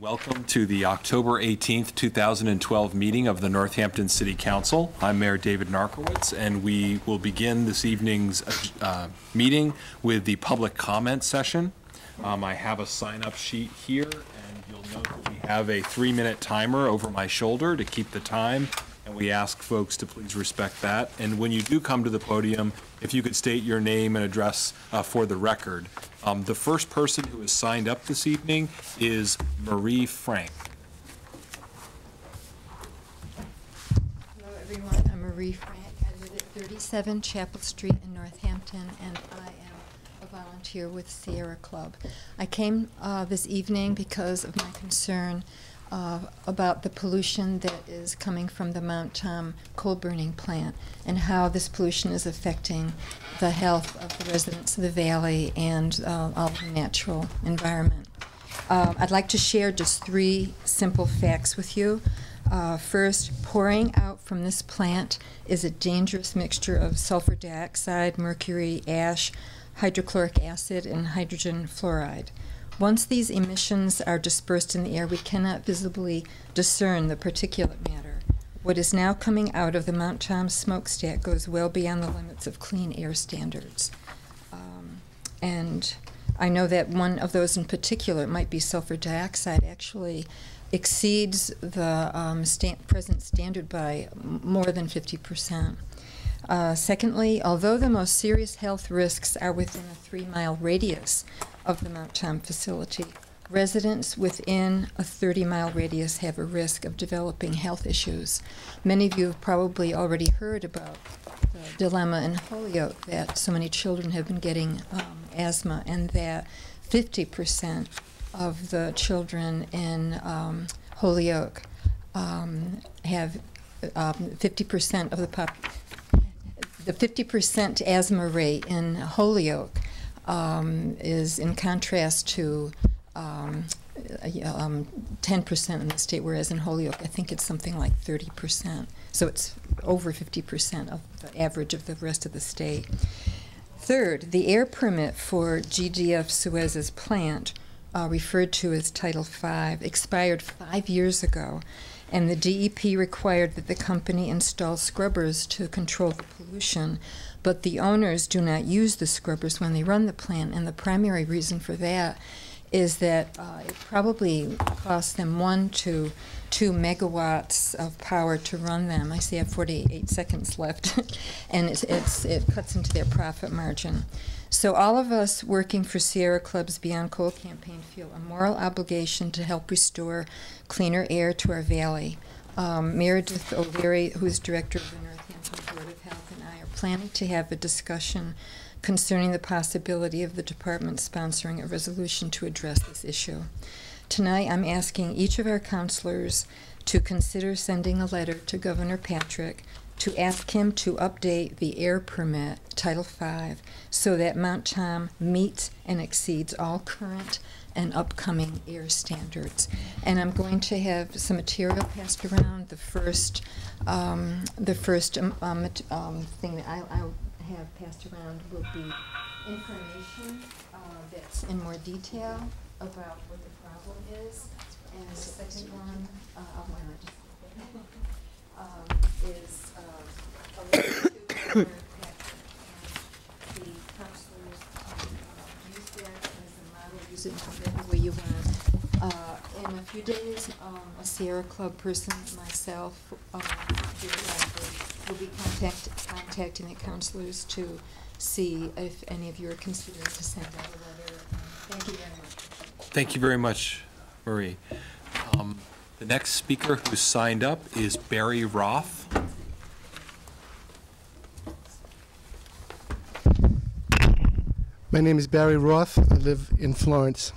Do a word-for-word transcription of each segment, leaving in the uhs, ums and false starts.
Welcome to the October eighteenth, two thousand twelve meeting of the Northampton City Council. I'm Mayor David Narkowitz, and we will begin this evening's uh, meeting with the public comment session. Um, I have a sign-up sheet here, and you'll note that we have a three-minute timer over my shoulder to keep the time, and we ask folks to please respect that. And when you do come to the podium, if you could state your name and address uh, for the record. Um, the first person who has signed up this evening is Marie Frank. Hello, everyone. I'm Marie Frank. I live at thirty-seven Chapel Street in Northampton, and I am a volunteer with Sierra Club. I came uh, this evening because of my concern Uh, about the pollution that is coming from the Mount Tom coal burning plant and how this pollution is affecting the health of the residents of the valley and uh, all the natural environment. Uh, I'd like to share just three simple facts with you. Uh, first, pouring out from this plant is a dangerous mixture of sulfur dioxide, mercury, ash, hydrochloric acid, and hydrogen fluoride. Once these emissions are dispersed in the air, we cannot visibly discern the particulate matter. What is now coming out of the Mount Tom smokestack goes well beyond the limits of clean air standards. Um, and I know that one of those in particular, it might be sulfur dioxide, actually exceeds the um, sta present standard by m more than fifty percent. Uh, secondly, although the most serious health risks are within a three-mile radius of the Mount Tom facility, residents within a thirty-mile radius have a risk of developing health issues. Many of you have probably already heard about the dilemma in Holyoke that so many children have been getting um, asthma, and that fifty percent of the children in um, Holyoke um, have um, fifty percent of the pop. The fifty percent asthma rate in Holyoke um, is in contrast to um, um, ten percent in the state, whereas in Holyoke, I think it's something like thirty percent. So it's over fifty percent of the average of the rest of the state. Third, the air permit for G D F Suez's plant, uh, referred to as Title five, expired five years ago. And the D E P required that the company install scrubbers to control the pollution, but the owners do not use the scrubbers when they run the plant, and the primary reason for that is that uh, it probably costs them one to two megawatts of power to run them. I see I have forty-eight seconds left, and it's, it's, it cuts into their profit margin. So all of us working for Sierra Club's Beyond Coal campaign feel a moral obligation to help restore cleaner air to our valley. Um, Meredith O'Leary, who is director of the Northampton Board of Health, and I are planning to have a discussion concerning the possibility of the department sponsoring a resolution to address this issue. Tonight, I'm asking each of our councilors to consider sending a letter to Governor Patrick to ask him to update the air permit, Title five, so that Mount Tom meets and exceeds all current and upcoming air standards. And I'm going to have some material passed around. The first, um, the first um, um, um, thing that I, I'll have passed around will be information uh, that's in more detail about what the problem is. And the second one, uh, oh, why not just um, is uh, a link to our packet, and the counselors um, uh, use that as a model, use it in whatever way you want. Uh, in a few days, um, a Sierra Club person, myself, um, will be contact, contacting the counselors to see if any of you are considering to send out a letter. Um, thank you very much. Thank you very much, Marie. Um, the next speaker who signed up is Barry Roth. My name is Barry Roth. I live in Florence.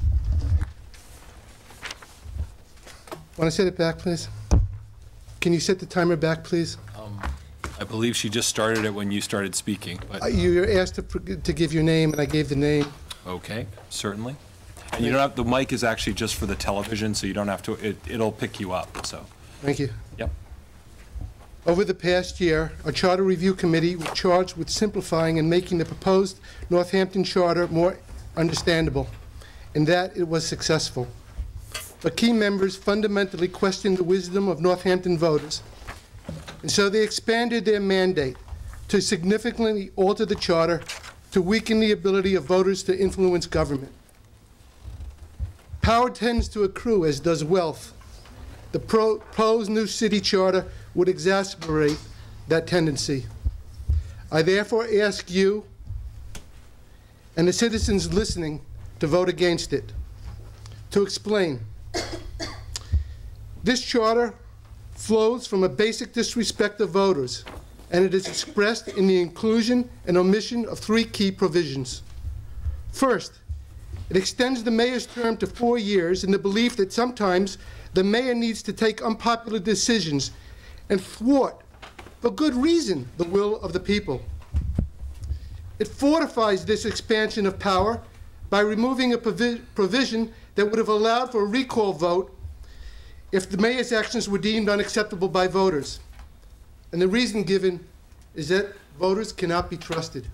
Want to set it back, please? Can you set the timer back, please? Um, I believe she just started it when you started speaking. But Uh, you were asked to, to give your name, and I gave the name. okay, certainly. And you don't have, the mic is actually just for the television, so you don't have to, it, it'll pick you up, so. Thank you. Yep. Over the past year, our Charter Review Committee was charged with simplifying and making the proposed Northampton Charter more understandable, and that it was successful. but key members fundamentally questioned the wisdom of Northampton voters. And so they expanded their mandate to significantly alter the charter to weaken the ability of voters to influence government. Power tends to accrue, as does wealth. The proposed new city charter would exacerbate that tendency. I therefore ask you and the citizens listening to vote against it. To explain, this charter flows from a basic disrespect of voters, and it is expressed in the inclusion and omission of three key provisions. First, it extends the mayor's term to four years in the belief that sometimes the mayor needs to take unpopular decisions and thwart, for good reason, the will of the people. It fortifies this expansion of power by removing a provi provision that would have allowed for a recall vote if the mayor's actions were deemed unacceptable by voters. And the reason given is that voters cannot be trusted.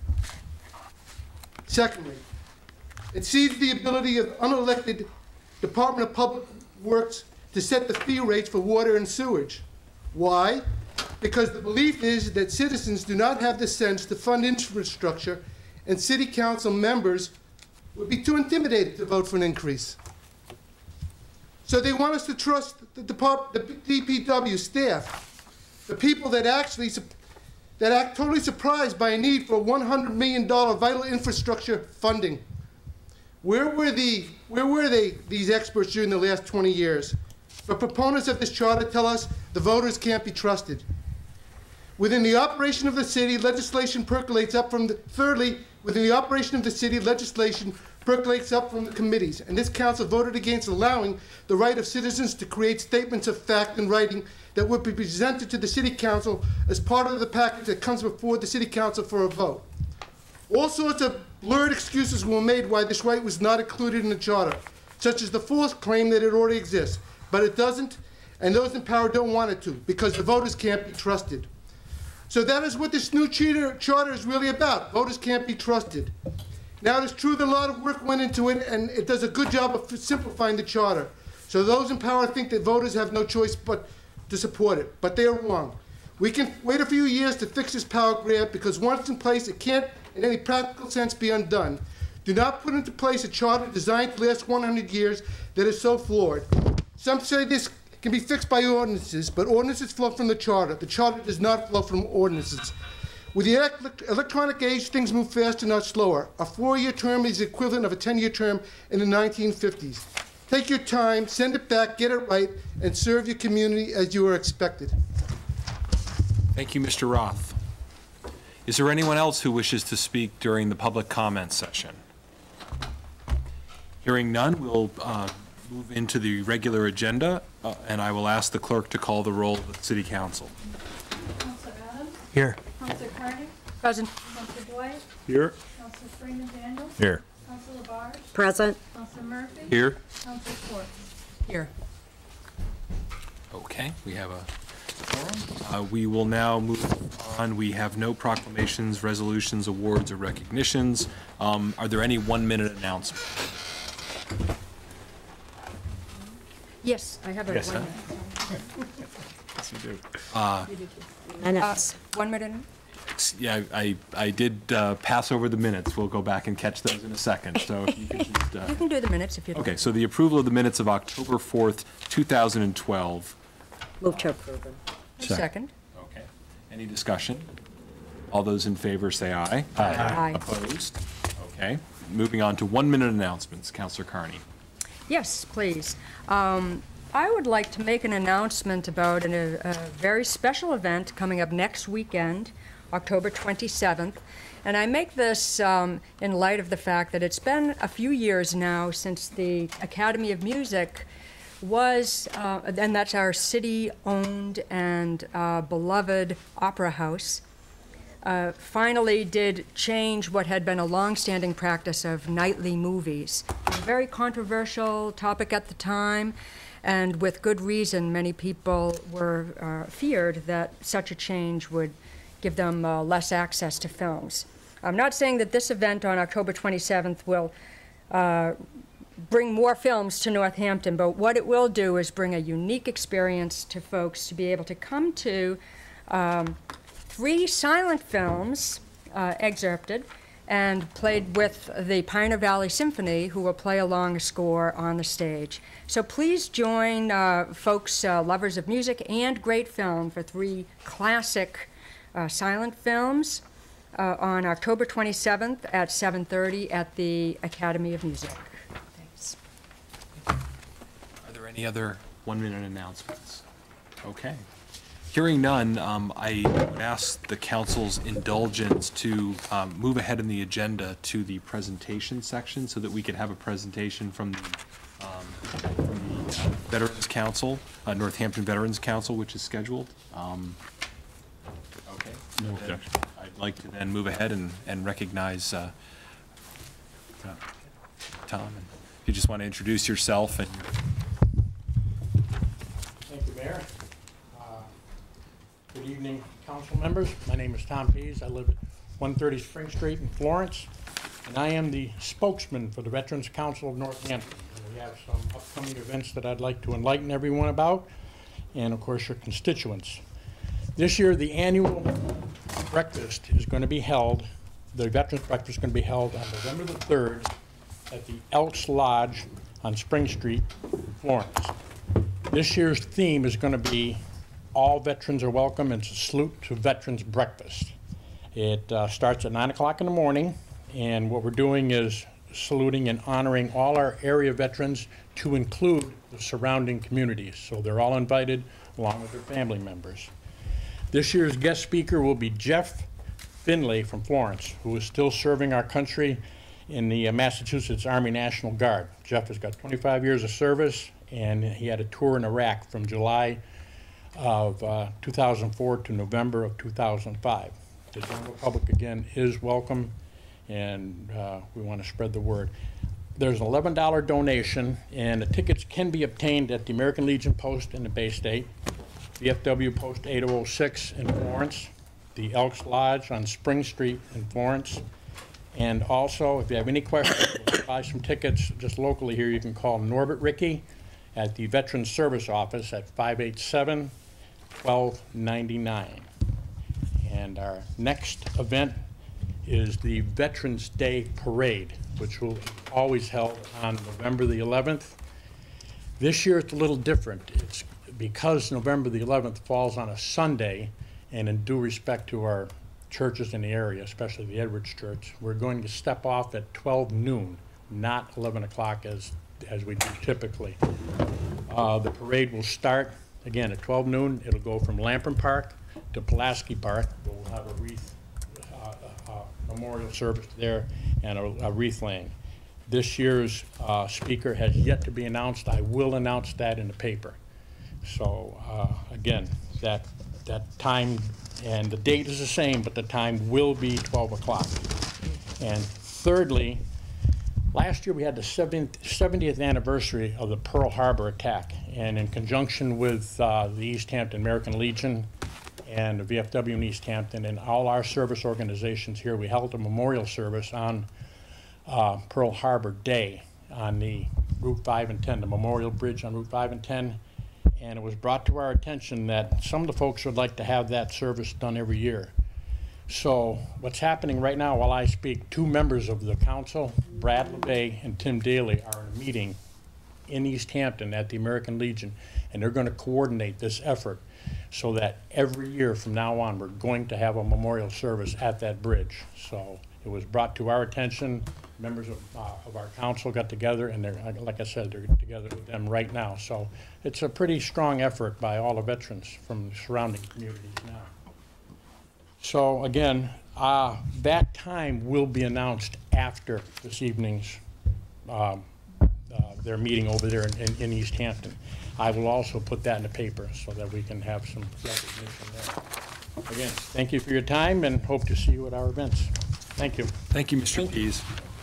Secondly, it cedes the ability of unelected Department of Public Works to set the fee rates for water and sewage. Why? Because the belief is that citizens do not have the sense to fund infrastructure, and city council members would be too intimidated to vote for an increase. So they want us to trust the Depart the D P W staff, the people that actually that act totally surprised by a need for one hundred million dollar vital infrastructure funding. Where were the where were they these experts during the last twenty years? But proponents of this charter tell us the voters can't be trusted. Within the operation of the city, legislation percolates up from the, thirdly, within the operation of the city, legislation percolates up from the committees, and this council voted against allowing the right of citizens to create statements of fact in writing that would be presented to the city council as part of the package that comes before the city council for a vote. All sorts of blurred excuses were made why this right was not included in the charter, such as the false claim that it already exists, but it doesn't, and those in power don't want it to, because the voters can't be trusted. So that is what this new charter is really about. Voters can't be trusted. Now, it is true that a lot of work went into it, and it does a good job of simplifying the charter. So those in power think that voters have no choice but to support it, but they are wrong. We can wait a few years to fix this power grab, because once in place, it can't, in any practical sense, be undone. Do not put into place a charter designed to last one hundred years that is so flawed. Some say this can be fixed by ordinances, but ordinances flow from the charter. The charter does not flow from ordinances. With the elect electronic age, things move faster, not slower. A four-year term is the equivalent of a ten-year term in the nineteen fifties. Take your time, send it back, get it right, and serve your community as you are expected. Thank you, Mister Roth. Is there anyone else who wishes to speak during the public comment session? Hearing none, we'll uh, move into the regular agenda, uh, and I will ask the clerk to call the roll of the City Council. Councilor Adams? Here. Councilor Carney? Present. Councilor Dwight? Here. Councilor Freeman Daniels? Here. Councilor Barge? Present. Councilor Murphy? Here. Councilor Schwartz? Here. Okay, we have a quorum. Uh, we will now move on. We have no proclamations, resolutions, awards, or recognitions. Um, are there any one-minute announcements? Yes, I have a Yes, one huh? Yes, you do. Uh, minute. One minute. yeah, I, I did uh, pass over the minutes. We'll go back and catch those in a second. So if you could just, uh, You can do the minutes if you'd like. okay, so the approval of the minutes of October fourth, two thousand twelve. Move to approve. Second. Okay. Any discussion? All those in favor say aye. Aye. Opposed? Okay. Moving on to one-minute announcements. Councilor Carney. Yes, please. Um, I would like to make an announcement about an, a, a very special event coming up next weekend, October twenty-seventh. And I make this um, in light of the fact that it's been a few years now since the Academy of Music was, uh, and that's our city-owned and uh, beloved opera house, uh, finally did change what had been a long-standing practice of nightly movies. It was a very controversial topic at the time, and with good reason, many people were uh, feared that such a change would give them uh, less access to films. I'm not saying that this event on October twenty-seventh will uh, bring more films to Northampton, but what it will do is bring a unique experience to folks to be able to come to um, three silent films uh, excerpted and played with the Pioneer Valley Symphony, who will play along a score on the stage. So please join uh, folks, uh, lovers of music and great film, for three classic uh, silent films uh, on October twenty-seventh at seven thirty at the Academy of Music. Thanks. Are there any other one-minute announcements? Okay. Hearing none, um, I would ask the council's indulgence to um, move ahead in the agenda to the presentation section so that we could have a presentation from the, um, from the uh, Veterans Council, uh, Northampton Veterans Council, which is scheduled. Um, okay. No objection. I'd like to then move ahead and, and recognize uh, uh, Tom. And if you just want to introduce yourself and your Thank you, Mayor. Uh, Good evening, council members. My name is Tom Pease. I live at one thirty Spring Street in Florence, and I am the spokesman for the Veterans Council of Northampton. And we have some upcoming events that I'd like to enlighten everyone about, and of course your constituents. This year, the annual breakfast is going to be held, the Veterans Breakfast is going to be held on November the third at the Elks Lodge on Spring Street, Florence. This year's theme is going to be All Veterans Are Welcome, and it's a salute to Veterans Breakfast. It uh, starts at nine o'clock in the morning, and what we're doing is saluting and honoring all our area veterans, to include the surrounding communities. So they're all invited along with their family members. This year's guest speaker will be Jeff Finley from Florence, who is still serving our country in the uh, Massachusetts Army National Guard. Jeff has got twenty-five years of service, and he had a tour in Iraq from July of uh, two thousand four to November of two thousand five. The general public, again, is welcome, and uh, we want to spread the word. There's an eleven dollar donation, and the tickets can be obtained at the American Legion Post in the Bay State, the F W Post eight oh oh six in Florence, the Elks Lodge on Spring Street in Florence, and also, if you have any questions, we'll buy some tickets just locally here, you can call Norbert Rickey at the Veterans Service Office at five eight seven, twelve ninety-nine. And our next event is the Veterans Day Parade, which will always held on November the eleventh. This year it's a little different. It's because November the eleventh falls on a Sunday, and in due respect to our churches in the area, especially the Edwards Church, we're going to step off at twelve noon, not eleven o'clock as as we do typically. Uh, the parade will start, again, at twelve noon. It'll go from Lamprey Park to Pulaski Park. We'll have a wreath, uh, uh, memorial service there, and a, a wreath laying. This year's uh, speaker has yet to be announced. I will announce that in the paper. So, uh, again, that, that time and the date is the same, but the time will be twelve o'clock. And thirdly, last year we had the seventieth anniversary of the Pearl Harbor attack, and in conjunction with uh, the East Hampton American Legion and the V F W in East Hampton and all our service organizations here, we held a memorial service on uh, Pearl Harbor Day on the Route five and ten, the Memorial Bridge on Route five and ten, and it was brought to our attention that some of the folks would like to have that service done every year. So what's happening right now while I speak, two members of the council, Brad LeBay and Tim Daly, are in a meeting in East Hampton at the American Legion, and they're going to coordinate this effort so that every year from now on we're going to have a memorial service at that bridge. So it was brought to our attention. Members of, uh, of our council got together, and they're, like I said, they're together with them right now. So it's a pretty strong effort by all the veterans from the surrounding communities now. So again, uh, that time will be announced after this evening's um, uh, their meeting over there in, in, in East Hampton. I will also put that in the paper so that we can have some recognition there. Again, thank you for your time, and hope to see you at our events. Thank you. Thank you, Mister Pease.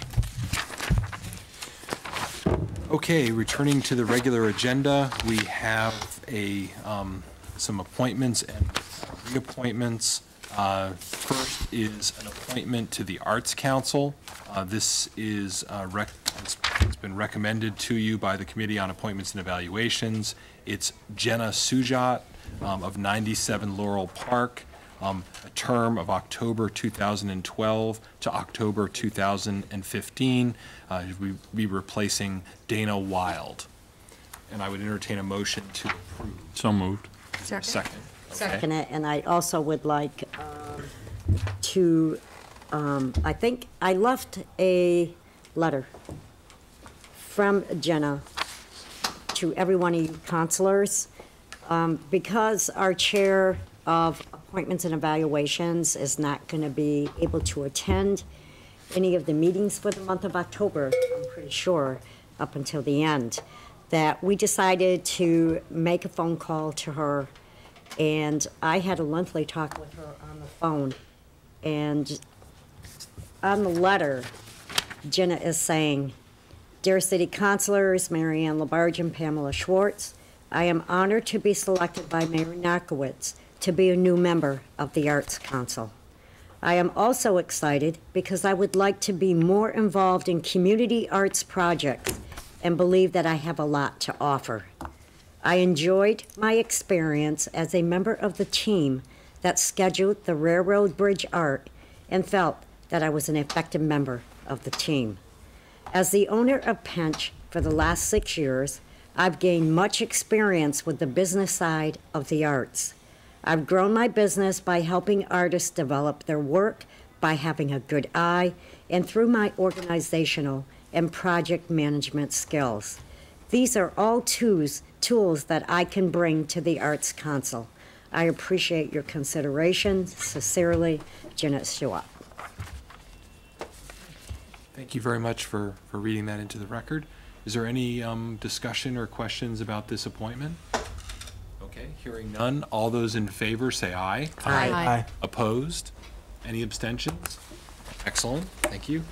Okay, returning to the regular agenda, we have a um, some appointments and reappointments. Uh, first is an appointment to the Arts Council. Uh, this is uh, rec it's it's been recommended to you by the Committee on Appointments and Evaluations. It's Jenna Sujat um, of ninety-seven Laurel Park, um, a term of October two thousand twelve to October two thousand fifteen. Uh, We be replacing Dana Wild. And I would entertain a motion to approve. So moved. Second. Okay. Second it, and I also would like um, to, um, I think, I left a letter from Jenna to every one of you counselors, um, because our chair of appointments and evaluations is not going to be able to attend any of the meetings for the month of October, I'm pretty sure, up until the end, that we decided to make a phone call to her. And I had a lengthy talk with her on the phone. And on the letter, Jenna is saying, "Dear City Councilors, Mary Ann Labarge and Pamela Schwartz, I am honored to be selected by Mayor Narkowitz to be a new member of the Arts Council. I am also excited because I would like to be more involved in community arts projects and believe that I have a lot to offer. I enjoyed my experience as a member of the team that scheduled the Railroad Bridge Art and felt that I was an effective member of the team. As the owner of Pench for the last six years, I've gained much experience with the business side of the arts. I've grown my business by helping artists develop their work, by having a good eye, and through my organizational and project management skills. These are all tools, tools that I can bring to the Arts Council. I appreciate your consideration. Sincerely, Jenna Stewart." Thank you very much for, for reading that into the record. Is there any um, discussion or questions about this appointment? Okay, hearing none. All those in favor say aye. Aye. Aye. Opposed? Any abstentions? Excellent, thank you.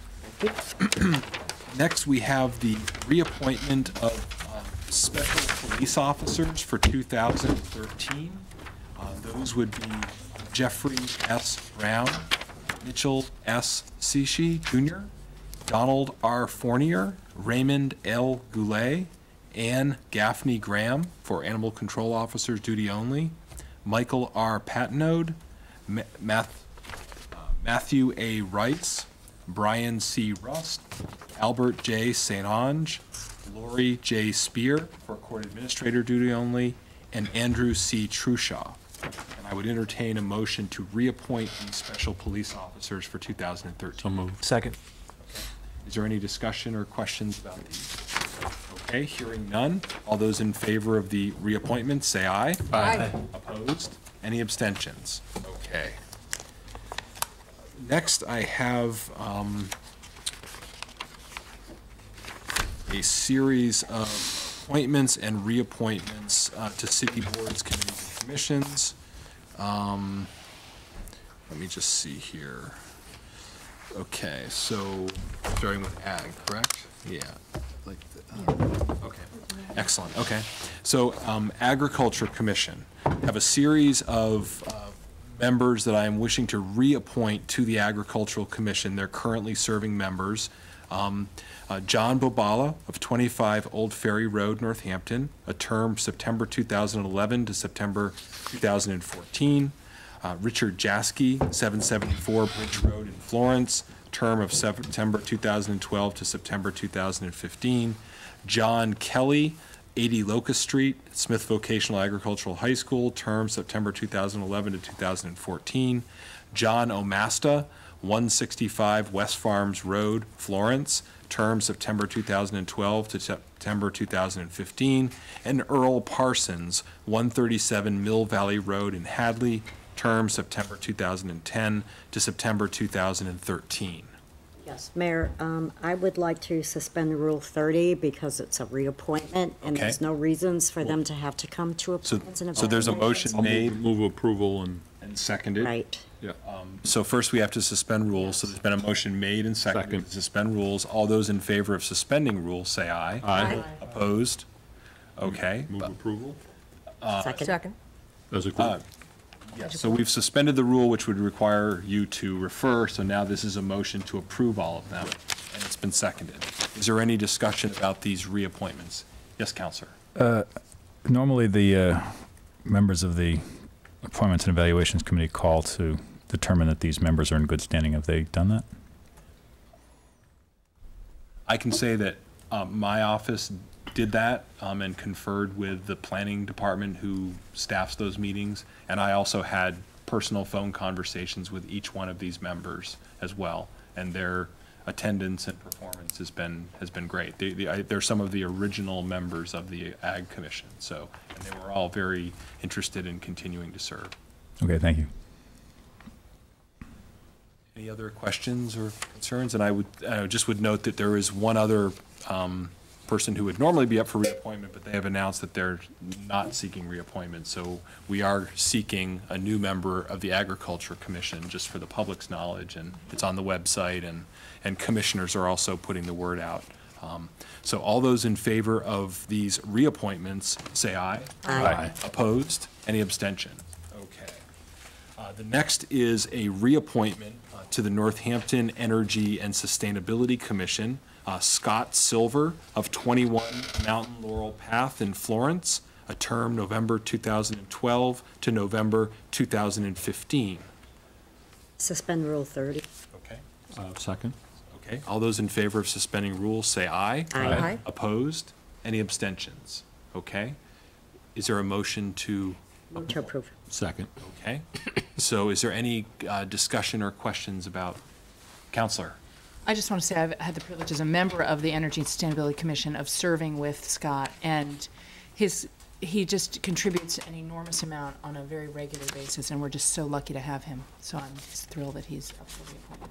Next, we have the reappointment of um, special police officers for two thousand thirteen. Uh, Those would be Jeffrey S. Brown, Mitchell S. Sishi Junior, Donald R. Fournier, Raymond L. Goulet, Ann Gaffney Graham for Animal Control Officers Duty Only, Michael R. Patnode, Ma- Math, uh, Matthew A. Rice, Brian C. Rust, Albert J. Saint Ange, Lori J. Spear for Court Administrator Duty Only, and Andrew C. Trushaw. And I would entertain a motion to reappoint these special police officers for two thousand thirteen. So moved. Second. Is there any discussion or questions about these? Okay, hearing none. All those in favor of the reappointment, say aye. Aye. Opposed? Any abstentions? Okay. Next, I have um, a series of appointments and reappointments uh, to city boards, committees, and commissions. Um, Let me just see here. Okay, so starting with ag, correct? Yeah. Like, the- uh, okay, excellent, okay. So um, Agriculture Commission, have a series of uh, members that I am wishing to reappoint to the Agricultural Commission. They're currently serving members. Um, uh, John Bobala of twenty-five Old Ferry Road, Northampton, a term September two thousand eleven to September two thousand fourteen. Uh, Richard Jaskey, seven seventy-four Bridge Road in Florence, term of September two thousand twelve to September two thousand fifteen. John Kelly, eighty Locust Street, Smith Vocational Agricultural High School, term September two thousand eleven to two thousand fourteen. John Omasta, one sixty-five West Farms Road, Florence, term September two thousand twelve to September two thousand fifteen. And Earl Parsons, one thirty-seven Mill Valley Road in Hadley, term September two thousand ten to September two thousand thirteen. Yes, Mayor, um, I would like to suspend Rule thirty because it's a reappointment, and Okay. there's no reasons for them to have to come to So, appointments and so there's a evaluations. motion I'll made move, move approval and, and seconded. Right. yeah. So first, we have to suspend rules, so there's been a motion made and seconded Second. to suspend rules. All those in favor of suspending rules, say aye. Aye. Opposed? Okay. Move approval Second. Second. as a group. Yes, so we've suspended the rule, which would require you to refer, so now this is a motion to approve all of them. and it's been seconded. Is there any discussion about these reappointments? Yes, Counselor. Normally, the uh, members of the Appointments and Evaluations Committee call to determine that these members are in good standing. Have they done that? I can say that um, my office did that um, and conferred with the planning department who staffs those meetings, and I also had personal phone conversations with each one of these members as well, and their attendance and performance has been has been great. They, they, I, they're some of the original members of the Ag Commission, so and they were all very interested in continuing to serve. Okay, thank you. Any other questions or concerns? And I would I just would note that there is one other um, person who would normally be up for reappointment, but they have announced that they're not seeking reappointment. So we are seeking a new member of the Agriculture Commission, just for the public's knowledge, and it's on the website, and, and commissioners are also putting the word out. Um, So all those in favor of these reappointments, say aye. Aye. Opposed? Any abstention? Okay. Uh, The next is a reappointment uh, to the Northampton Energy and Sustainability Commission. Uh, Scott Silver of twenty-one Mountain Laurel Path in Florence, a term November two thousand twelve to November two thousand fifteen. Suspend Rule thirty. Okay. Uh, Second. Okay. All those in favor of suspending rules, say aye. Aye. Aye. Opposed? Any abstentions? Okay. Is there a motion to? Move to approve. Second. Okay. So is there any uh, discussion or questions about, Counselor? I just want to say I've had the privilege as a member of the Energy and Sustainability Commission of serving with Scott, and his he just contributes an enormous amount on a very regular basis, and we're just so lucky to have him. So I'm just thrilled that he's up for reappointment.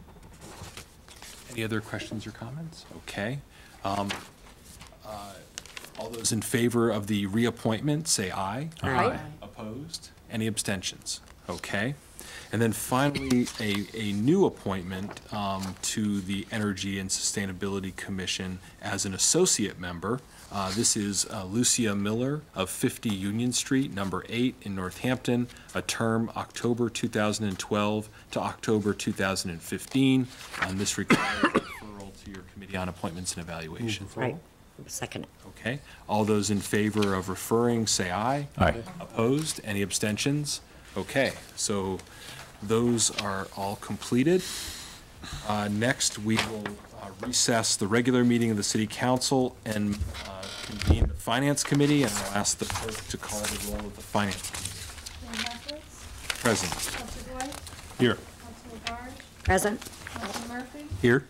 Any other questions or comments? Okay. Um, uh, All those in favor of the reappointment, say aye. Aye. Opposed? Any abstentions? Okay. And then finally, a, a new appointment um, to the Energy and Sustainability Commission as an associate member. Uh, This is uh, Lucia Miller of fifty Union Street, number eight in Northampton, a term October two thousand twelve to October two thousand fifteen. And this requires referral to your Committee on Appointments and Evaluation. Right. Second. Okay. All those in favor of referring, say aye. Aye. Opposed? Any abstentions? Okay, so those are all completed. Uh, Next, we will uh, recess the regular meeting of the City Council and uh, convene the Finance Committee, and I'll ask the clerk to call the roll of the Finance Committee. Mayor Eckers, Present. Counselor Dwight, Here. Counselor Labarge, Present. Counselor Murphy, Here.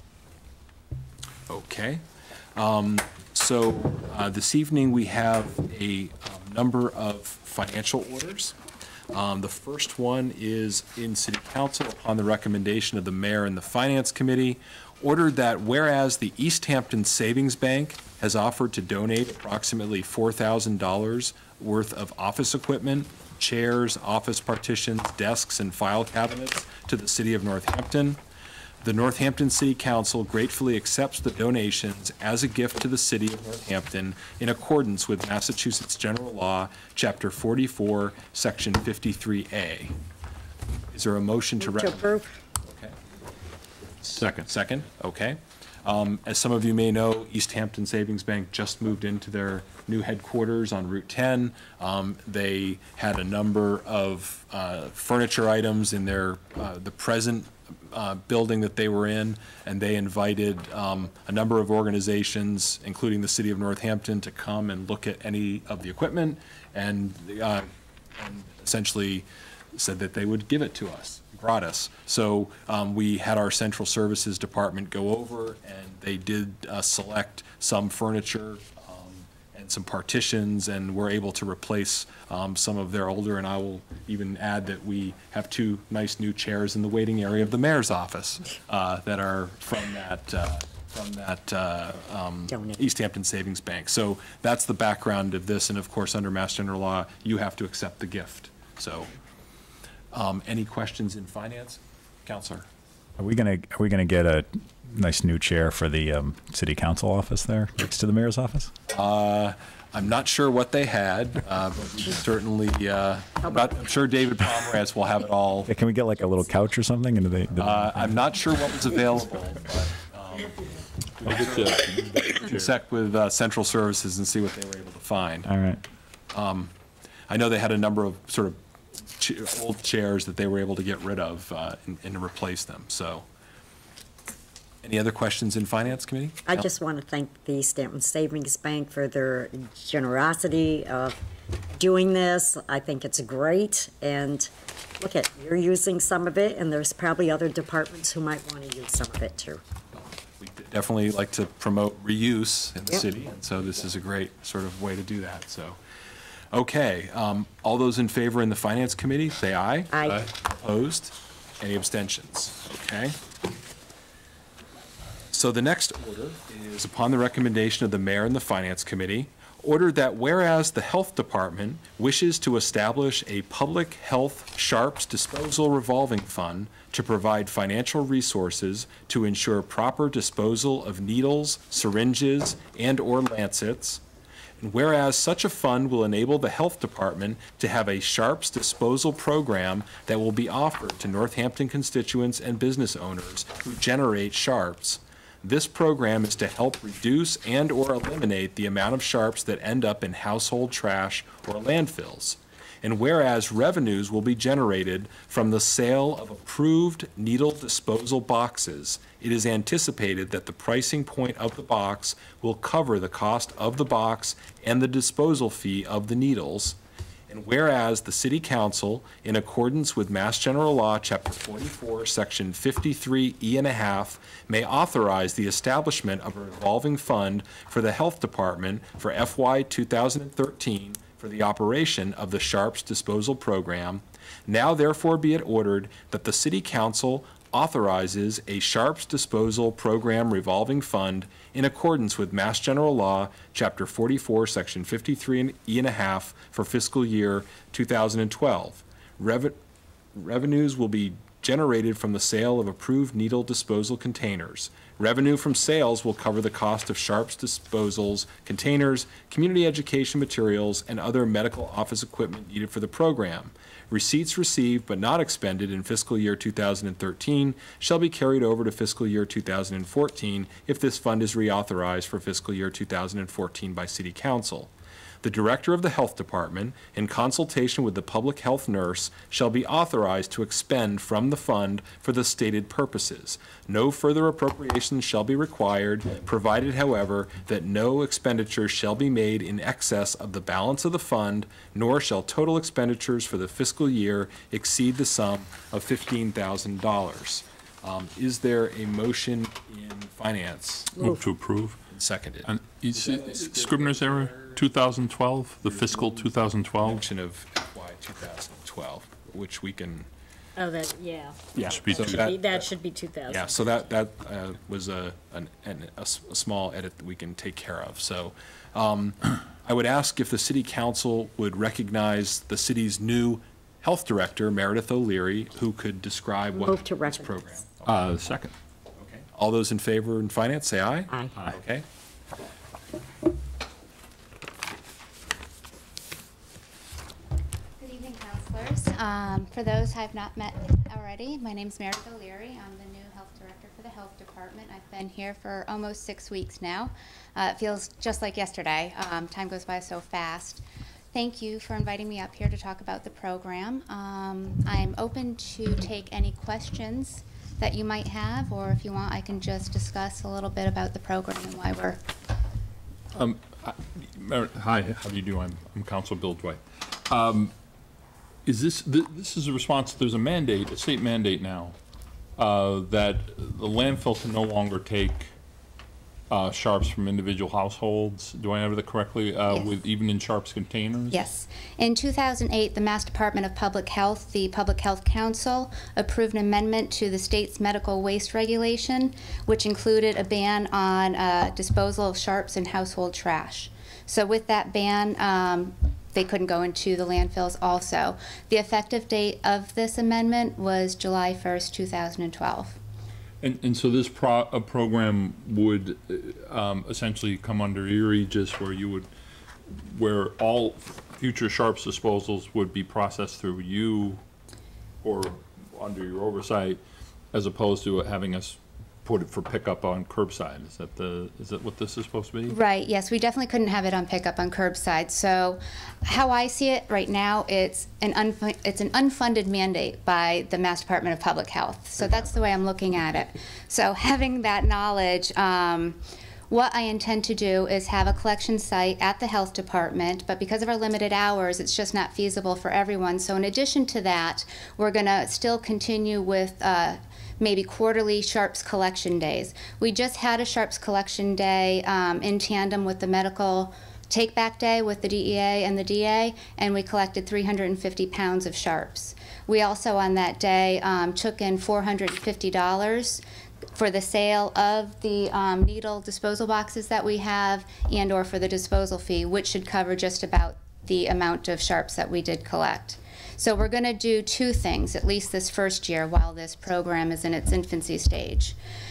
Okay. Um, So uh, this evening, we have a um, number of financial orders. Um, The first one is in City Council, upon the recommendation of the mayor and the Finance Committee, ordered that whereas the East Hampton Savings Bank has offered to donate approximately four thousand dollars worth of office equipment, chairs, office partitions, desks, and file cabinets to the city of Northampton, the Northampton City Council gratefully accepts the donations as a gift to the city of Northampton in accordance with Massachusetts General Law, Chapter forty-four, Section fifty-three A. Is there a motion to Move to recommend? approve. Okay. Second. Second, okay. Um, As some of you may know, East Hampton Savings Bank just moved into their new headquarters on Route ten. Um, They had a number of uh, furniture items in their, uh, the present uh, building that they were in, and they invited um, a number of organizations, including the city of Northampton, to come and look at any of the equipment, and uh, and essentially said that they would give it to us gratis. So um, we had our central services department go over, and they did uh, select some furniture um, and some partitions, and were able to replace um, some of their older, and I will even add that we have two nice new chairs in the waiting area of the mayor's office uh, that are from that uh, from that uh, um, Donate. East Hampton Savings Bank. So that's the background of this, and of course, under Mass General Law, you have to accept the gift. So Um, any questions in finance? Counselor? Are we gonna, are we gonna get a nice new chair for the um, city council office there, next to the mayor's office? Uh, I'm not sure what they had, uh, but we can certainly, uh, I'm not- I'm sure David Pomeranz will have it all. Yeah, can we get like a little couch or something? And do they, do they- Uh, I'm not sure what was available, but I'll get you- check with uh, Central Services and see what they were able to find. All right. I know they had a number of sort of ch- old chairs that they were able to get rid of uh, and and replace them, so. Any other questions in Finance Committee? I just want to thank the Stanton Savings Bank for their generosity of doing this. I think it's great, and look at, you're using some of it, and there's probably other departments who might want to use some of it too. We definitely like to promote reuse in the Yep. city, and so this is a great sort of way to do that, so. Okay, um, all those in favor in the Finance Committee, say aye. Aye. Opposed? Any abstentions? Okay. So the next order is, upon the recommendation of the mayor and the Finance Committee, ordered that whereas the Health Department wishes to establish a public health sharps disposal revolving fund to provide financial resources to ensure proper disposal of needles, syringes, and/or lancets, and whereas such a fund will enable the Health Department to have a sharps disposal program that will be offered to Northampton constituents and business owners who generate sharps. This program is to help reduce and/or eliminate the amount of sharps that end up in household trash or landfills. And whereas revenues will be generated from the sale of approved needle disposal boxes, it is anticipated that the pricing point of the box will cover the cost of the box and the disposal fee of the needles. And whereas the City Council, in accordance with Mass General Law, Chapter forty-four, Section fifty-three E and a half, may authorize the establishment of a revolving fund for the Health Department for F Y two thousand thirteen for the operation of the Sharps Disposal Program. Now therefore be it ordered that the City Council authorizes a Sharps Disposal Program revolving fund in accordance with Mass General Law, Chapter forty-four, Section fifty-three E and a half for fiscal year two thousand twelve. Reven- revenues will be generated from the sale of approved needle disposal containers. Revenue from sales will cover the cost of Sharps disposals, containers, community education materials, and other medical office equipment needed for the program. Receipts received but not expended in fiscal year two thousand thirteen shall be carried over to fiscal year two thousand fourteen if this fund is reauthorized for fiscal year two thousand fourteen by City Council. The Director of the Health Department, in consultation with the public health nurse, shall be authorized to expend from the fund for the stated purposes. No further appropriations shall be required, provided, however, that no expenditures shall be made in excess of the balance of the fund, nor shall total expenditures for the fiscal year exceed the sum of fifteen thousand dollars. Um, is there a motion in finance? Move to approve. Seconded. And is it Scribner's error, two thousand twelve, the fiscal two thousand twelve? Mention of F Y two thousand twelve, which we can, Oh, that, yeah. yeah. Should be so two- that- That should be two thousand. Yeah, so that, that uh, was a, an, an- a s- a small edit that we can take care of. So um, I would ask if the city council would recognize the city's new health director, Meredith O'Leary, who could describe what Move to this recognize. program. Uh, second. Okay. All those in favor in finance, say aye. Aye. Aye. Okay. Good evening, counselors. Um, For those I've not met already, my name's Meredith O'Leary. I'm the new health director for the health department. I've been here for almost six weeks now. Uh, It feels just like yesterday. Um, Time goes by so fast. Thank you for inviting me up here to talk about the program. Um, I'm open to take any questions that you might have, or if you want, I can just discuss a little bit about the program and why we're Um, I- Mer- Hi, how do you do? I'm, I'm Council Bill Dwight. Um, Is this, thi- this is a response, there's a mandate, a state mandate now, uh, that the landfill can no longer take uh, sharps from individual households. Do I have that correctly? Uh, Yes. With, even in sharps containers? Yes. In two thousand eight, the Mass Department of Public Health, the Public Health Council, approved an amendment to the state's medical waste regulation, which included a ban on uh, disposal of sharps and household trash. So with that ban, um, they couldn't go into the landfills also. The effective date of this amendment was July first, two thousand twelve. And, and so this pro, a program would uh, um, essentially come under your aegis where you would, where all future sharps disposals would be processed through you or under your oversight, as opposed to having us put it for pickup on curbside. Is that the, is that what this is supposed to be? Right, yes, we definitely couldn't have it on pickup on curbside. So how I see it right now, it's an, unfu it's an unfunded mandate by the Mass Department of Public Health. So that's the way I'm looking at it. So having that knowledge, um, what I intend to do is have a collection site at the health department, but because of our limited hours, it's just not feasible for everyone. So in addition to that, we're gonna still continue with uh, maybe quarterly Sharps collection days. We just had a Sharps collection day um, in tandem with the medical take-back day with the D E A and the D A, and we collected three hundred fifty pounds of Sharps. We also on that day um, took in four hundred fifty dollars for the sale of the um, needle disposal boxes that we have and or for the disposal fee, which should cover just about the amount of Sharps that we did collect. So we're going to do two things, at least this first year while this program is in its infancy stage.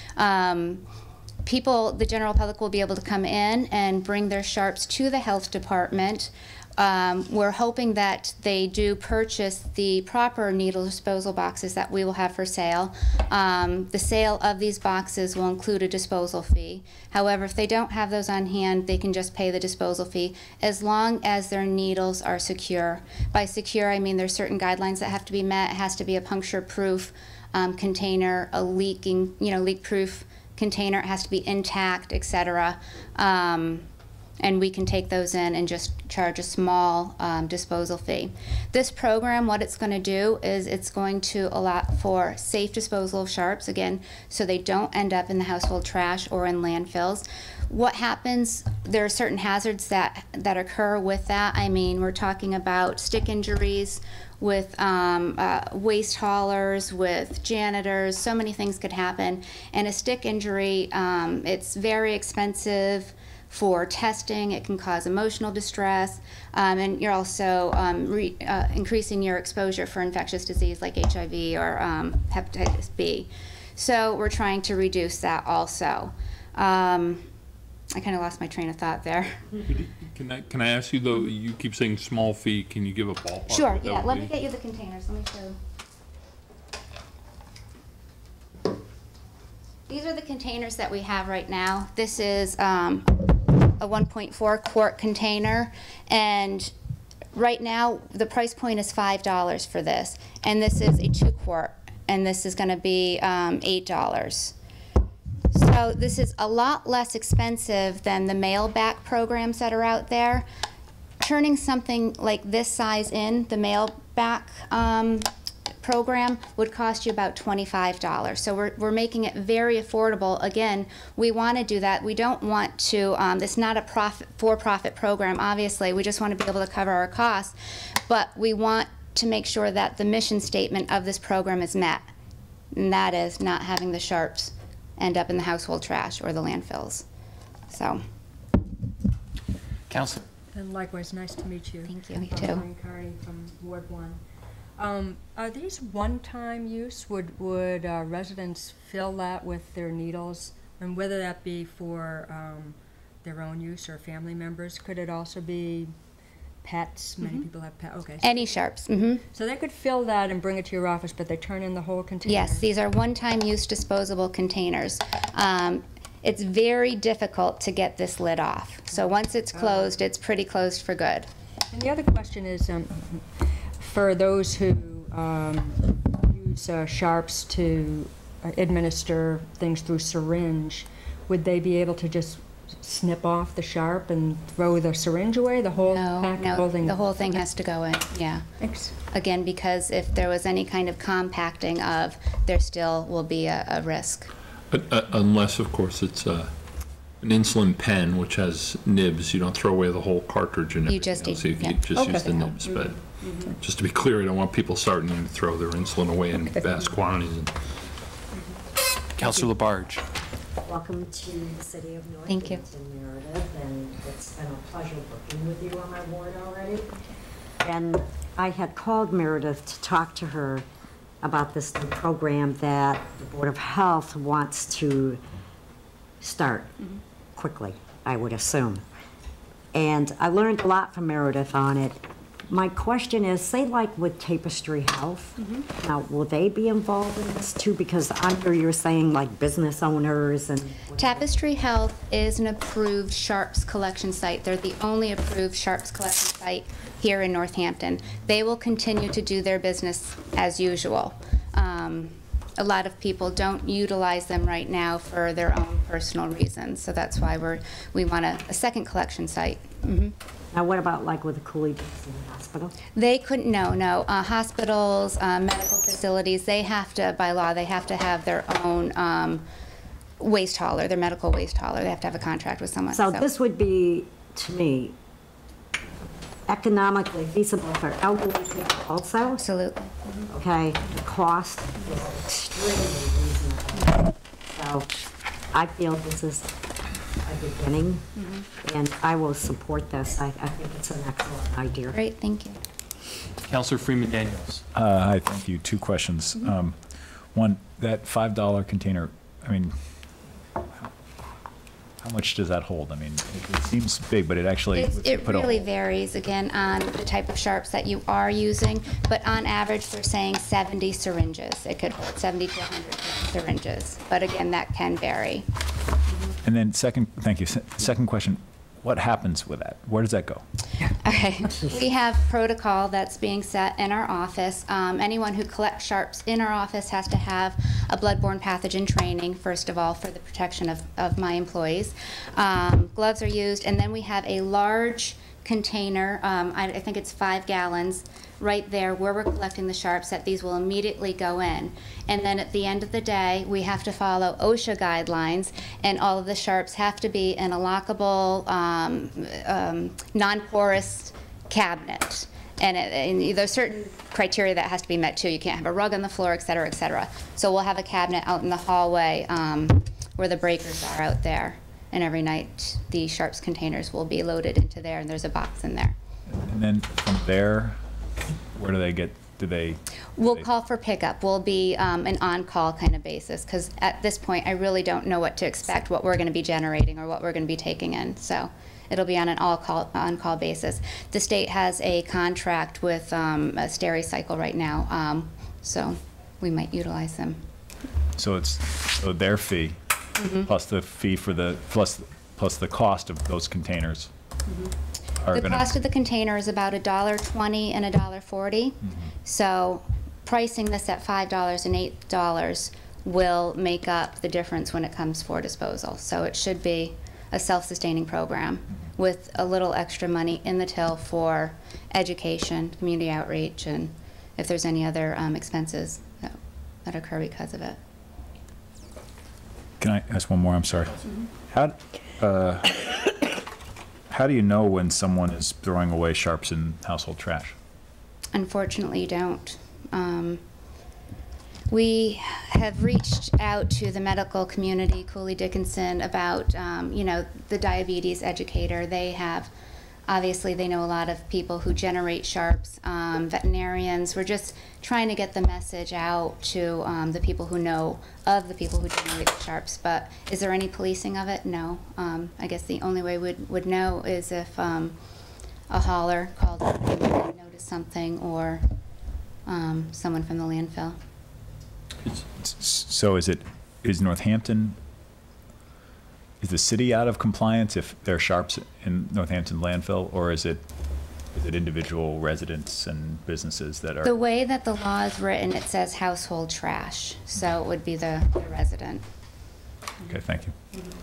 Um, people, the general public will be able to come in and bring their Sharps to the health department. Um, we're hoping that they do purchase the proper needle disposal boxes that we will have for sale. Um, the sale of these boxes will include a disposal fee. However, if they don't have those on hand, they can just pay the disposal fee as long as their needles are secure. By secure, I mean there's certain guidelines that have to be met. It has to be a puncture-proof um, container, a leaking, you know, leak-proof container. It has to be intact, et cetera. Um, and we can take those in and just charge a small um, disposal fee. This program, what it's going to do is it's going to allow for safe disposal of Sharps, again, so they don't end up in the household trash or in landfills. What happens, there are certain hazards that, that occur with that. I mean, we're talking about stick injuries with um, uh, waste haulers, with janitors, so many things could happen. And a stick injury, um, it's very expensive for testing. It can cause emotional distress, um, and you're also um, re uh, increasing your exposure for infectious disease like H I V or um, hepatitis B. So we're trying to reduce that also. Um, I kind of lost my train of thought there. Can I, can I ask you though, you keep saying small fee, can you give a ballpark? Sure, yeah, let me get you the containers, let me show. These are the containers that we have right now. This is um, a one point four quart container, and right now the price point is five dollars for this, and this is a two quart, and this is going to be um, eight dollars. So this is a lot less expensive than the mail back programs that are out there. Turning something like this size in, the mail back um, program, would cost you about twenty-five dollars. So we're, we're making it very affordable. Again, we want to do that. We don't want to, um, it's not a profit, for-profit program, obviously. We just want to be able to cover our costs. But we want to make sure that the mission statement of this program is met. And that is not having the Sharps end up in the household trash or the landfills. So. Council. And likewise, nice to meet you. Thank you. Me I'm too. Maureen Carney from Ward One. Um, are these one-time use? Would would uh, residents fill that with their needles, and whether that be for um, their own use or family members? Could it also be pets? Many Mm-hmm. people have pets. Okay. Any Sharps. Mm-hmm. So they could fill that and bring it to your office, but they turn in the whole container. Yes, these are one-time use disposable containers. Um, it's very difficult to get this lid off. So once it's closed, it's pretty closed for good. And the other question is, um, for those who um, use uh, Sharps to uh, administer things through syringe, would they be able to just snip off the Sharp and throw the syringe away? The whole No, pack, no, whole thing? the whole thing has to go in, yeah. Thanks. Again, because if there was any kind of compacting of, there still will be a, a risk. But, uh, unless, of course, it's uh, an insulin pen, which has nibs, you don't throw away the whole cartridge and everything. You just else. eat- You, you yeah. just Okay. use the nibs. But just to be clear, I don't want people starting to throw their insulin away in vast quantities. And Councilor Labarge. Welcome to the city of North Thank you. Hampton, Meredith, and it's been a pleasure working with you on my ward already. And I had called Meredith to talk to her about this new program that the Board of Health wants to start quickly, I would assume. And I learned a lot from Meredith on it, My question is, say like with Tapestry Health, now, will they be involved in this too? Because under you're saying like business owners and. Tapestry Health is an approved Sharps collection site. They're the only approved Sharps collection site here in Northampton. They will continue to do their business as usual. Um, a lot of people don't utilize them right now for their own personal reasons, so that's why we're we want a, a second collection site. Mm-hmm. Now, what about like with the Cooley Dixon Hospital? They couldn't, no, no. Uh, hospitals, uh, medical facilities, they have to, by law, they have to have their own um, waste hauler, their medical waste hauler. They have to have a contract with someone. So this would be, to me, economically feasible for elderly people also? Absolutely. Okay, the cost is extremely reasonable. So I feel this is a beginning, Mm-hmm. and I will support this. I, I think it's an excellent idea. Great, thank you. Councilor Freeman Daniels. Uh, Hi, thank you. Two questions. Um, One, that five dollar container, I mean, how how much does that hold? I mean, it it seems big, but it actually. It's, if you it put a really whole- varies, again, on the type of sharps that you are using, but on average, they're saying seventy syringes. It could hold seventy to one hundred syringes, but again, that can vary. And then second, thank you. Se- Second question, what happens with that? Where does that go? Okay, we have protocol that's being set in our office. Um, anyone who collects sharps in our office has to have a bloodborne pathogen training, first of all, for the protection of, of my employees. Um, gloves are used, and then we have a large container, um, I, I think it's five gallons, right there where we're collecting the sharps, that these will immediately go in. And then at the end of the day, we have to follow OSHA guidelines, and all of the sharps have to be in a lockable, um, um, non-porous cabinet. And, it, and there's certain criteria that has to be met too. You can't have a rug on the floor, et cetera, et cetera. So we'll have a cabinet out in the hallway um, where the breakers are out there. And every night, the sharps containers will be loaded into there, and there's a box in there. And then from there, where do they get, do they? We'll they- call for pickup. We'll be um, an on-call kind of basis, because at this point, I really don't know what to expect, what we're going to be generating or what we're going to be taking in. So it'll be on an all-call, on-call basis. The state has a contract with um, a Stericycle right now, um, so we might utilize them. So it's, so their fee, plus the fee for the, plus, plus the cost of those containers are The gonna. cost of the container is about a dollar twenty and a dollar forty. So pricing this at five dollars and eight dollars will make up the difference when it comes for disposal. So it should be a self-sustaining program with a little extra money in the till for education, community outreach, and if there's any other um, expenses that, that occur because of it. Can I ask one more? I'm sorry. How, uh, how do you know when someone is throwing away sharps in household trash? Unfortunately, you don't. Um, we have reached out to the medical community, Cooley Dickinson, about, um, you know, the diabetes educator. They have, obviously, they know a lot of people who generate sharps, um, veterinarians. We're just trying to get the message out to um, the people who know of the people who generate the sharps. But is there any policing of it? No. Um, I guess the only way we would, would know is if um, a hauler called up and noticed something, or um, someone from the landfill. So is it, is Northampton, is the city out of compliance if there are sharps in Northampton landfill, or is it, is it individual residents and businesses that The are? way that the law is written, it says household trash, so it would be the, the resident. Okay, thank you.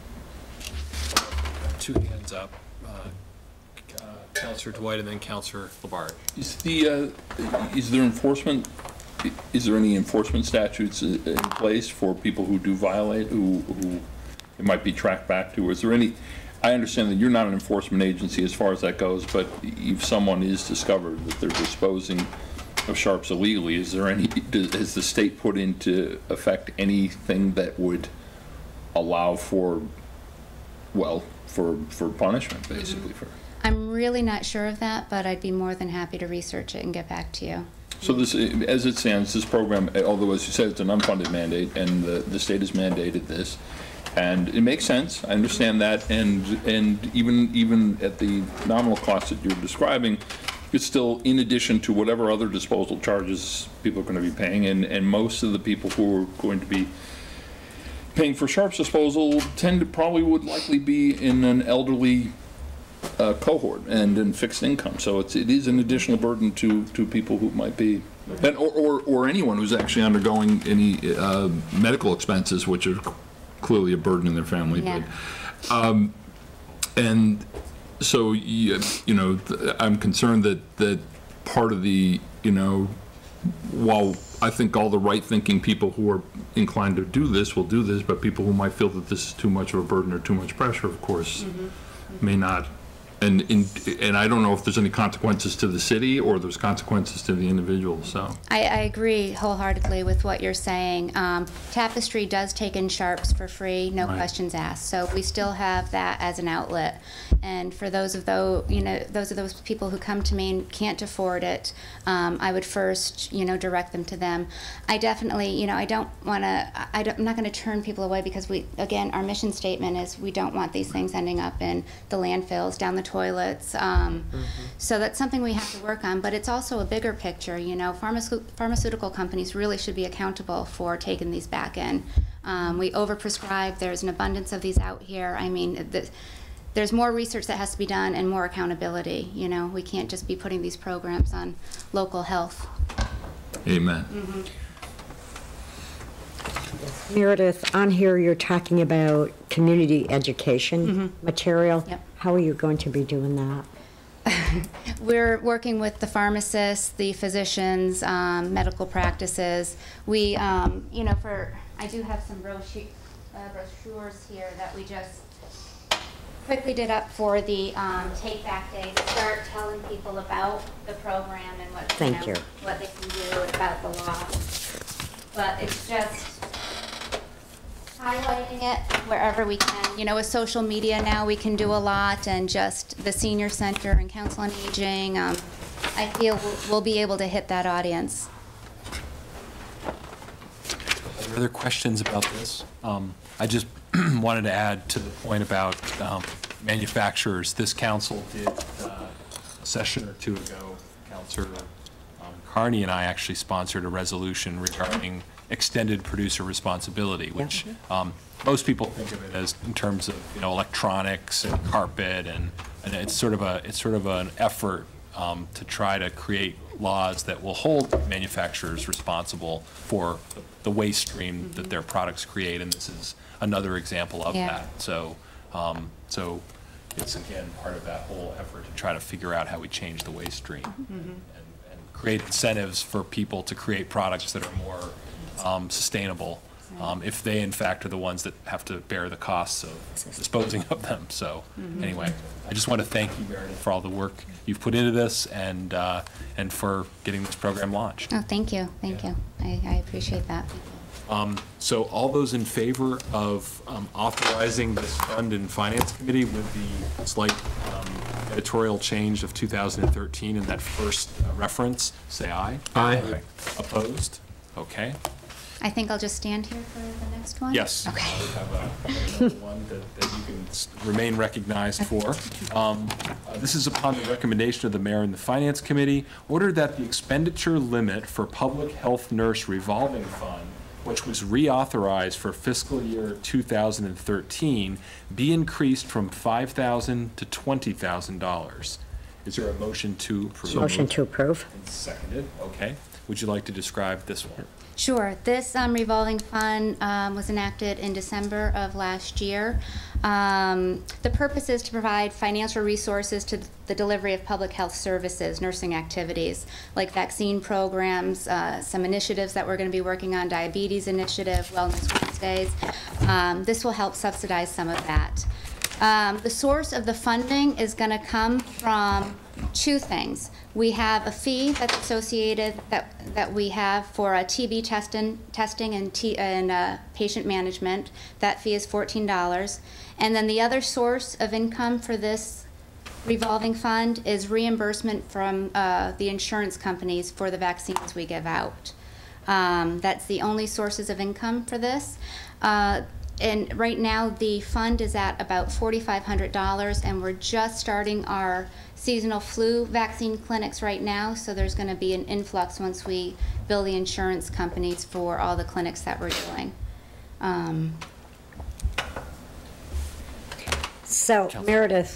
Two hands up. Uh, uh, Councilor Dwight and then Councilor Labarge. Is the, uh, is there enforcement, is there any enforcement statutes i- in place for people who do violate, who, who it might be tracked back to? Is there any, I understand that you're not an enforcement agency as far as that goes, but if someone is discovered that they're disposing of sharps illegally, is there any, does, has the state put into effect anything that would allow for, well, for, for punishment, basically? For I'm really not sure of that, but I'd be more than happy to research it and get back to you. So this, as it stands, this program, although as you said, it's an unfunded mandate, and the, the state has mandated this, and it makes sense, I understand that, and and even even at the nominal cost that you're describing, it's still in addition to whatever other disposal charges people are going to be paying, and, and most of the people who are going to be paying for sharps disposal tend to probably would likely be in an elderly uh, cohort and in fixed income. So it's, it is an additional burden to, to people who might be, and, or, or, or anyone who's actually undergoing any uh, medical expenses, which are clearly a burden in their family. Yeah. But, um, and so, you, you know, th- I'm concerned that, that part of the, you know, while I think all the right-thinking people who are inclined to do this will do this, but people who might feel that this is too much of a burden or too much pressure, of course, mm-hmm. may not. And, in, and I don't know if there's any consequences to the city or there's consequences to the individual, so. I, I agree wholeheartedly with what you're saying. Um, Tapestry does take in sharps for free, no Right. questions asked. So we still have that as an outlet. And for those of those, you know, those of those people who come to me and can't afford it, um, I would first, you know, direct them to them. I definitely, you know, I don't want to, I don't, I'm not going to turn people away because we, again, our mission statement is we don't want these things ending up in the landfills, down the toilets. Um, mm-hmm. So that's something we have to work on, but it's also a bigger picture. You know, pharmaceutical, pharmaceutical companies really should be accountable for taking these back in. Um, we overprescribe. There's an abundance of these out here. I mean, the, there's more research that has to be done and more accountability. You know, we can't just be putting these programs on local health. Amen. Mm-hmm. Meredith, on here you're talking about community education Mm-hmm. material. Yep. How are you going to be doing that? We're working with the pharmacists, the physicians, um, medical practices. We, um, you know, for, I do have some brochu- uh, brochures here that we just quickly did up for the um, Take Back Day to start telling people about the program and what, Thank you know, you. what they can do about the law. But it's just highlighting it wherever we can. You know, with social media now, we can do a lot, and just the senior center and council on aging, um, I feel we'll, we'll be able to hit that audience. Are there other questions about this? Um, I just wanted to add to the point about um, manufacturers. This council did, uh, a session or two ago, Councilor um, Carney and I actually sponsored a resolution regarding extended producer responsibility, which um, most people think of it as in terms of, you know, electronics and carpet, and, and it's sort of a it's sort of an effort um, to try to create laws that will hold manufacturers responsible for the waste stream that their products create, and this is another example of Yeah. that. So, um, so it's again part of that whole effort to try to figure out how we change the waste stream Mm-hmm. and, and create incentives for people to create products that are more um, sustainable, um, if they in fact are the ones that have to bear the costs of disposing of them. So Mm-hmm. anyway, I just want to thank you, Meredith, for all the work you've put into this, and uh, and for getting this program launched. Oh, thank you, thank you. I, I appreciate that. Um, So all those in favor of um, authorizing this fund and finance committee with the slight um, editorial change of two thousand thirteen in that first uh, reference, say aye. Aye. Opposed? Okay. I think I'll just stand here for the next one? Yes. Okay. We have a- another one that that you can s- remain recognized for. Um, uh, This is upon the recommendation of the mayor and the finance committee, order that the expenditure limit for public health nurse revolving fund, which was reauthorized for fiscal year two thousand thirteen, be increased from five thousand dollars to twenty thousand dollars. Is there a motion to approve? Motion to approve. Seconded, okay. Would you like to describe this one? Sure. This um, revolving fund um, was enacted in December of last year. Um, the purpose is to provide financial resources to the delivery of public health services, nursing activities, like vaccine programs, uh, some initiatives that we're going to be working on, diabetes initiative, Wellness Wednesdays. Um, this will help subsidize some of that. Um, the source of the funding is going to come from two things. We have a fee that's associated that that we have for a T B testing, testing and, T, and uh, patient management. That fee is fourteen dollars. And then the other source of income for this revolving fund is reimbursement from uh, the insurance companies for the vaccines we give out. Um, that's the only sources of income for this. Uh, and right now the fund is at about forty-five hundred dollars, and we're just starting our seasonal flu vaccine clinics right now, so there's going to be an influx once we bill the insurance companies for all the clinics that we're doing. Um, So Meredith,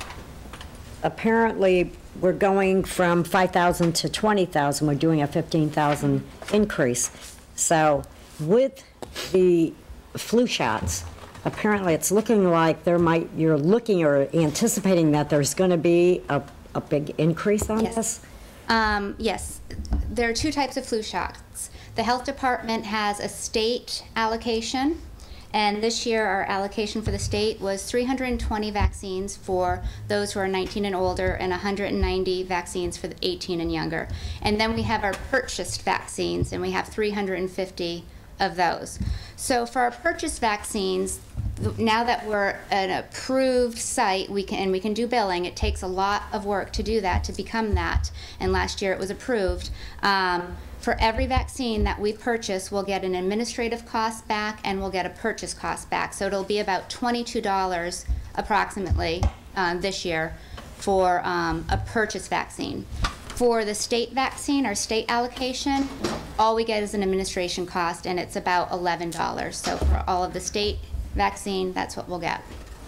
apparently we're going from five thousand to twenty thousand. We're doing a fifteen thousand increase. So with the flu shots, apparently it's looking like there might, you're looking or anticipating that there's going to be a, a big increase on Yes. this? Um, yes, there are two types of flu shots. The health department has a state allocation, and this year our allocation for the state was three hundred twenty vaccines for those who are nineteen and older and one hundred ninety vaccines for the eighteen and younger. And then we have our purchased vaccines, and we have three hundred fifty of those. So for our purchased vaccines, now that we're an approved site, we can, and we can do billing, it takes a lot of work to do that, to become that, and last year it was approved. Um, for every vaccine that we purchase, we'll get an administrative cost back and we'll get a purchase cost back. So it'll be about twenty-two dollars approximately uh, this year for um, a purchase vaccine. For the state vaccine, our state allocation, all we get is an administration cost, and it's about eleven dollars. So for all of the state vaccine, that's what we'll get.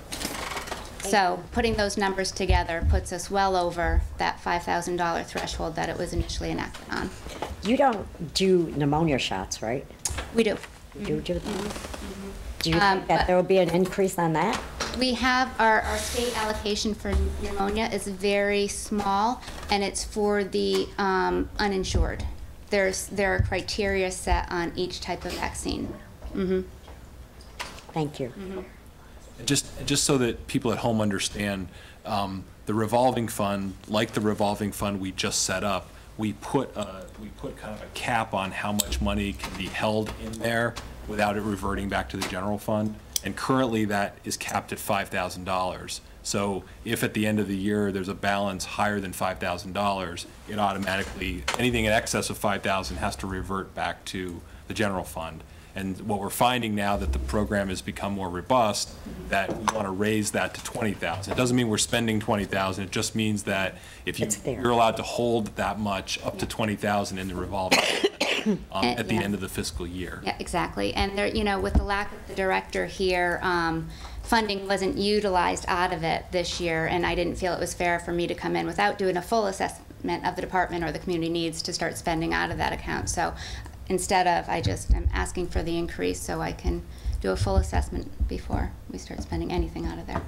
So putting those numbers together puts us well over that five thousand dollar threshold that it was initially enacted on. You don't do pneumonia shots, right? We do. You do? Mm-hmm. Do you Um, think that but- there will be an increase on that? We have, our, our state allocation for pneumonia is very small, and it's for the um, uninsured. There's, there are criteria set on each type of vaccine. Mm-hmm. Thank you. Just, just so that people at home understand, um, the revolving fund, like the revolving fund we just set up, we put, a, we put kind of a cap on how much money can be held in there without it reverting back to the general fund. And currently that is capped at five thousand dollars. So if at the end of the year there's a balance higher than five thousand dollars, it automatically, anything in excess of five thousand dollars has to revert back to the general fund. And what we're finding now that the program has become more robust, that we want to raise that to twenty thousand dollars. It doesn't mean we're spending twenty thousand dollars. It just means that if you, It's there. you're allowed to hold that much, up to twenty thousand dollars in the revolving fund, um, And- at the yeah. end of the fiscal year. Yeah, exactly. And there, you know, with the lack of the director here, um, funding wasn't utilized out of it this year, and I didn't feel it was fair for me to come in without doing a full assessment of the department or the community needs to start spending out of that account. So instead of, I just am asking for the increase so I can do a full assessment before we start spending anything out of there.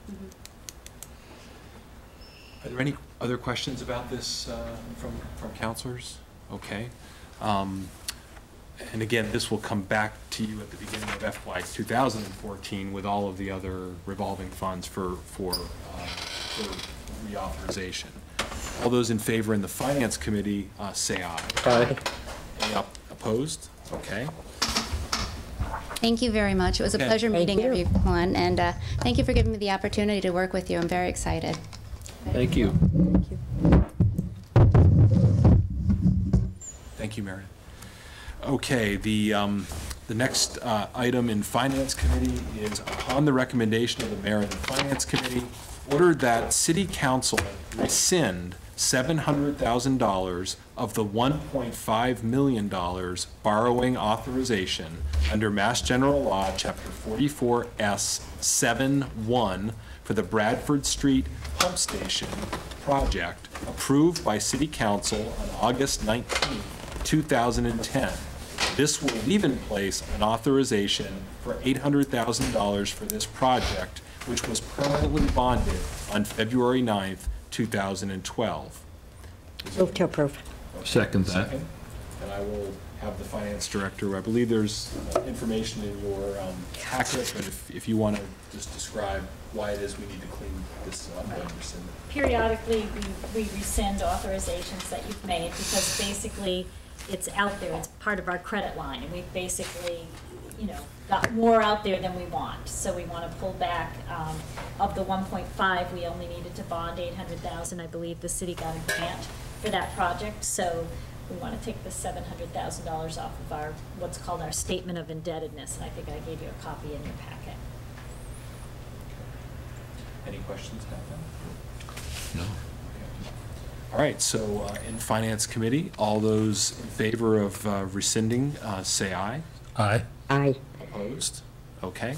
Are there any other questions about this uh, from, from counselors? Okay. Um, And again, this will come back to you at the beginning of F Y two thousand fourteen with all of the other revolving funds for, for, uh, for reauthorization. All those in favor in the Finance Committee, uh, say aye. Aye. Any op- opposed? Okay. Thank you very much. It was a Okay. pleasure Thank meeting you. everyone, and uh, thank you for giving me the opportunity to work with you. I'm very excited. Thank you. Thank you, Meredith. Okay, the, um, the next uh, item in Finance Committee is upon the recommendation of the mayor and the Finance Committee, ordered that City Council rescind seven hundred thousand dollars of the one point five million dollars borrowing authorization under Mass General Law, Chapter forty-four S seven one for the Bradford Street Pump Station project approved by City Council on August nineteenth, two thousand ten. This will leave in place an authorization for eight hundred thousand dollars for this project, which was permanently bonded on February ninth, two thousand twelve. Move to approve. Second that. Second. And I will have the finance director, I believe there's uh, information in your um, packet, but if, if you want to just describe why it is we need to clean this up and rescind it. Periodically, we, we rescind authorizations that you've made because basically it's out there, it's part of our credit line, and we've basically, you know, got more out there than we want. So we want to pull back, um, of the one point five, we only needed to bond eight hundred thousand. I believe the city got a grant for that project, so we want to take the seven hundred thousand dollars off of our, what's called our statement of indebtedness, and I think I gave you a copy in your packet. Any questions about that? No. All right, so uh, in Finance Committee, all those in favor of uh, rescinding, uh, say aye. Aye. Aye. Opposed? Okay.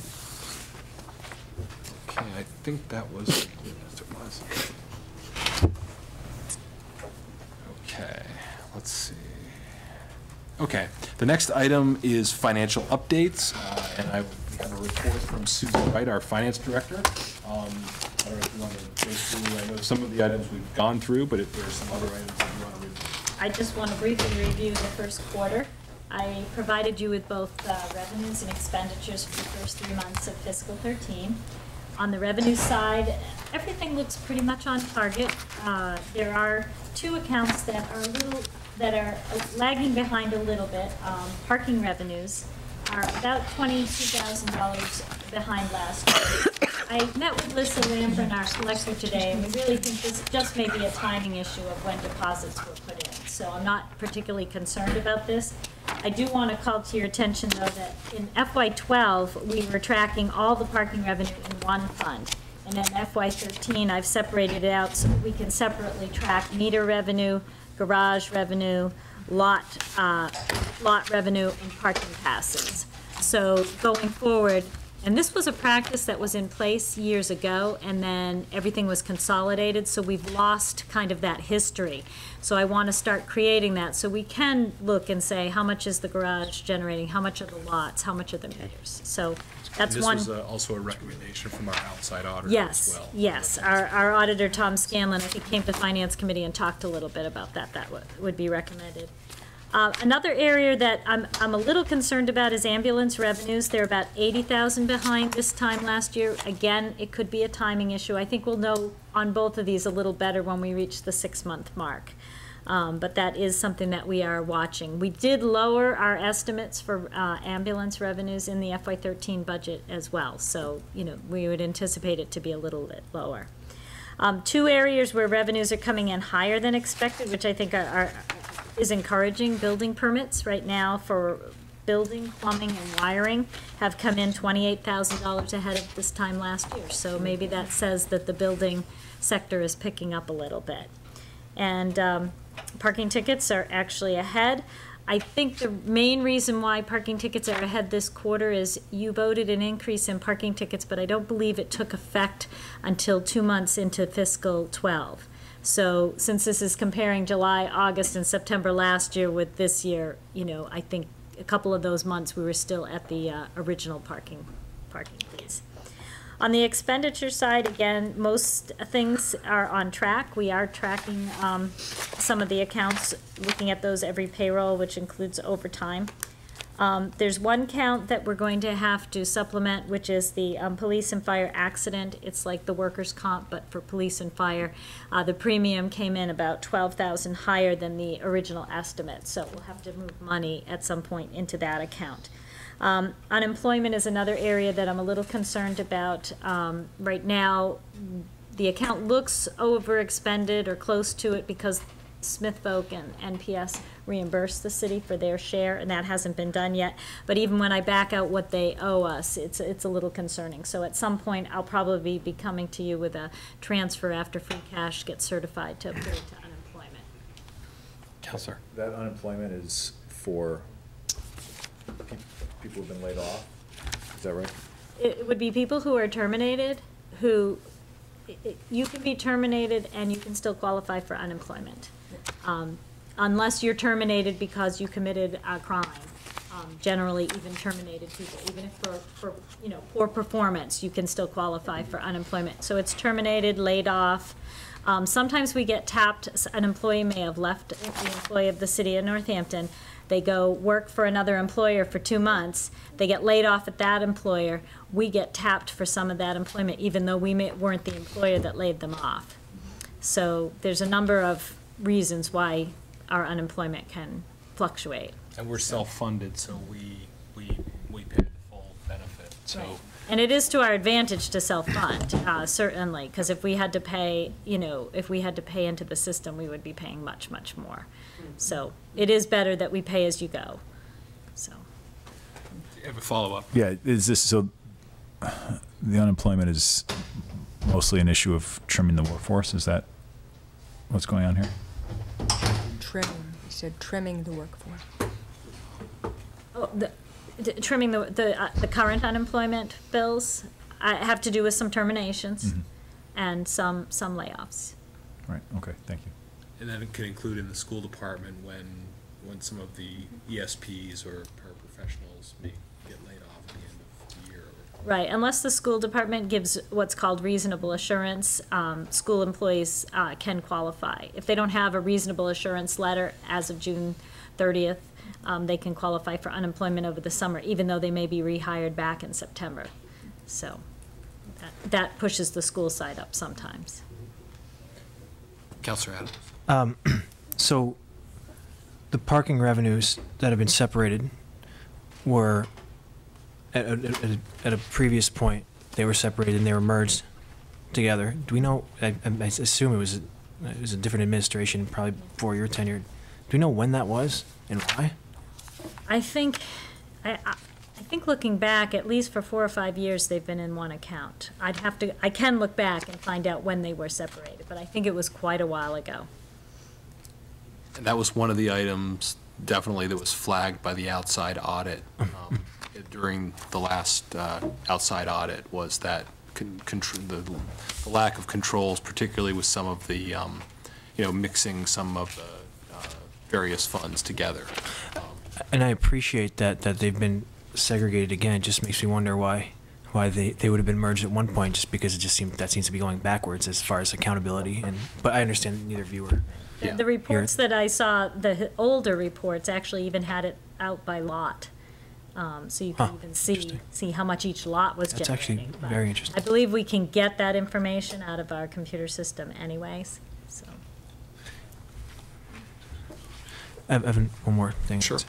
Okay, I think that was, yes, it was. Okay, let's see. Okay, the next item is financial updates, uh, and I we have a report from Susan Wright, our finance director. Um, I don't know if you want to go through, I know some of the items we've gone through, but if there are some other items that you want to review. I just want to briefly review the first quarter. I provided you with both uh, revenues and expenditures for the first three months of fiscal thirteen. On the revenue side, everything looks pretty much on target. Uh, There are two accounts that are a little, that are lagging behind a little bit. Um, Parking revenues are about twenty-two thousand dollars behind last year. I met with Lisa Lambert, our collector, today, and we really think this just may be a timing issue of when deposits were put in. So I'm not particularly concerned about this. I do want to call to your attention, though, that in F Y twelve, we were tracking all the parking revenue in one fund. And in F Y thirteen, I've separated it out so that we can separately track meter revenue, garage revenue, lot, uh, lot revenue, and parking passes. So going forward, and this was a practice that was in place years ago, and then everything was consolidated, so we've lost kind of that history. So I want to start creating that, so we can look and say, how much is the garage generating, how much are the lots, how much are the meters? So that's And one. This was uh, also a recommendation from our outside auditor as Yes, well. yes. Our, our auditor, Tom Scanlon, I think came to Finance Committee and talked a little bit about that. That would, would be recommended. Uh, Another area that I'm, I'm a little concerned about is ambulance revenues. They're about eighty thousand behind this time last year. Again, it could be a timing issue. I think we'll know on both of these a little better when we reach the six-month mark. Um, But that is something that we are watching. We did lower our estimates for uh, ambulance revenues in the F Y thirteen budget as well. So, you know, we would anticipate it to be a little bit lower. Um, Two areas where revenues are coming in higher than expected, which I think are, are is encouraging. Building permits right now for building, plumbing, and wiring have come in twenty-eight thousand dollars ahead of this time last year. So maybe that says that the building sector is picking up a little bit. And um, parking tickets are actually ahead. I think the main reason why parking tickets are ahead this quarter is you voted an increase in parking tickets, but I don't believe it took effect until two months into fiscal twelve. So since this is comparing July, August, and September last year with this year, you know, I think a couple of those months we were still at the uh, original parking, parking fees. On the expenditure side, again, most things are on track. We are tracking um, some of the accounts, looking at those every payroll, which includes overtime. Um, There's one count that we're going to have to supplement, which is the um, police and fire accident. It's like the workers' comp, but for police and fire. Uh, The premium came in about twelve thousand dollars higher than the original estimate, so we'll have to move money at some point into that account. Um, Unemployment is another area that I'm a little concerned about. Um, Right now, the account looks overexpended or close to it because Smith Folk and N P S reimburse the city for their share, and that hasn't been done yet. But even when I back out what they owe us, it's, it's a little concerning. So at some point, I'll probably be coming to you with a transfer after free cash gets certified to put it to unemployment. Counselor. That unemployment is for pe- people who've been laid off, is that right? It would be people who are terminated, who, i- i- you can be terminated and you can still qualify for unemployment. Um, Unless you're terminated because you committed a crime. Um, Generally, even terminated people, even if for, for, you know, poor performance, you can still qualify for unemployment. So it's terminated, laid off. Um, Sometimes we get tapped, s- an employee may have left, the employee of the city of Northampton. They go work for another employer for two months. They get laid off at that employer. We get tapped for some of that employment, even though we may, weren't the employer that laid them off. So there's a number of reasons why our unemployment can fluctuate. And we're self-funded, so we, we, we pay the full benefit. So Right. And it is to our advantage to self-fund, uh, certainly, because if we had to pay, you know, if we had to pay into the system, we would be paying much, much more. So it is better that we pay as you go, so. You have a follow-up? Yeah, is this, so the unemployment is mostly an issue of trimming the workforce? Is that what's going on here? Trimming, he said trimming the workforce. Oh, the, the- trimming the, the, uh, the current unemployment bills uh, have to do with some terminations Mhm. and some, some layoffs. Right, okay, thank you. And that can include in the school department when, when some of the E S Ps or paraprofessionals may get laid off at the end of the year. Right, unless the school department gives what's called reasonable assurance, um, school employees uh, can qualify. If they don't have a reasonable assurance letter as of June thirtieth, um, they can qualify for unemployment over the summer, even though they may be rehired back in September. So that, that pushes the school side up sometimes. Counselor Adams? Um, so the parking revenues that have been separated were, at, at, at a- at a previous point, they were separated and they were merged together. Do we know, I, I assume it was, a- it was a different administration, probably before your tenure. Do we know when that was and why? I think, I, I I think looking back, at least for four or five years, they've been in one account. I'd have to, I can look back and find out when they were separated, but I think it was quite a while ago. And that was one of the items, definitely, that was flagged by the outside audit um, during the last uh, outside audit, was that con- contr- the the lack of controls, particularly with some of the, um, you know, mixing some of the uh, various funds together. Um, And I appreciate that, that they've been segregated again. It just makes me wonder why, why they, they would have been merged at one point, just because it just seems, that seems to be going backwards as far as accountability. And, but I understand neither of you were. The- The reports that I saw, the h- older reports actually even had it out by lot. Um, So you Huh, can even see, see how much each lot was That's generating. actually But very interesting. I believe we can get that information out of our computer system anyways, so. I have, I have one more thing. Sure.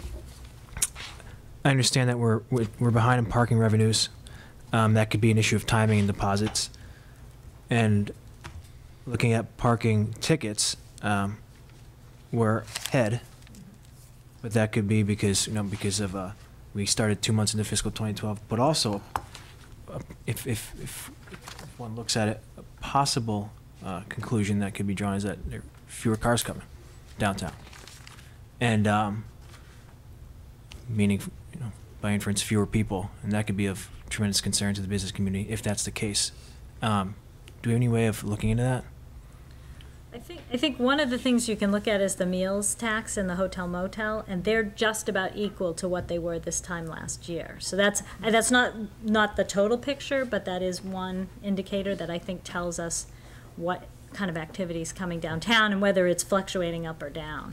I understand that we're, we're we're behind in parking revenues. Um, that could be an issue of timing and deposits. And looking at parking tickets, um, we're ahead. But that could be because, you know, because of, uh, we started two months into fiscal twenty twelve, but also, uh, if, if, if one looks at it, a possible, uh, conclusion that could be drawn is that there are fewer cars coming downtown. And, um, meaning, you know, by inference, fewer people, and that could be of tremendous concern to the business community if that's the case. Um, do we have any way of looking into that? I think, I think one of the things you can look at is the meals tax in the hotel motel, and they're just about equal to what they were this time last year. So that's, and that's not, not the total picture, but that is one indicator that I think tells us what kind of activity is coming downtown and whether it's fluctuating up or down.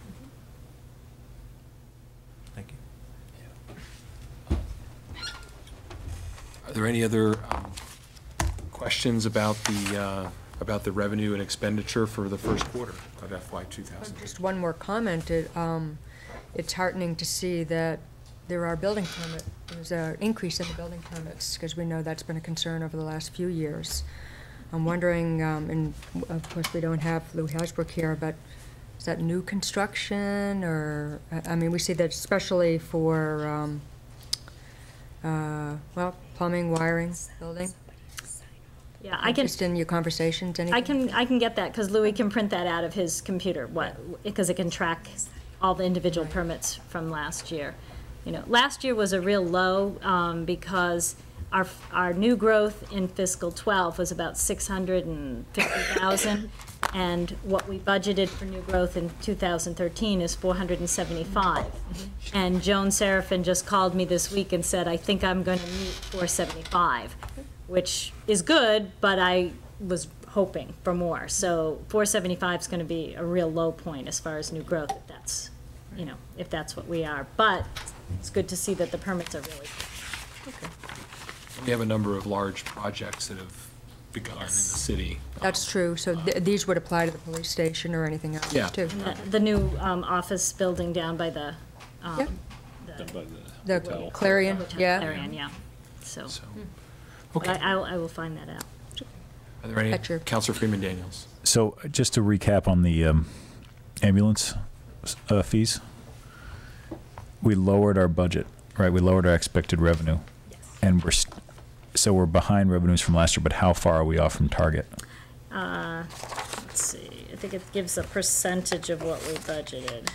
Thank you. Are there any other um, questions about the, uh, about the revenue and expenditure for the first quarter of F Y two thousand? Just one more comment. It, um, it's heartening to see that there are building permit, there's an increase in the building permits, because we know that's been a concern over the last few years. I'm wondering, um, and of course, we don't have Lou Hasbrook here, but is that new construction, or, I I mean, we see that especially for, um, uh, well, plumbing, wiring, building? Yeah, I can, Just in your conversations, anything? I can, I can get that, because Louis can print that out of his computer, what, because it can track all the individual permits from last year. You know, last year was a real low, um, because our, our new growth in fiscal twelve was about six hundred fifty thousand, and what we budgeted for new growth in two thousand thirteen is four hundred seventy-five. And Joan Seraphin just called me this week and said, I think I'm gonna meet four seventy-five, which is good, but I was hoping for more. So four seventy-five is gonna be a real low point as far as new growth, if that's, you know, if that's what we are. But it's good to see that the permits are really good. We have a number of large projects that have begun in the city. That's true, so th- these would apply to the police station or anything else, Yeah. too? The- The new um, office building down by the, um, Yep. the The Clarion, Hotel yeah? Clarion, yeah. so. So, But okay. I, I'll- I will find that out. Are there any? That's your- Counselor Freeman Daniels. So just to recap on the um, ambulance uh, fees, we lowered our budget, right? We lowered our expected revenue. Yes. And we're, st- so we're behind revenues from last year, but how far are we off from target? Uh, let's see, I think it gives a percentage of what we budgeted. In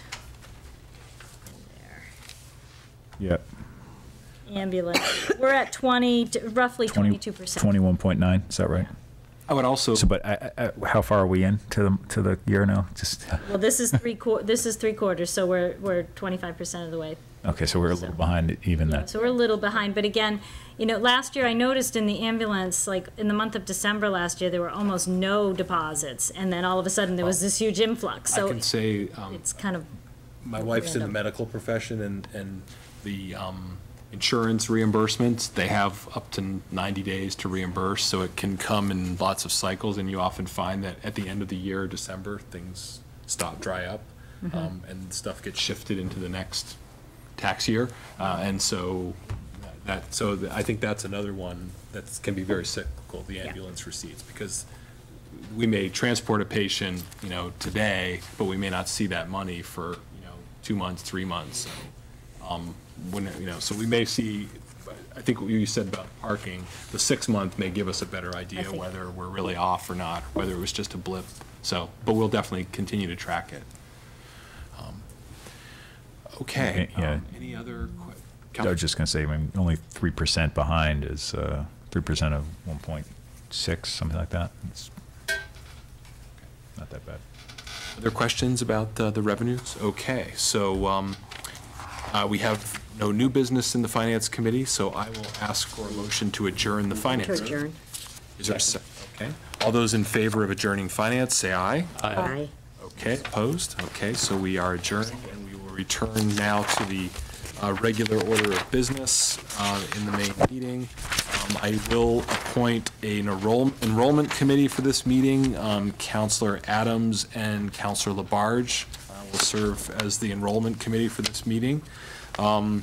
there. Yep. Ambulance, we're at twenty, to- roughly twenty twenty-two percent. twenty-one point nine, is that right? I would also. So, but I, I, I- how far are we in to the, to the year now? Just, Well, this is three quar, this is three quarters, so we're, we're twenty-five percent of the way. okay, so we're a little behind even then. So we're a little behind, but again, you know, last year I noticed in the ambulance, like in the month of December last year, there were almost no deposits, and then all of a sudden there was this huge influx, I so can say, um, it's kind of, my wife's in the random. medical profession, and, and the um, insurance reimbursements, they have up to ninety days to reimburse, so it can come in lots of cycles, and you often find that at the end of the year, December, things stop, dry up, um, and stuff gets shifted into the next tax year, uh, and so that, so th- I think that's another one that can be very cyclical, the ambulance receipts, because we may transport a patient, you know, today, but we may not see that money for, you know, two months, three months. So, um, when, you know, so we may see, I think what you said about parking, the six month may give us a better idea think- whether we're really off or not, whether it was just a blip. So, but we'll definitely continue to track it. Um, Okay. Okay, yeah. um, Any other? que- I was just gonna say, I mean, only three percent behind is, uh, three percent of one point six, something like that. It's not that bad. Other questions about uh, the revenues? Okay, so um, uh, we have no new business in the Finance Committee, so I will ask for a motion to adjourn the Finance. To Committee. adjourn. Is there a sec- Okay. All those in favor of adjourning Finance, say aye. Aye. Okay, opposed? Okay, so we are adjourned, and we will return now to the uh, regular order of business uh, in the main meeting. Um, I will appoint an enroll- enrollment committee for this meeting. Um, Counselor Adams and Counselor Labarge uh, will serve as the enrollment committee for this meeting. Um,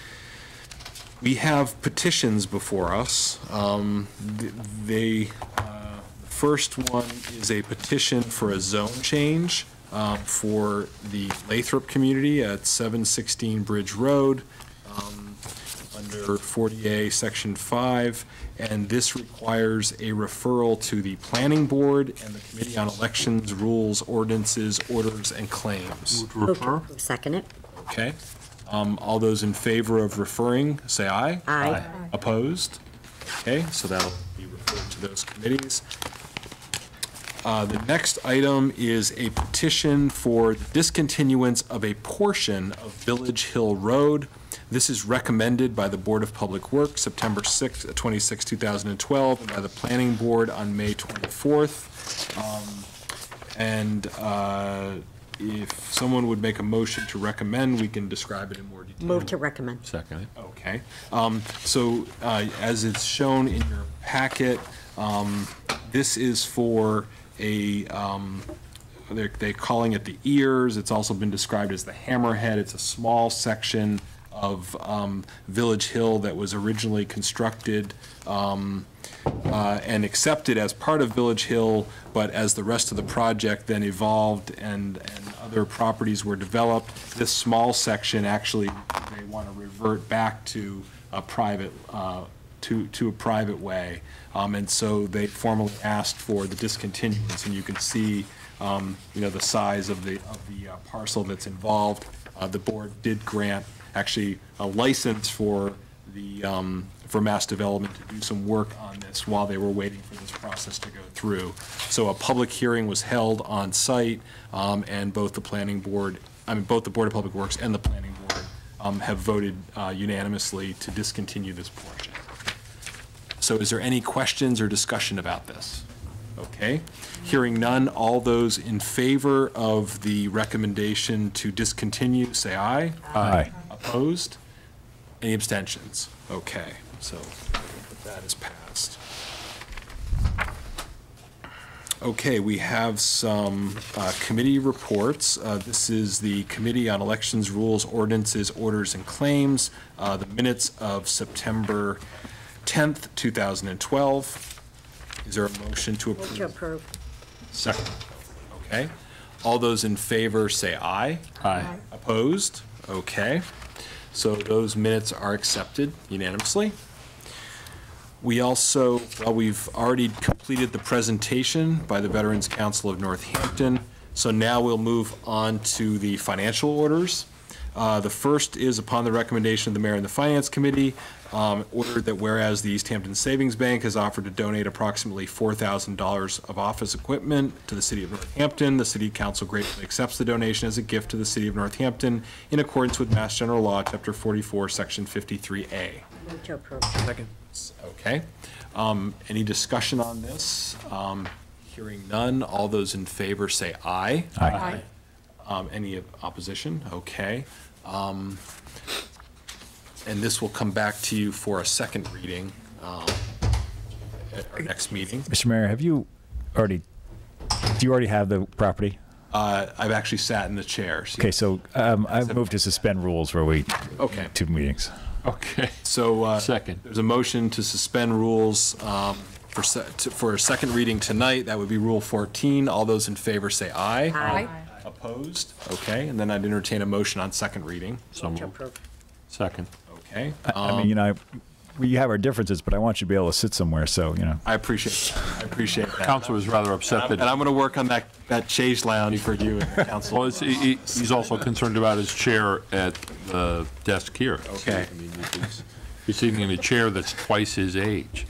We have petitions before us. Um, th- They, uh, the first one is a petition for a zone change um, for the Lathrop community at seven sixteen Bridge Road, um, under forty A, Section five, and this requires a referral to the Planning Board and the Committee on Elections, Rules, Ordinances, Orders, and Claims. Okay, second it. Okay. Um, All those in favor of referring, say aye. Aye. Opposed? Okay, so that'll be referred to those committees. Uh, The next item is a petition for discontinuance of a portion of Village Hill Road. This is recommended by the Board of Public Works, September sixth, twenty-sixth, two thousand twelve, and by the Planning Board on May twenty-fourth. Um, And uh, if someone would make a motion to recommend, we can describe it in more detail. Move to recommend. Second. Okay. Um, So uh, as it's shown in your packet, um, this is for a, um, they're they're calling it the ears. It's also been described as the hammerhead. It's a small section of um, Village Hill that was originally constructed um, uh, and accepted as part of Village Hill, but as the rest of the project then evolved and, and other properties were developed, this small section actually, they want to revert back to a private, uh, to, to a private way. Um, And so they formally asked for the discontinuance, and you can see, um, you know, the size of the, of the uh, parcel that's involved. Uh, The board did grant actually a license for the, um, for Mass Development to do some work on this while they were waiting for this process to go through. So a public hearing was held on site, um, and both the planning board, I mean, both the Board of Public Works and the planning board um, have voted uh, unanimously to discontinue this portion. So is there any questions or discussion about this? Okay. Hearing none, all those in favor of the recommendation to discontinue, say aye. Aye. Opposed? Any abstentions? Okay, so that is passed. Okay, we have some uh, committee reports. Uh, This is the Committee on Elections, Rules, Ordinances, Orders, and Claims. Uh, The minutes of September tenth, two thousand twelve. Is there a motion to Move to approve? approve. Second. Okay. All those in favor say aye. Aye. Opposed? Okay. So those minutes are accepted unanimously. We also, well, we've already completed the presentation by the Veterans Council of Northampton, so now we'll move on to the financial orders. Uh, The first is upon the recommendation of the mayor and the finance committee, um, ordered that whereas the East Hampton Savings Bank has offered to donate approximately four thousand dollars of office equipment to the city of Northampton, the city council gratefully accepts the donation as a gift to the city of Northampton in accordance with Mass General Law, Chapter forty-four, Section fifty-three A. Move to approve. Second. Okay. Um, Any discussion on this? Um, Hearing none, all those in favor say aye. Aye. Um, Any opposition? Okay. Um, And this will come back to you for a second reading um, at our next meeting. Mister Mayor, have you already, do you already have the property? Uh, I've actually sat in the chair. so- Okay, so um, I've moved to suspend rules where we, Okay. two meetings. Okay. So uh, Second. there's a motion to suspend rules um, for se- to- for a second reading tonight. That would be Rule fourteen. All those in favor say aye. Aye. Opposed? Okay, and then I'd entertain a motion on second reading. So Move to moved. approve. Second. Okay? I I um, mean, you know, we have our differences, but I want you to be able to sit somewhere, so, you know. I appreciate, I appreciate that. Council was rather upset And I'm- that. and I'm going to work on that, that chaise lounge for you and the council. Well, it's, he, he- he's also concerned about his chair at the desk here. Okay. I mean, he's, he's sitting in a chair that's twice his age.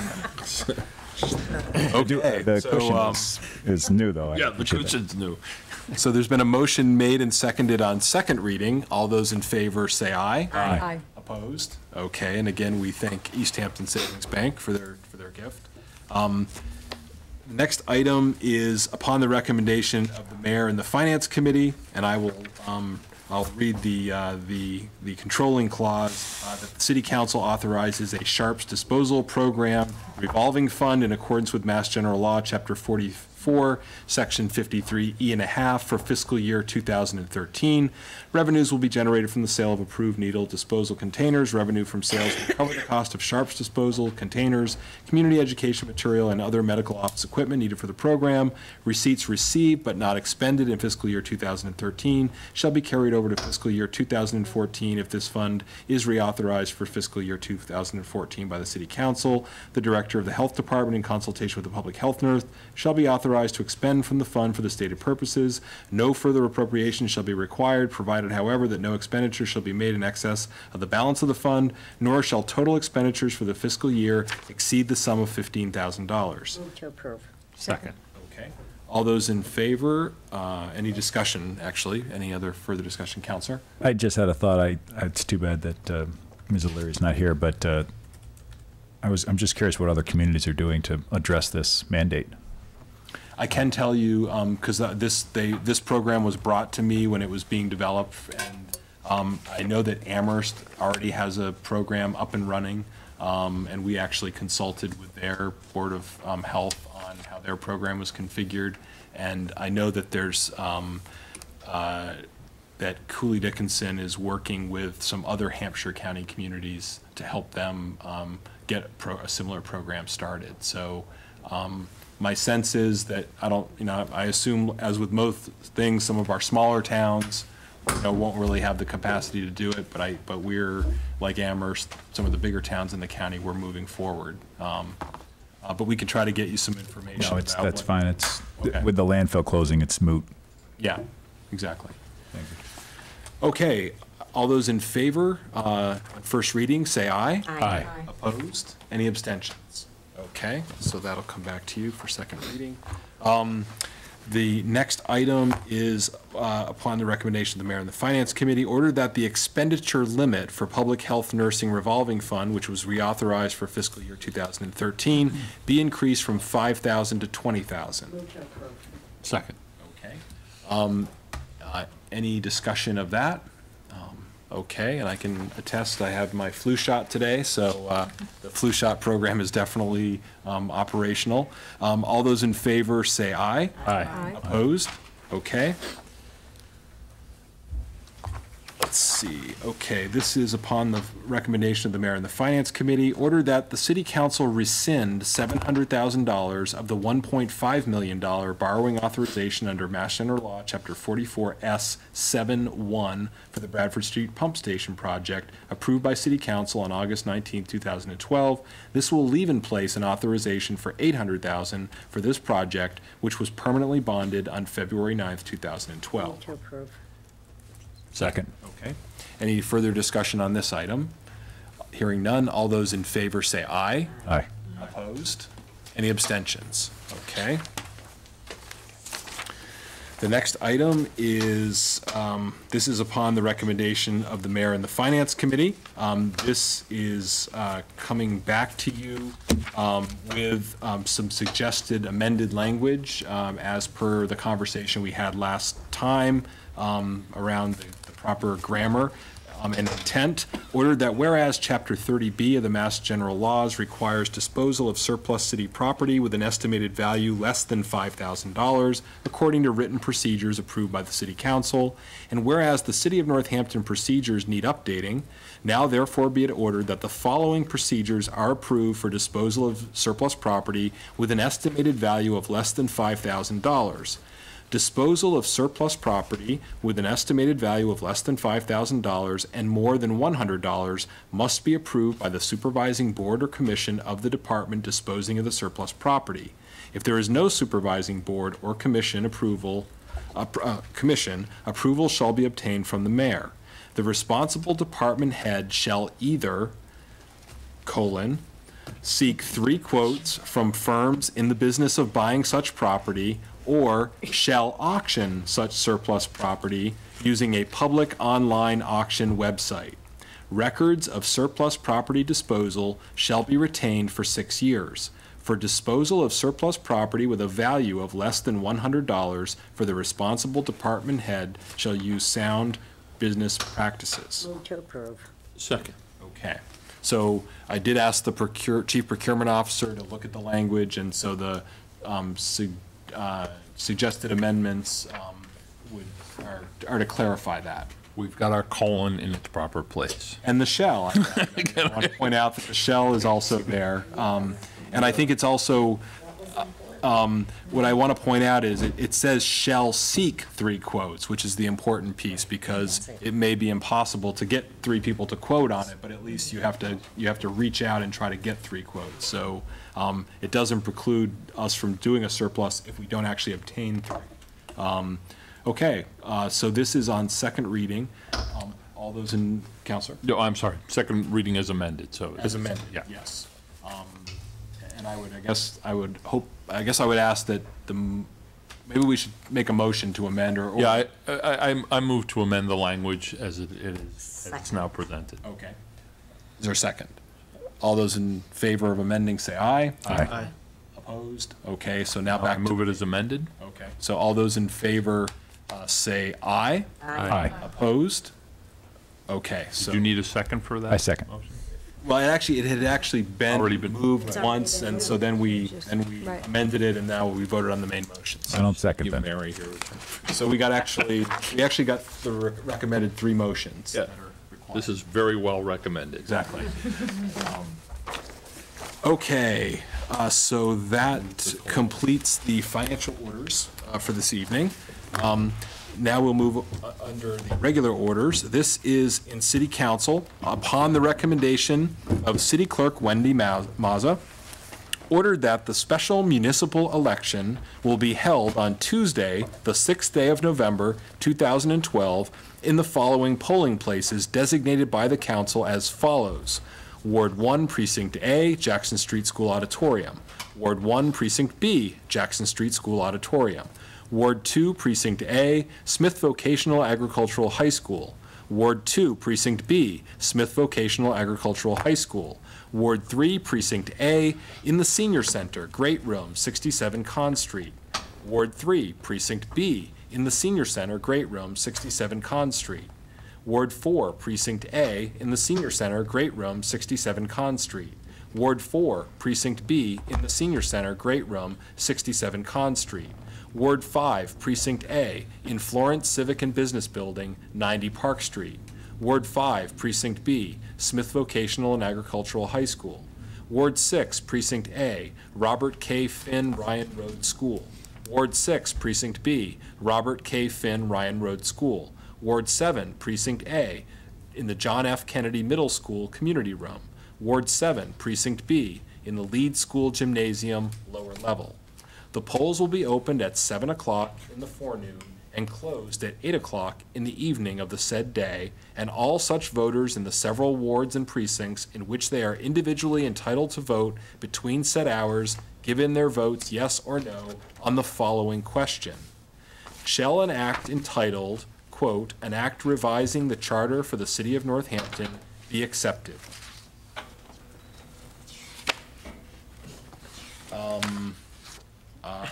Okay, The so, cushion um, is, is new, though. I Yeah, the appreciate that. cushion's new. So there's been a motion made and seconded on second reading. All those in favor say aye. Aye. Opposed? Okay, and again, we thank East Hampton Savings Bank for their, for their gift. Um, the Next item is upon the recommendation of the mayor and the finance committee, and I will, um, I'll read the, uh, the, the controlling clause, uh, that the city council authorizes a Sharps disposal program revolving fund in accordance with Mass General Law, Chapter forty-four, Section fifty-three E and a half for fiscal year two thousand thirteen. Revenues will be generated from the sale of approved needle disposal containers. Revenue from sales will cover the cost of Sharps disposal containers, community education material, and other medical office equipment needed for the program. Receipts received but not expended in fiscal year two thousand thirteen shall be carried over to fiscal year two thousand fourteen if this fund is reauthorized for fiscal year two thousand fourteen by the City Council. The Director of the Health Department, in consultation with the Public Health Nurse, shall be authorized to expend from the fund for the stated purposes. No further appropriation shall be required, provided, however, that no expenditure shall be made in excess of the balance of the fund, nor shall total expenditures for the fiscal year exceed the sum of fifteen thousand dollars. Move to approve. Second. Okay. All those in favor, uh, any discussion, actually? Any other further discussion, Counselor? I just had a thought. I, it's too bad that uh, Miz O'Leary's not here, but uh, I was, I'm just curious what other communities are doing to address this mandate. I can tell you, because this, they, this program was brought to me when it was being developed, and um, I know that Amherst already has a program up and running, um, and we actually consulted with their Board of um, Health on how their program was configured, and I know that there's, um, uh, that Cooley Dickinson is working with some other Hampshire County communities to help them um, get a, pro, a similar program started. So um, my sense is that I don't, you know, I assume, as with most things, some of our smaller towns, you know, won't really have the capacity to do it, but I, but we're, like Amherst, some of the bigger towns in the county, we're moving forward. Um, uh, but we can try to get you some information. No, it's, about that's what- fine. It's, Okay. with the landfill closing, it's moot. Yeah, exactly. Thank you. Okay, all those in favor, uh, first reading, say aye. Aye. Opposed? Any abstentions? Okay, so that'll come back to you for second reading. Um, The next item is, uh, upon the recommendation of the mayor and the finance committee, ordered that the expenditure limit for public health nursing revolving fund, which was reauthorized for fiscal year two thousand thirteen, be increased from five thousand to twenty thousand. Move to approve. Second. Okay. Um, uh, Any discussion of that? Um, Okay, and I can attest, I have my flu shot today, so uh, the flu shot program is definitely um, operational. Um, All those in favor say aye. Aye. Opposed? Okay. Let's see, okay, this is upon the recommendation of the mayor and the finance committee, order that the city council rescind seven hundred thousand dollars of the one point five million dollars borrowing authorization under Mass General Law, Chapter forty-four S seven one for the Bradford Street Pump Station project approved by city council on August nineteenth, two thousand twelve. This will leave in place an authorization for eight hundred thousand dollars for this project, which was permanently bonded on February ninth, two thousand twelve. Move to approve. Second. Okay. Any further discussion on this item? Hearing none, all those in favor say aye. Aye. Opposed? Any abstentions? Okay. The next item is, um, this is upon the recommendation of the mayor and the finance committee. Um, This is uh, coming back to you um, with um, some suggested amended language um, as per the conversation we had last time um, around the the proper grammar um, and intent. Ordered that whereas Chapter thirty B of the Mass General Laws requires disposal of surplus city property with an estimated value less than five thousand dollars according to written procedures approved by the City Council, and whereas the City of Northampton procedures need updating, now therefore be it ordered that the following procedures are approved for disposal of surplus property with an estimated value of less than five thousand dollars. Disposal of surplus property with an estimated value of less than five thousand dollars and more than one hundred dollars must be approved by the supervising board or commission of the department disposing of the surplus property. If there is no supervising board or commission approval, uh, uh, commission, approval shall be obtained from the mayor. The responsible department head shall either, colon, seek three quotes from firms in the business of buying such property, or shall auction such surplus property using a public online auction website. Records of surplus property disposal shall be retained for six years. For disposal of surplus property with a value of less than one hundred dollars, for the responsible department head shall use sound business practices. Move to approve. Second. Okay. So I did ask the procure, chief procurement officer to look at the language, and so the um, su- uh, suggested amendments um, would, are, are to clarify that. We've got our colon in its proper place. And the shell, I, I want to point out that the shell is also there. Um, and I think it's also, uh, um, what I want to point out is it, it says shall seek three quotes, which is the important piece, because it may be impossible to get three people to quote on it, but at least you have to, you have to reach out and try to get three quotes. So um, it doesn't preclude us from doing a surplus if we don't actually obtain three. Um, Okay, uh, so this is on second reading. Um, All those in, Counselor? No, I'm sorry, second reading is amended, so. As amended, Yeah. yes. Um, And I would, I guess, I would hope, I guess I would ask that the, m- maybe we should make a motion to amend or. or- Yeah, I, I, I- I move to amend the language as it it is, as it's now presented. Okay. Is there a second? All those in favor of amending, say aye. Aye. Opposed? Okay, so now I back to. move it as amended. Okay, so all those in favor, uh, say aye. Aye. Opposed? Okay, so. Do you need a second for that? I second. motion? Well, it actually, it had actually been Already been- moved It's already once, been and so then we, and we Right. amended it, and now we voted on the main motion. So I don't second give that. Mary here. So we got actually, we actually got the re- recommended three motions Yeah. that are required. This is very well recommended. Exactly. Um, Okay, uh, so that completes the financial orders uh, for this evening. Um, Now we'll move uh, under the regular orders. This is in City Council, upon the recommendation of City Clerk Wendy Ma- Mazza, ordered that the special municipal election will be held on Tuesday, the sixth day of November, two thousand twelve, in the following polling places designated by the council as follows. Ward one, Precinct A, Jackson Street School Auditorium. Ward one, Precinct B, Jackson Street School Auditorium. Ward two, Precinct A, Smith Vocational Agricultural High School. Ward two, Precinct B, Smith Vocational Agricultural High School. Ward three, Precinct A, in the Senior Center, Great Room, sixty-seven Conn Street. Ward three, Precinct B, in the Senior Center, Great Room, sixty-seven Conn Street. Ward four, Precinct A, in the Senior Center, Great Room, sixty-seven Conn Street. Ward four, Precinct B, in the Senior Center, Great Room, sixty-seven Conn Street. Ward five, Precinct A, in Florence Civic and Business Building, ninety Park Street. Ward five, Precinct B, Smith Vocational and Agricultural High School. Ward six, Precinct A, Robert K. Finn Ryan Road School. Ward six, Precinct B, Robert K. Finn Ryan Road School. Ward seven, Precinct A, in the John F. Kennedy Middle School Community Room. Ward seven, Precinct B, in the Lead School Gymnasium, lower level. The polls will be opened at seven o'clock in the forenoon and closed at eight o'clock in the evening of the said day, and all such voters in the several wards and precincts in which they are individually entitled to vote between said hours, give in their votes yes or no on the following question. Shall an act entitled, quote, an act revising the charter for the city of Northampton be accepted? Um, uh,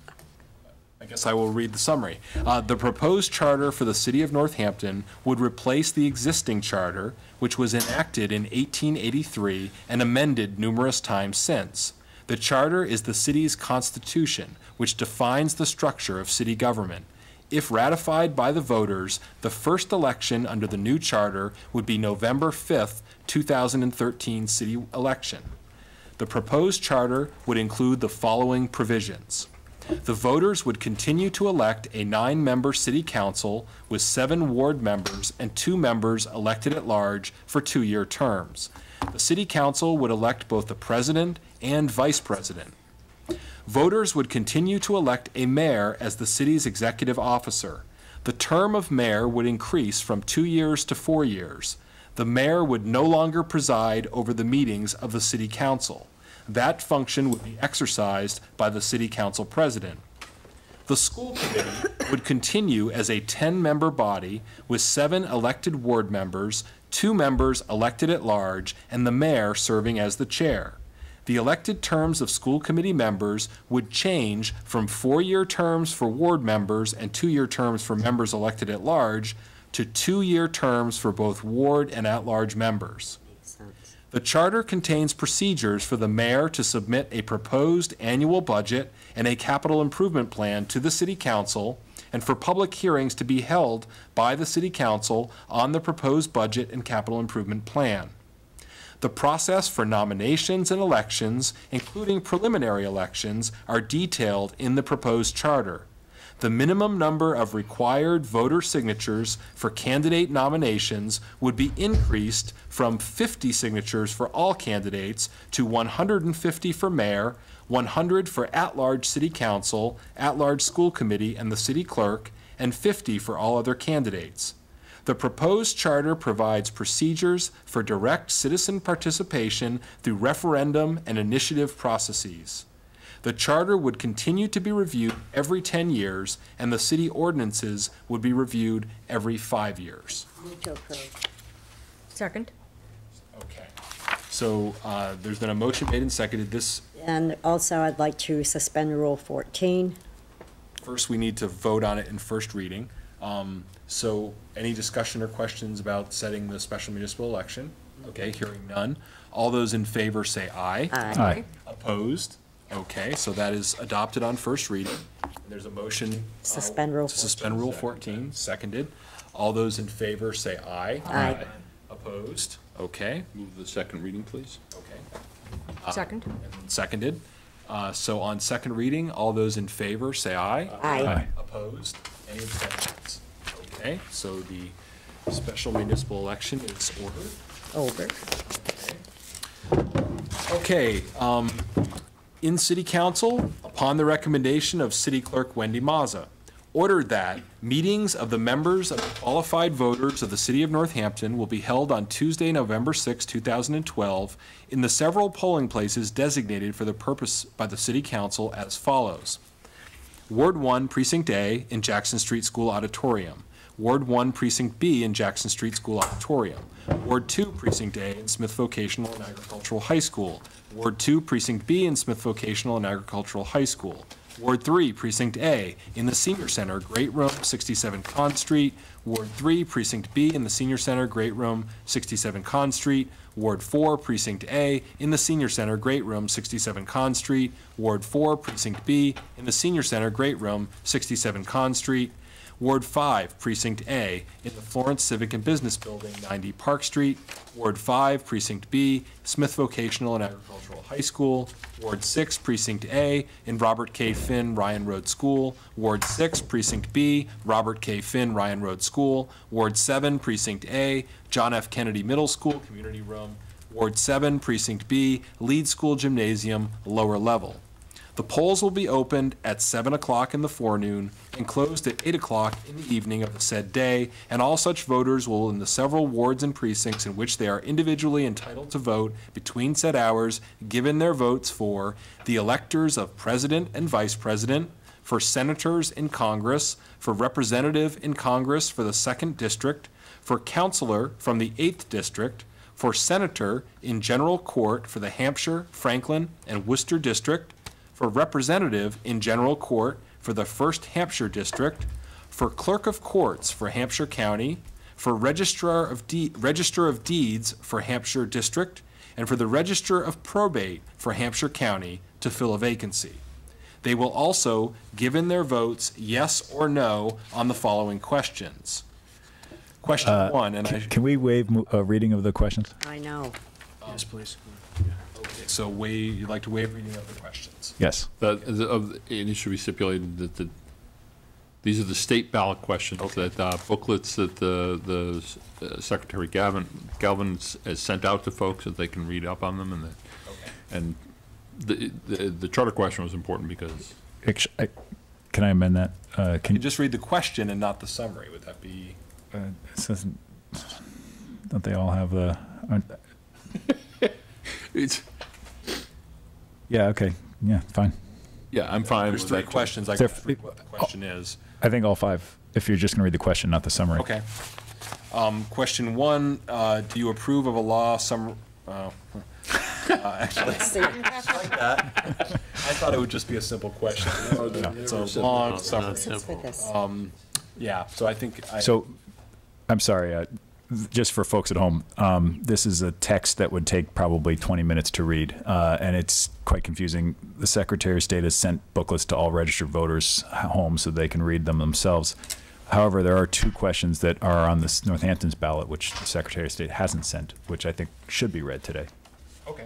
I guess I will read the summary. Uh, the proposed charter for the city of Northampton would replace the existing charter, which was enacted in eighteen eighty-three and amended numerous times since. The charter is the city's constitution, which defines the structure of city government. If ratified by the voters, the first election under the new charter would be November fifth, two thousand thirteen city election. The proposed charter would include the following provisions. The voters would continue to elect a nine-member city council with seven ward members and two members elected at large for two-year terms. The city council would elect both the president and vice president. Voters would continue to elect a mayor as the city's executive officer. The term of mayor would increase from two years to four years. The mayor would no longer preside over the meetings of the city council. That function would be exercised by the city council president. The school committee would continue as a ten-member body with seven elected ward members, two members elected at large, and the mayor serving as the chair. The elected terms of school committee members would change from four-year terms for ward members and two-year terms for members elected at large to two-year terms for both ward and at-large members. The charter contains procedures for the mayor to submit a proposed annual budget and a capital improvement plan to the city council, and for public hearings to be held by the city council on the proposed budget and capital improvement plan. The process for nominations and elections, including preliminary elections, are detailed in the proposed charter. The minimum number of required voter signatures for candidate nominations would be increased from fifty signatures for all candidates to one hundred fifty for mayor, one hundred for at-large city council, at-large school committee, and the city clerk, and fifty for all other candidates. The proposed charter provides procedures for direct citizen participation through referendum and initiative processes. The charter would continue to be reviewed every ten years, and the city ordinances would be reviewed every five years. Move to approve. Second. Okay. So uh, there's been a motion made and seconded. This And also, I'd like to suspend Rule fourteen. first, we need to vote on it in first reading. Um, so any discussion or questions about setting the special municipal election? Okay, hearing none. All those in favor say aye. Aye. Aye. Opposed? Okay, so that is adopted on first reading. There's a motion. uh, Suspend Rule To suspend Rule fourteen, seconded. All those in favor say aye. Aye. Opposed? Okay, Move the second reading, please. okay. Second. And Seconded. Uh, So on second reading, all those in favor say aye. Aye. Aye. Opposed? Any abstentions? Okay, so the special municipal election is ordered. Over. Okay, um, in City Council, upon the recommendation of City Clerk Wendy Mazza, ordered that meetings of the members of the qualified voters of the City of Northampton will be held on Tuesday, November sixth, two thousand twelve, in the several polling places designated for the purpose by the City Council as follows. Ward one, Precinct A, in Jackson Street School Auditorium. Ward one, Precinct B, in Jackson Street School Auditorium. Ward two, Precinct A, in Smith Vocational and Agricultural High School. Ward two, Precinct B, in Smith Vocational and Agricultural High School. Ward three, Precinct A, in the Senior Center, Great Room, sixty-seven Conn Street. Ward three, Precinct B, in the Senior Center, Great Room, sixty-seven Conn Street. Ward four, Precinct A, in the Senior Center, Great Room, sixty-seven Conn Street. Ward four, Precinct B, in the Senior Center, Great Room, sixty-seven Conn Street. Ward five, Precinct A, in the Florence Civic and Business Building, ninety Park Street. Ward five, Precinct B, Smith Vocational and Agricultural High School. Ward six, Precinct A, in Robert K. Finn Ryan Road School. Ward six, Precinct B, Robert K. Finn Ryan Road School. Ward seven, Precinct A, John F. Kennedy Middle School, Community Room. Ward seven, Precinct B, Lead School Gymnasium, lower level. The polls will be opened at seven o'clock in the forenoon and closed at eight o'clock in the evening of the said day, and all such voters will, in the several wards and precincts in which they are individually entitled to vote between said hours, given their votes for the electors of President and Vice President, for Senators in Congress, for Representative in Congress for the Second District, for Counselor from the Eighth District, for Senator in General Court for the Hampshire, Franklin, and Worcester District, for Representative in General Court for the First Hampshire District, for Clerk of Courts for Hampshire County, for Registrar of De- Register of Deeds for Hampshire District, and for the Register of Probate for Hampshire County to fill a vacancy. They will also give in their votes yes or no on the following questions. Question Uh, one, and Can I, can we waive mo- a reading of the questions? I know. Yes, please. okay, so waive, you'd like to waive reading of the questions? Yes. The, the, of, the- it should be stipulated that the, these are the state ballot questions, that uh, booklets that the, the uh, Secretary Gavin, Galvin has sent out to folks, that they can read up on them, and that, and the, the, the charter question was important because Actu- I- Can I amend that? Uh, You Can, just read the question and not the summary, would that be? uh, it says- don't they all have the, aren't- it's, yeah, okay, yeah, fine. yeah, I'm fine There's with three that. questions, I There- can read what the question is. I think all five, if you're just going to read the question, not the summary. Okay. Um, Question one, uh, do you approve of a law some, uh, uh, actually, like that. I thought it would just be a simple question. It's a long summary. Since for this. Um, Yeah, so I think. I- So, I'm sorry, uh, just for folks at home, um, this is a text that would take probably twenty minutes to read, uh, and it's quite confusing. The Secretary of State has sent booklets to all registered voters home so they can read them themselves. However, there are two questions that are on this Northampton's ballot, which the Secretary of State hasn't sent, which I think should be read today. Okay.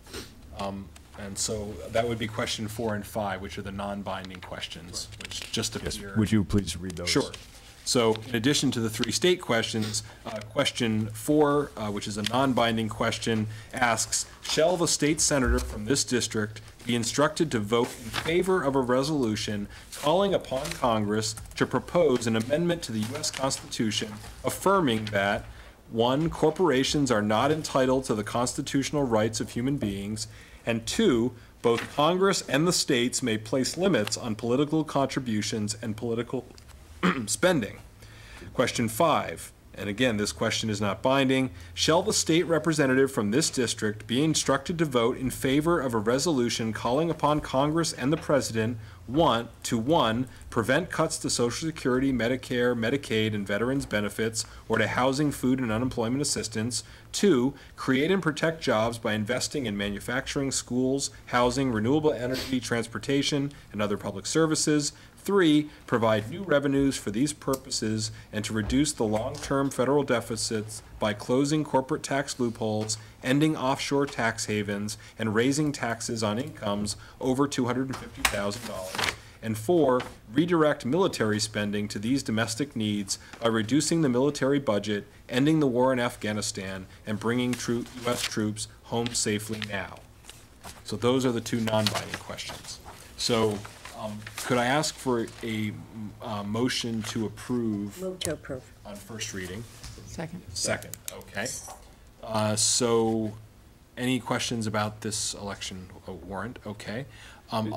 Um, And so that would be question four and five, which are the non-binding questions, which just Yes, appear. would you please read those? Sure. So in addition to the three state questions, uh, question four, uh, which is a non-binding question, asks, shall the state senator from this district be instructed to vote in favor of a resolution calling upon Congress to propose an amendment to the U S Constitution affirming that, one, corporations are not entitled to the constitutional rights of human beings, and two, both Congress and the states may place limits on political contributions and political spending. Question five, and again, this question is not binding. Shall the state representative from this district be instructed to vote in favor of a resolution calling upon Congress and the President, one, to one, prevent cuts to Social Security, Medicare, Medicaid, and veterans benefits, or to housing, food, and unemployment assistance, two, create and protect jobs by investing in manufacturing, schools, housing, renewable energy, transportation, and other public services, three, provide new revenues for these purposes and to reduce the long-term federal deficits by closing corporate tax loopholes, ending offshore tax havens, and raising taxes on incomes over two hundred fifty thousand dollars. And four, redirect military spending to these domestic needs by reducing the military budget, ending the war in Afghanistan, and bringing tru- U S troops home safely now. So those are the two non-binding questions. So um, could I ask for a uh, motion to approve Move to approve. on first reading? Second. Second, okay. Uh, So, any questions about this election warrant? Okay. Um,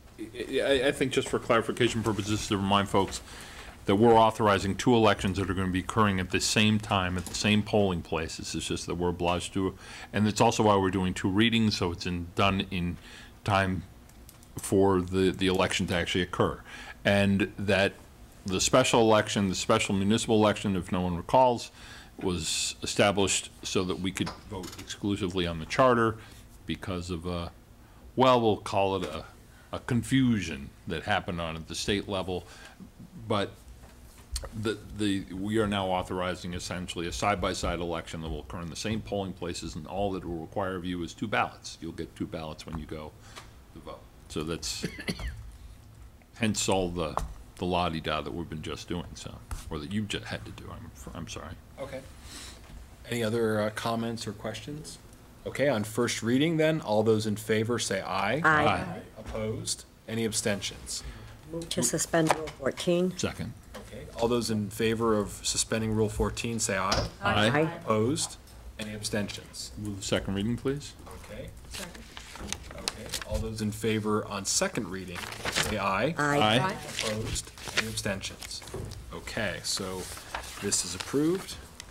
I, I think just for clarification purposes, to remind folks that we're authorizing two elections that are going to be occurring at the same time, at the same polling places. It's just that we're obliged to, and it's also why we're doing two readings, so it's in, done in time for the, the election to actually occur. And that the special election, the special municipal election, if no one recalls, was established so that we could vote exclusively on the charter because of a, well, we'll call it a, a confusion that happened on at the state level. But the, the, we are now authorizing essentially a side-by-side election that will occur in the same polling places, and all that will require of you is two ballots. You'll get two ballots when you go to vote. So that's, hence all the, the la-di-da that we've been just doing, so, or that you've just had to do, I'm, I'm sorry. Okay. Any other uh, comments or questions? Okay, on first reading then, all those in favor say aye. Aye. Aye. Opposed? Any abstentions? Move to suspend Rule fourteen. Second. Okay, all those in favor of suspending Rule fourteen say aye. Aye. Aye. Opposed? Any abstentions? Move the second reading, please. Okay. Okay, all those in favor on second reading say aye. Aye. Opposed? Any abstentions? Okay, so this is approved.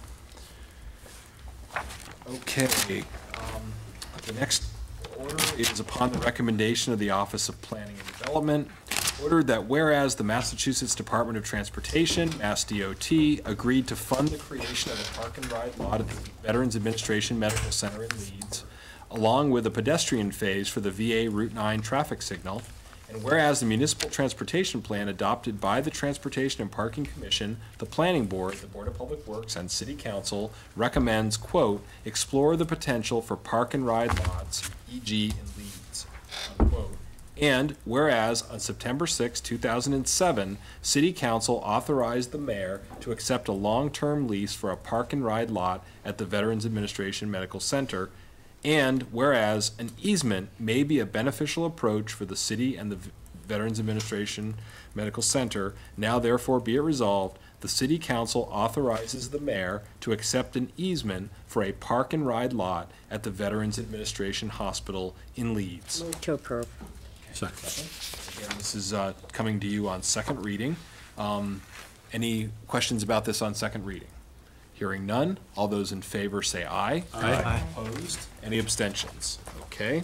Okay, um, the next order is upon the recommendation of the Office of Planning and Development, ordered that whereas the Massachusetts Department of Transportation, Mass D O T, agreed to fund the creation of a park and ride lot at the Veterans Administration Medical Center in Leeds, along with a pedestrian phase for the V A Route nine traffic signal, and whereas the municipal transportation plan adopted by the Transportation and Parking Commission, the Planning Board, the Board of Public Works, and City Council recommends, quote, explore the potential for park and ride lots, for example in Leeds, unquote. And whereas on September sixth, two thousand seven, City Council authorized the mayor to accept a long-term lease for a park and ride lot at the Veterans Administration Medical Center, and whereas an easement may be a beneficial approach for the city and the Veterans Administration Medical Center, now therefore be it resolved, the City Council authorizes the mayor to accept an easement for a park and ride lot at the Veterans Administration Hospital in Leeds. Move to approve. Second. Again, this is uh, coming to you on second reading. Um, Any questions about this on second reading? Hearing none, all those in favor say aye. Aye. Opposed? Any abstentions? Okay.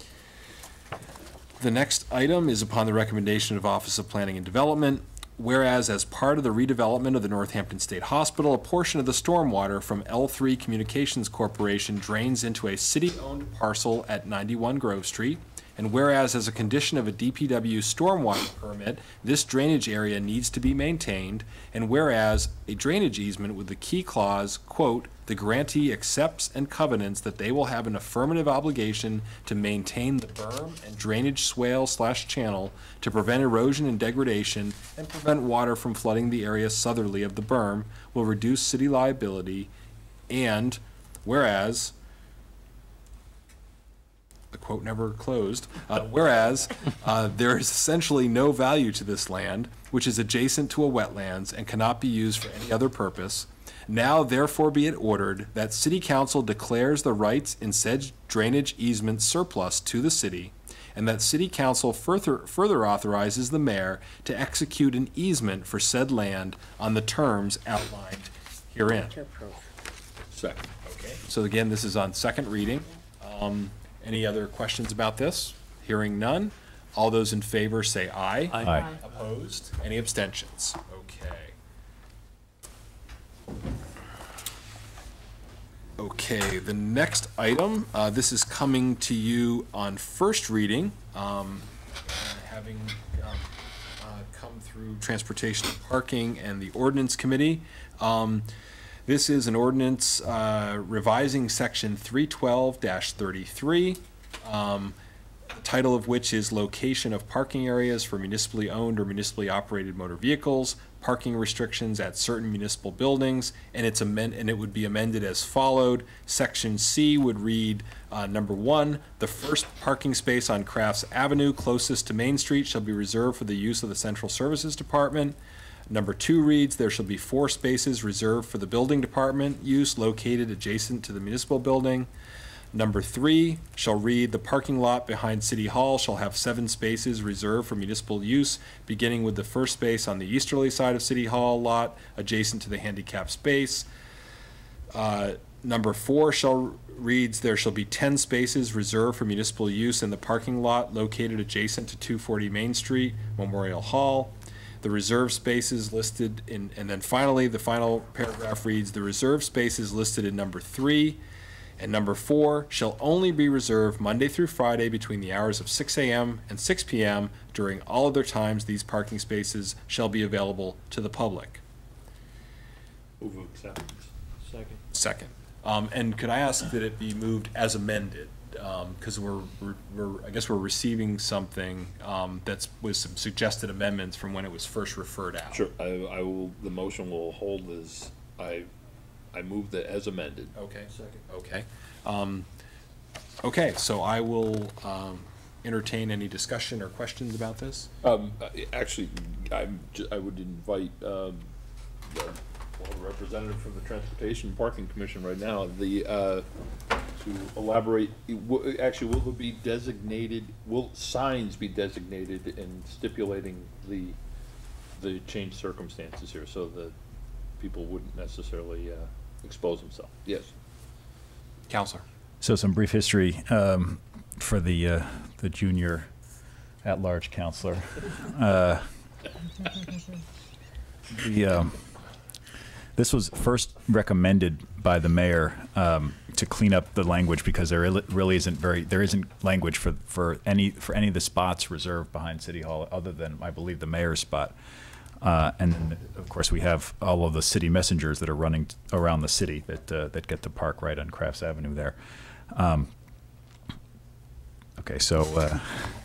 The next item is upon the recommendation of Office of Planning and Development, whereas as part of the redevelopment of the Northampton State Hospital, a portion of the stormwater from L three Communications Corporation drains into a city-owned parcel at ninety-one Grove Street, and whereas as a condition of a D P W stormwater permit, this drainage area needs to be maintained, and whereas a drainage easement with the key clause, quote, the grantee accepts and covenants that they will have an affirmative obligation to maintain the berm and drainage swale slash channel to prevent erosion and degradation and prevent water from flooding the area southerly of the berm, will reduce city liability, and whereas the quote never closed, uh, whereas uh, there is essentially no value to this land, which is adjacent to a wetlands and cannot be used for any other purpose, now therefore be it ordered that City Council declares the rights in said drainage easement surplus to the city, and that City Council further, further authorizes the mayor to execute an easement for said land on the terms outlined herein. To approve. Second. Okay. So again, this is on second reading. Um, Any other questions about this? Hearing none. All those in favor say aye. Aye. Opposed? Any abstentions? Okay. Okay, the next item, uh, this is coming to you on first reading, um, having um, uh, come through Transportation and Parking and the Ordinance Committee. Um, This is an ordinance uh, revising section three twelve thirty-three, um, the title of which is Location of Parking Areas for Municipally Owned or Municipally Operated Motor Vehicles, Parking Restrictions at Certain Municipal Buildings, and it's amend and it would be amended as followed. Section C would read, uh, number one, the first parking space on Crafts Avenue closest to Main Street shall be reserved for the use of the Central Services Department. Number two reads, there shall be four spaces reserved for the building department use located adjacent to the municipal building. Number three shall read, the parking lot behind City Hall shall have seven spaces reserved for municipal use, beginning with the first space on the easterly side of City Hall lot adjacent to the handicap space. Uh, number four shall reads, there shall be ten spaces reserved for municipal use in the parking lot located adjacent to two forty Main Street, Memorial Hall. The reserved spaces listed in, and then finally, the final paragraph reads, the reserved spaces listed in number three and number four shall only be reserved Monday through Friday between the hours of six A M and six P M During all other times, these parking spaces shall be available to the public. Move acceptance. Second. Second. Um, And could I ask that it be moved as amended? Because we're, we're, we're, I guess we're receiving something um, that's, with some suggested amendments from when it was first referred out. Sure, I, I will, the motion will hold as, I, I move that as amended. Okay. Second. Okay. Um, Okay, so I will um, entertain any discussion or questions about this. Um, I- actually, I'm, ju- I would invite, um, the well, representative from the Transportation and Parking Commission right now, the, uh, to elaborate, it w- actually, will there be designated, will signs be designated in stipulating the, the changed circumstances here, so that people wouldn't necessarily, uh, expose themselves? Yes. Counselor. So some brief history um, for the uh, the junior at-large counselor. Uh, the um, this was first recommended by the mayor um, to clean up the language because there really isn't very there isn't language for for any for any of the spots reserved behind City Hall other than I believe the mayor's spot. Uh, and then, of course, we have all of the city messengers that are running t- around the city that uh, that get to park right on Crafts Avenue there. Um, okay, so uh,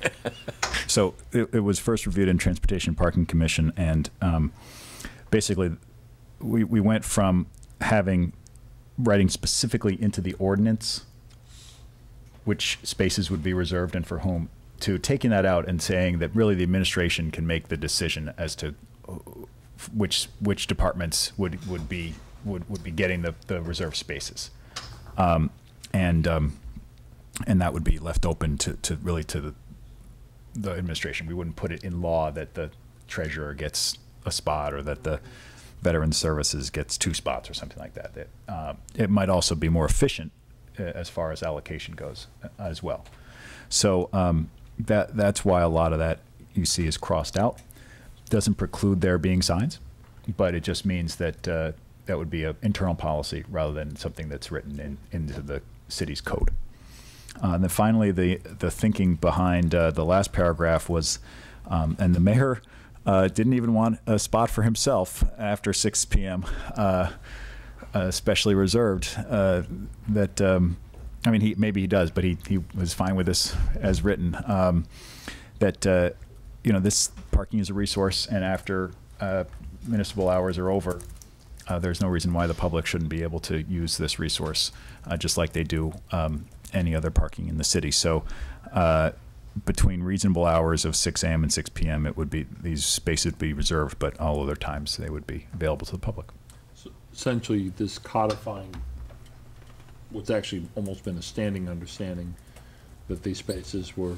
so it, it was first reviewed in Transportation Parking Commission, and um, basically, we we went from having writing specifically into the ordinance which spaces would be reserved and for whom, to taking that out and saying that really the administration can make the decision as to which which departments would would be would, would be getting the, the reserved spaces, um, and um, and that would be left open to, to really to the, the administration. We wouldn't put it in law that the treasurer gets a spot or that the Veteran Services gets two spots or something like that. That uh, it might also be more efficient uh, as far as allocation goes uh, as well. So um, that that's why a lot of that you see is crossed out. Doesn't preclude there being signs, but it just means that uh, that would be an internal policy rather than something that's written in, into the city's code. Uh, and then finally, the the thinking behind uh, the last paragraph was, um, and the mayor uh, didn't even want a spot for himself after six p m, uh, uh, specially reserved. Uh, that um, I mean, he maybe he does, but he he was fine with this as written. Um, that. Uh, You know, this parking is a resource, and after uh, municipal hours are over, uh, there's no reason why the public shouldn't be able to use this resource, uh, just like they do um, any other parking in the city. So, uh, between reasonable hours of six a m and six p m, it would be these spaces would be reserved, but all other times they would be available to the public. So essentially, this codifying what's actually almost been a standing understanding that these spaces were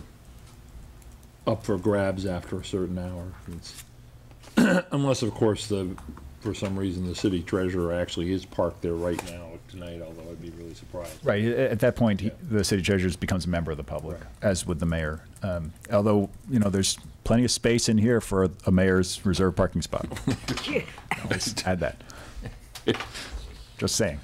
up for grabs after a certain hour. It's unless, of course, the for some reason the city treasurer actually is parked there right now tonight, although I'd be really surprised. Right. At that point, Yeah. he, the city treasurer becomes a member of the public, Right. as would the mayor. Um, although, you know, there's plenty of space in here for a mayor's reserved parking spot. Just add that. Just saying.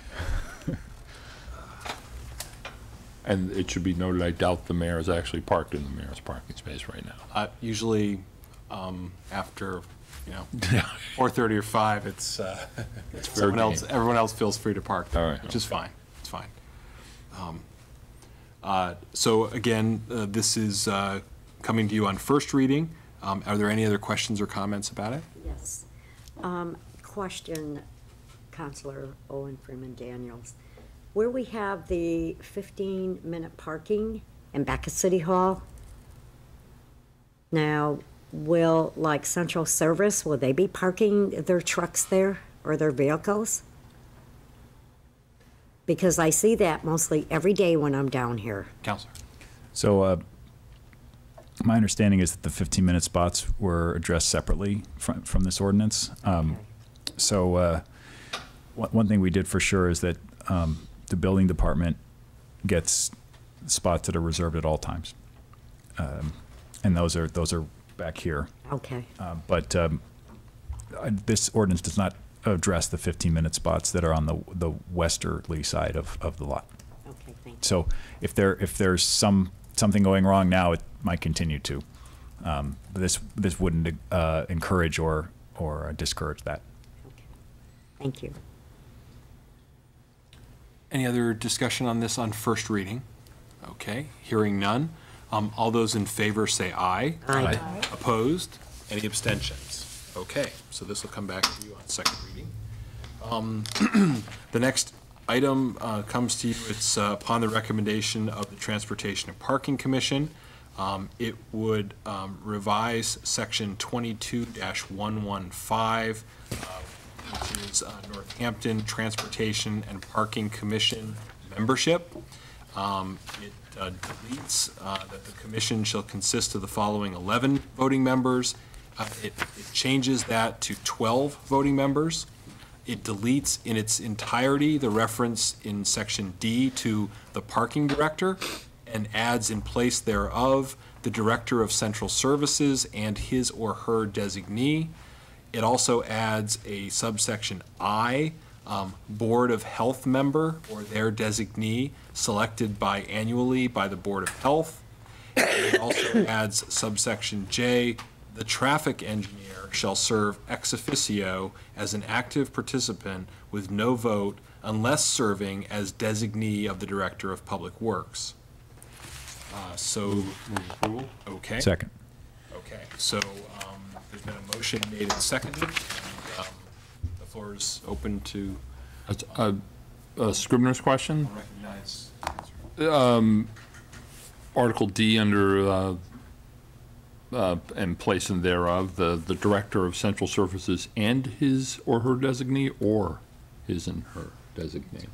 And it should be noted, I doubt the mayor is actually parked in the mayor's parking space right now. Uh, Usually, um, after, you know, four thirty or five, it's, uh, fair someone else, game. everyone else feels free to park there, All right. which is fine. It's fine. Um, uh, So again, uh, this is uh, coming to you on first reading. Um, Are there any other questions or comments about it? Yes. Um, Question, Counselor Owen Freeman Daniels. Where we have the fifteen-minute parking in back of City Hall, now, will, like, Central Service, will they be parking their trucks there or their vehicles? Because I see that mostly every day when I'm down here. Counselor? So, uh, my understanding is that the fifteen-minute spots were addressed separately from, from this ordinance. Um, Okay. So, uh, one, one thing we did for sure is that um, the building department gets spots that are reserved at all times. Um, and those are, those are back here. Okay, Um, But um, I- this ordinance does not address the fifteen-minute spots that are on the, the westerly side of, of the lot. okay, thank you. So if there, if there's some, something going wrong now, it might continue to. Um, But this, this wouldn't uh, encourage or, or discourage that. Okay. Thank you. Any other discussion on this on first reading? Okay, hearing none. Um, All those in favor say aye. Aye. Opposed? Any abstentions? Okay, so this will come back to you on second reading. Um, The next item uh, comes to you, it's uh, upon the recommendation of the Transportation and Parking Commission. Um, It would um, revise section twenty-two one fifteen, uh, which is uh, Northampton Transportation and Parking Commission membership. Um, It uh, deletes uh, that the commission shall consist of the following eleven voting members. Uh, It it changes that to twelve voting members. It deletes in its entirety the reference in section D to the parking director and adds in place thereof the director of central services and his or her designee. It also adds a subsection I, um, Board of Health member or their designee selected by annually by the Board of Health. It also adds subsection J, the traffic engineer shall serve ex officio as an active participant with no vote unless serving as designee of the Director of Public Works. Uh, So, Move approval? okay. Second. Okay, so um, there's been a motion made and seconded, and um, the floor is open to A a Scribner's question? recognize. Um, Article D under, uh, uh, and place in thereof, the, the Director of Central Services and his or her designee, or his and her designee?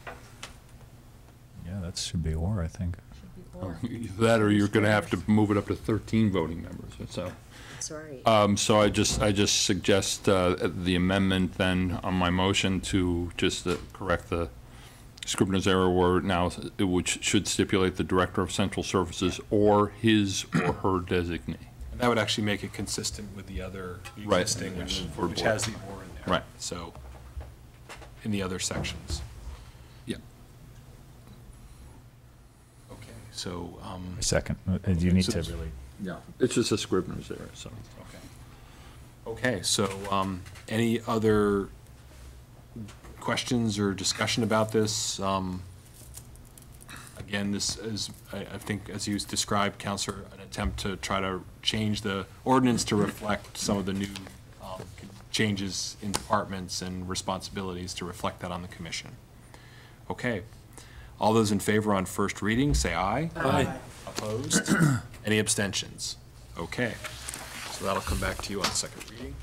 Yeah, that should be or, I think. That, or you're gonna have to move it up to thirteen voting members, so. Sorry. Um, so I just, I just suggest, uh, the amendment then on my motion to just uh, correct the Scribner's error where now it would, should stipulate the Director of Central Services or his or her designee. And that would actually make it consistent with the other Right. existing, which, For which board. has the or in there. Right. So, in the other sections. Yeah. Okay, so, um, Second. Uh, You need So to it's- really, Yeah. It's just a Scribner's error, so. okay. Okay, so, um, any other questions or discussion about this? Um, Again, this is, I, I think, as you described, Counselor, an attempt to try to change the ordinance to reflect some of the new, um, changes in departments and responsibilities to reflect that on the commission. Okay. All those in favor on first reading, say aye. Aye. Opposed? Any abstentions? Okay. So that'll come back to you on second reading.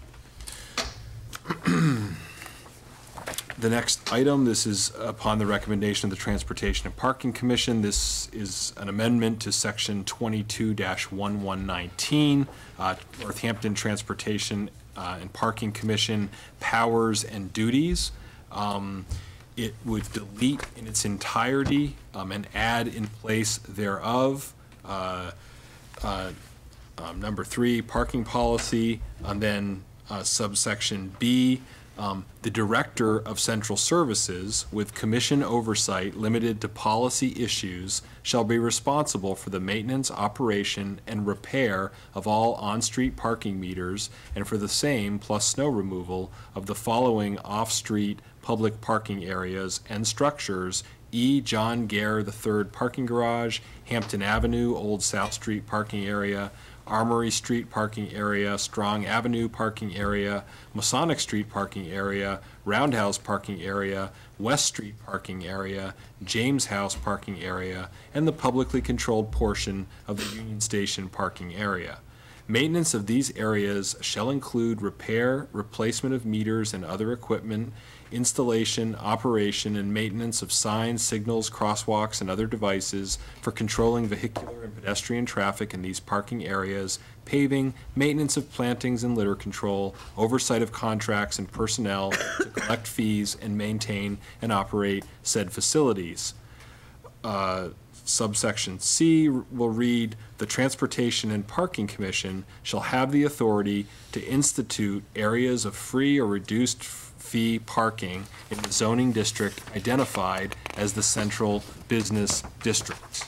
The next item, this is upon the recommendation of the Transportation and Parking Commission. This is an amendment to section twenty-two eleven nineteen, uh, Northampton Transportation uh, and Parking Commission powers and duties. Um, It would delete in its entirety um, and add in place thereof, uh, uh, um, number three, parking policy, and then uh, subsection B, um, the Director of Central Services with commission oversight limited to policy issues shall be responsible for the maintenance, operation, and repair of all on-street parking meters and for the same plus snow removal of the following off-street public parking areas and structures: E. John Gare the Third Parking Garage, Hampton Avenue, Old South Street Parking Area, Armory Street Parking Area, Strong Avenue Parking Area, Masonic Street Parking Area, Roundhouse Parking Area, West Street Parking Area, James House Parking Area, and the publicly controlled portion of the Union Station Parking Area. Maintenance of these areas shall include repair, replacement of meters and other equipment, installation, operation, and maintenance of signs, signals, crosswalks, and other devices for controlling vehicular and pedestrian traffic in these parking areas, paving, maintenance of plantings and litter control, oversight of contracts and personnel to collect fees and maintain and operate said facilities. Uh, Subsection C will read, the Transportation and Parking Commission shall have the authority to institute areas of free or reduced fee parking in the zoning district identified as the central business district.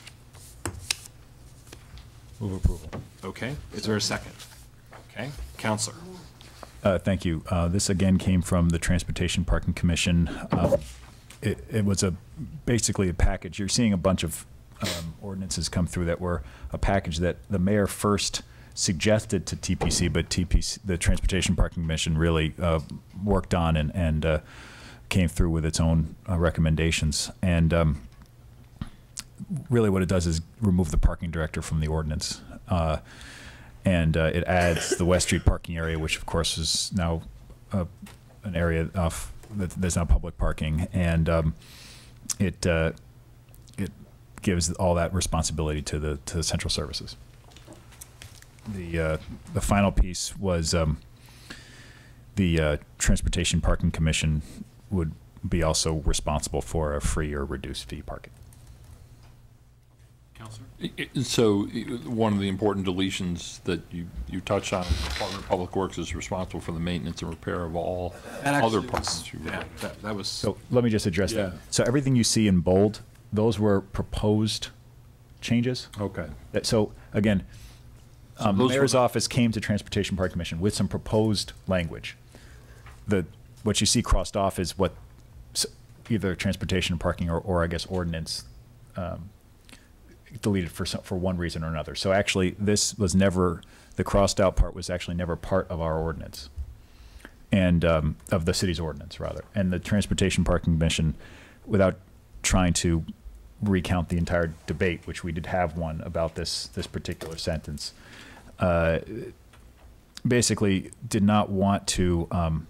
move approval. Okay, is there a second? Okay, Counselor. Uh, Thank you. Uh, This again came from the Transportation Parking Commission. Um, it, it was a basically a package. You're seeing a bunch of um, ordinances come through that were a package that the mayor first suggested to T P C, but T P C, the Transportation Parking Commission, really uh, worked on and, and uh, came through with its own uh, recommendations. And um, really what it does is remove the parking director from the ordinance. Uh, and uh, it adds the West Street parking area, which of course is now uh, an area of that there's now public parking. And um, it uh, it gives all that responsibility to the to the central services. The uh, the final piece was um, the uh, Transportation Parking Commission would be also responsible for a free or reduced fee parking. Counselor? I- I- So i- one of the important deletions that you, you touched on, the Department of Public Works is responsible for the maintenance and repair of all That other actually was- parking. Yeah, that, that was. So let me just address Yeah. that. So everything you see in bold, those were proposed changes. Okay. That- So again, So um, the those were mayor's the- office came to Transportation Park Commission with some proposed language. The what you see crossed off is what s- either transportation and parking or, or I guess ordinance um, deleted for some, for one reason or another. So actually, this was never the crossed out part was actually never part of our ordinance, and um, of the city's ordinance rather. And the Transportation Parking Commission, without trying to recount the entire debate, which we did have one about this this particular sentence, uh, basically did not want to. Um,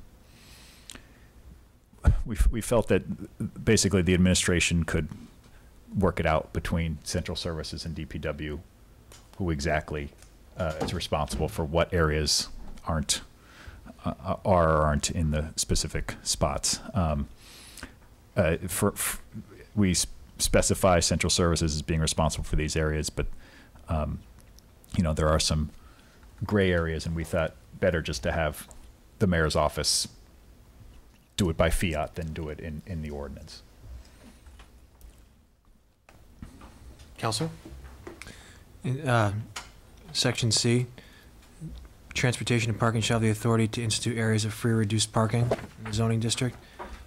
we we felt that basically the administration could work it out between central services and D P W, who exactly uh, is responsible for what areas aren't uh, are or aren't in the specific spots. Um, uh, for, for we s- specify central services as being responsible for these areas, but um, you know there are some gray areas, and we thought better just to have the mayor's office do it by fiat than do it in, in the ordinance. Counselor? Uh, Section C, transportation and parking shall have the authority to institute areas of free or reduced parking in the zoning district.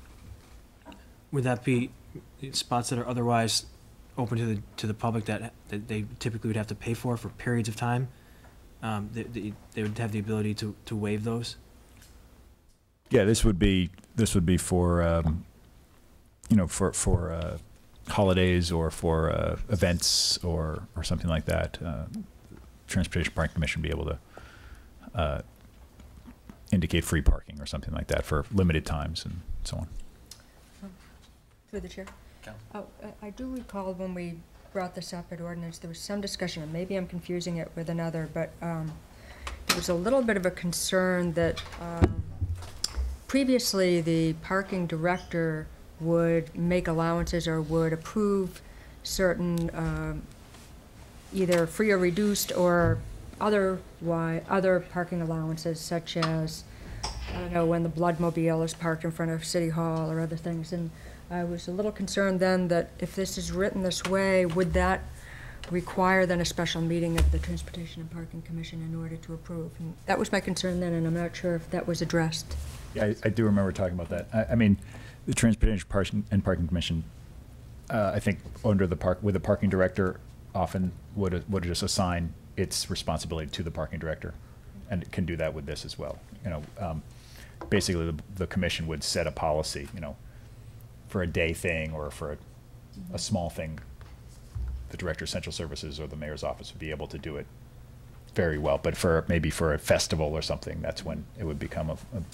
Would that be spots that are otherwise open to the, to the public that, that they typically would have to pay for for periods of time? Um, they, they, they would have the ability to, to waive those? Yeah, this would be this would be for um, you know for for uh, holidays or for uh, events or or something like that. Uh, Transportation Parking Commission would be able to uh, indicate free parking or something like that for limited times and so on. Through the chair. Oh, I- I do recall when we brought this up at ordinance, there was some discussion, and maybe I'm confusing it with another, but um, there was a little bit of a concern that um, previously the parking director would make allowances or would approve certain um, either free or reduced or other why other parking allowances, such as I don't know when the Bloodmobile is parked in front of City Hall or other things. And I was a little concerned then that if this is written this way, would that require then a special meeting of the Transportation and Parking Commission in order to approve? And that was my concern then, and I'm not sure if that was addressed. Yeah, I, I do remember talking about that. I, I mean, the Transportation Parking and Parking Commission, uh, I think, under the park with the parking director, often would would just assign its responsibility to the parking director, and it can do that with this as well. You know, um, basically the, the commission would set a policy, you know, for a day thing or for a, a small thing. The director of central services or the mayor's office would be able to do it very well, but for maybe for a festival or something, that's when it would become a,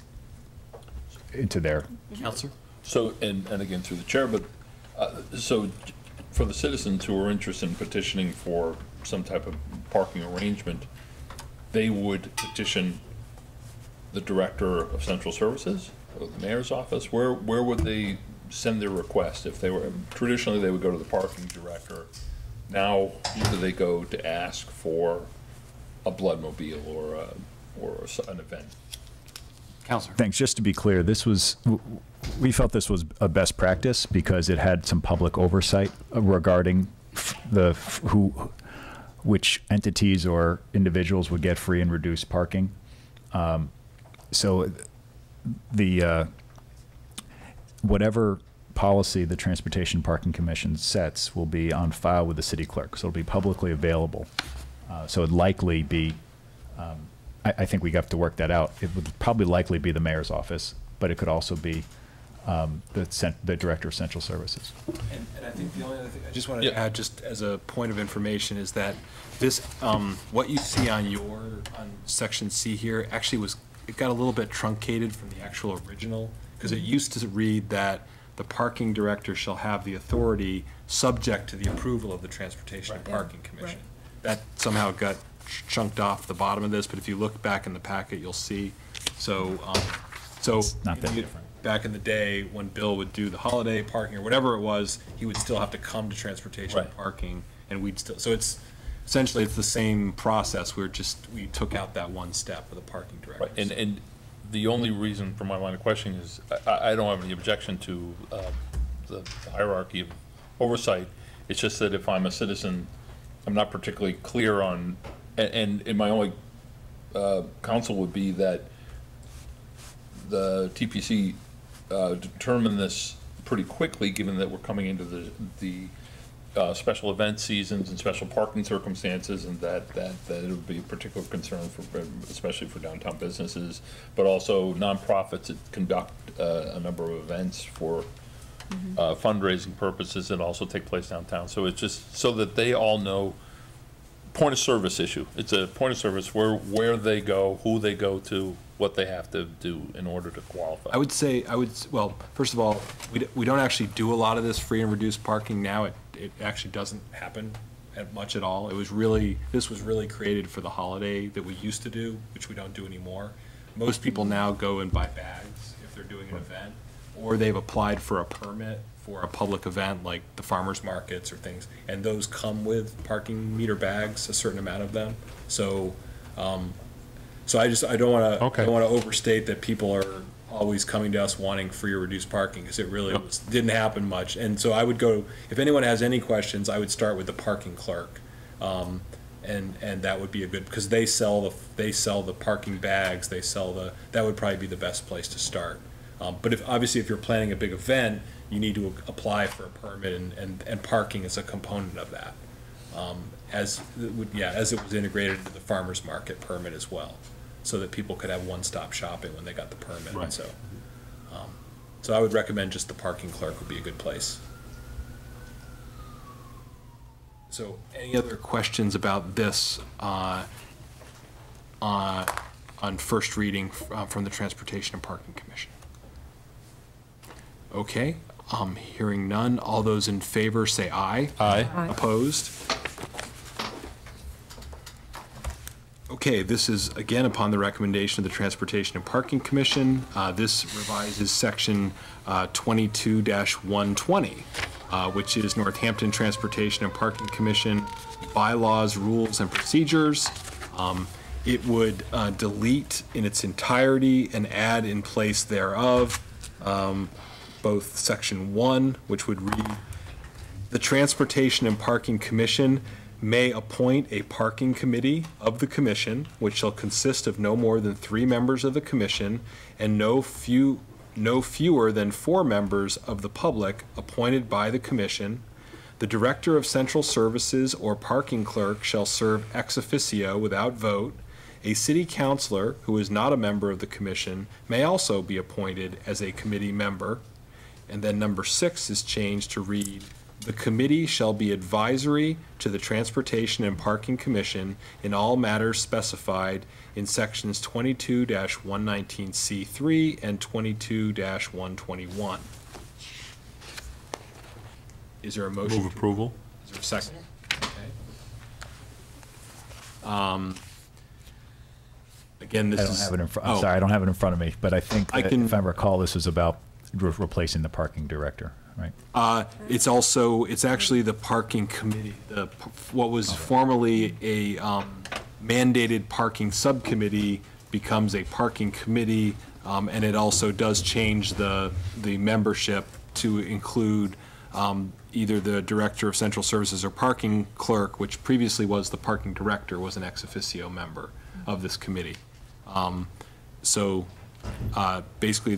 a into their. Counselor? So, and, and again, through the chair, but, uh, so j- for the citizens who are interested in petitioning for some type of parking arrangement, they would petition the director of central services or the mayor's office? Where, where would they send their request? If they were, traditionally, they would go to the parking director. Now, who do they go to ask for a Bloodmobile or a, or a s- an event? Counselor? Thanks. Just to be clear, this was, w- we felt this was a best practice because it had some public oversight regarding f- the, f- who, which entities or individuals would get free and reduced parking. Um, So the, uh, whatever policy the Transportation Parking Commission sets will be on file with the city clerk, so it'll be publicly available. Uh, so it'd likely be, um, I, I think we have to work that out. It would probably likely be the mayor's office, but it could also be um, the, cent the director of central services. And, and I think the only other thing I just wanted to add, just as a point of information, is that this, um, what you see on your, on section C here, actually was, it got a little bit truncated from the actual original, because it used to read that the parking director shall have the authority subject to the approval of the Transportation and Parking Commission. That somehow got ch- chunked off the bottom of this, but if you look back in the packet, you'll see. So, um, so not that you- different. back in the day, when Bill would do the holiday parking or whatever it was, he would still have to come to Transportation and Right. Parking, and we'd still, so it's, essentially, it's the same process. We're just, we took out that one step of the parking director. Right, and, and the only reason for my line of questioning is, I, I don't have any objection to uh, the hierarchy of oversight. It's just that if I'm a citizen, I'm not particularly clear on, and, and, and my only uh, counsel would be that the T P C uh, determine this pretty quickly, given that we're coming into the, the Uh, special event seasons and special parking circumstances, and that, that, that it would be a particular concern for, especially for downtown businesses, but also nonprofits that conduct uh, a number of events for uh, fundraising purposes that also take place downtown. So it's just so that they all know, point of service issue. It's a point of service where, where they go, who they go to, what they have to do in order to qualify. I would say, I would, s- well, first of all, we, d- we don't actually do a lot of this free and reduced parking now. It, it actually doesn't happen at much at all. It was really, this was really created for the holiday that we used to do, which we don't do anymore. Most people now go and buy bags if they're doing an event, or they've applied for a permit for a public event like the farmers markets or things, and those come with parking meter bags, a certain amount of them. So, um, so I just, I don't want to, I Okay. don't want to overstate that people are always coming to us wanting free or reduced parking, because it really was, didn't happen much. And so I would go, if anyone has any questions, I would start with the parking clerk. Um, and, and that would be a good, because they sell the, they sell the parking bags, they sell the, that would probably be the best place to start. Um, but if, obviously, if you're planning a big event, you need to apply for a permit, and, and, and parking is a component of that. Um, as, it would- yeah, as it was integrated into the farmer's market permit as well, so that people could have one-stop shopping when they got the permit. Right. So, um, so I would recommend just the parking clerk would be a good place. So any other questions about this uh, uh, on first reading uh, from the Transportation and Parking Commission? Okay, um, hearing none. All those in favor say aye. Aye. Aye. Opposed? Okay, this is again upon the recommendation of the Transportation and Parking Commission. Uh, This revises section uh, twenty-two one twenty, uh, which is Northampton Transportation and Parking Commission bylaws, rules, and procedures. Um, It would uh, delete in its entirety and add in place thereof um, both section one, which would read, "The Transportation and Parking Commission may appoint a parking committee of the commission, which shall consist of no more than three members of the commission and no few, no fewer than four members of the public appointed by the commission. The director of central services or parking clerk shall serve ex officio without vote. A city councilor who is not a member of the commission may also be appointed as a committee member." And then number six is changed to read, "The committee shall be advisory to the Transportation and Parking Commission in all matters specified in sections twenty-two one nineteen C three and twenty-two one twenty-one. Is there a motion? Move to- approval. Is there a second? Okay. Um, Again, this I is. don't have it in front, I'm oh, sorry, I don't have it in front of me, but I think, I that can- if I recall, this was about re- replacing the parking director, right? Uh, It's also, it's actually the parking committee, the, what was formerly a um, mandated parking subcommittee becomes a parking committee, um, and it also does change the, the membership to include um, either the director of central services or parking clerk, which previously was the parking director, was an ex officio member of this committee. Um, So uh, basically, the,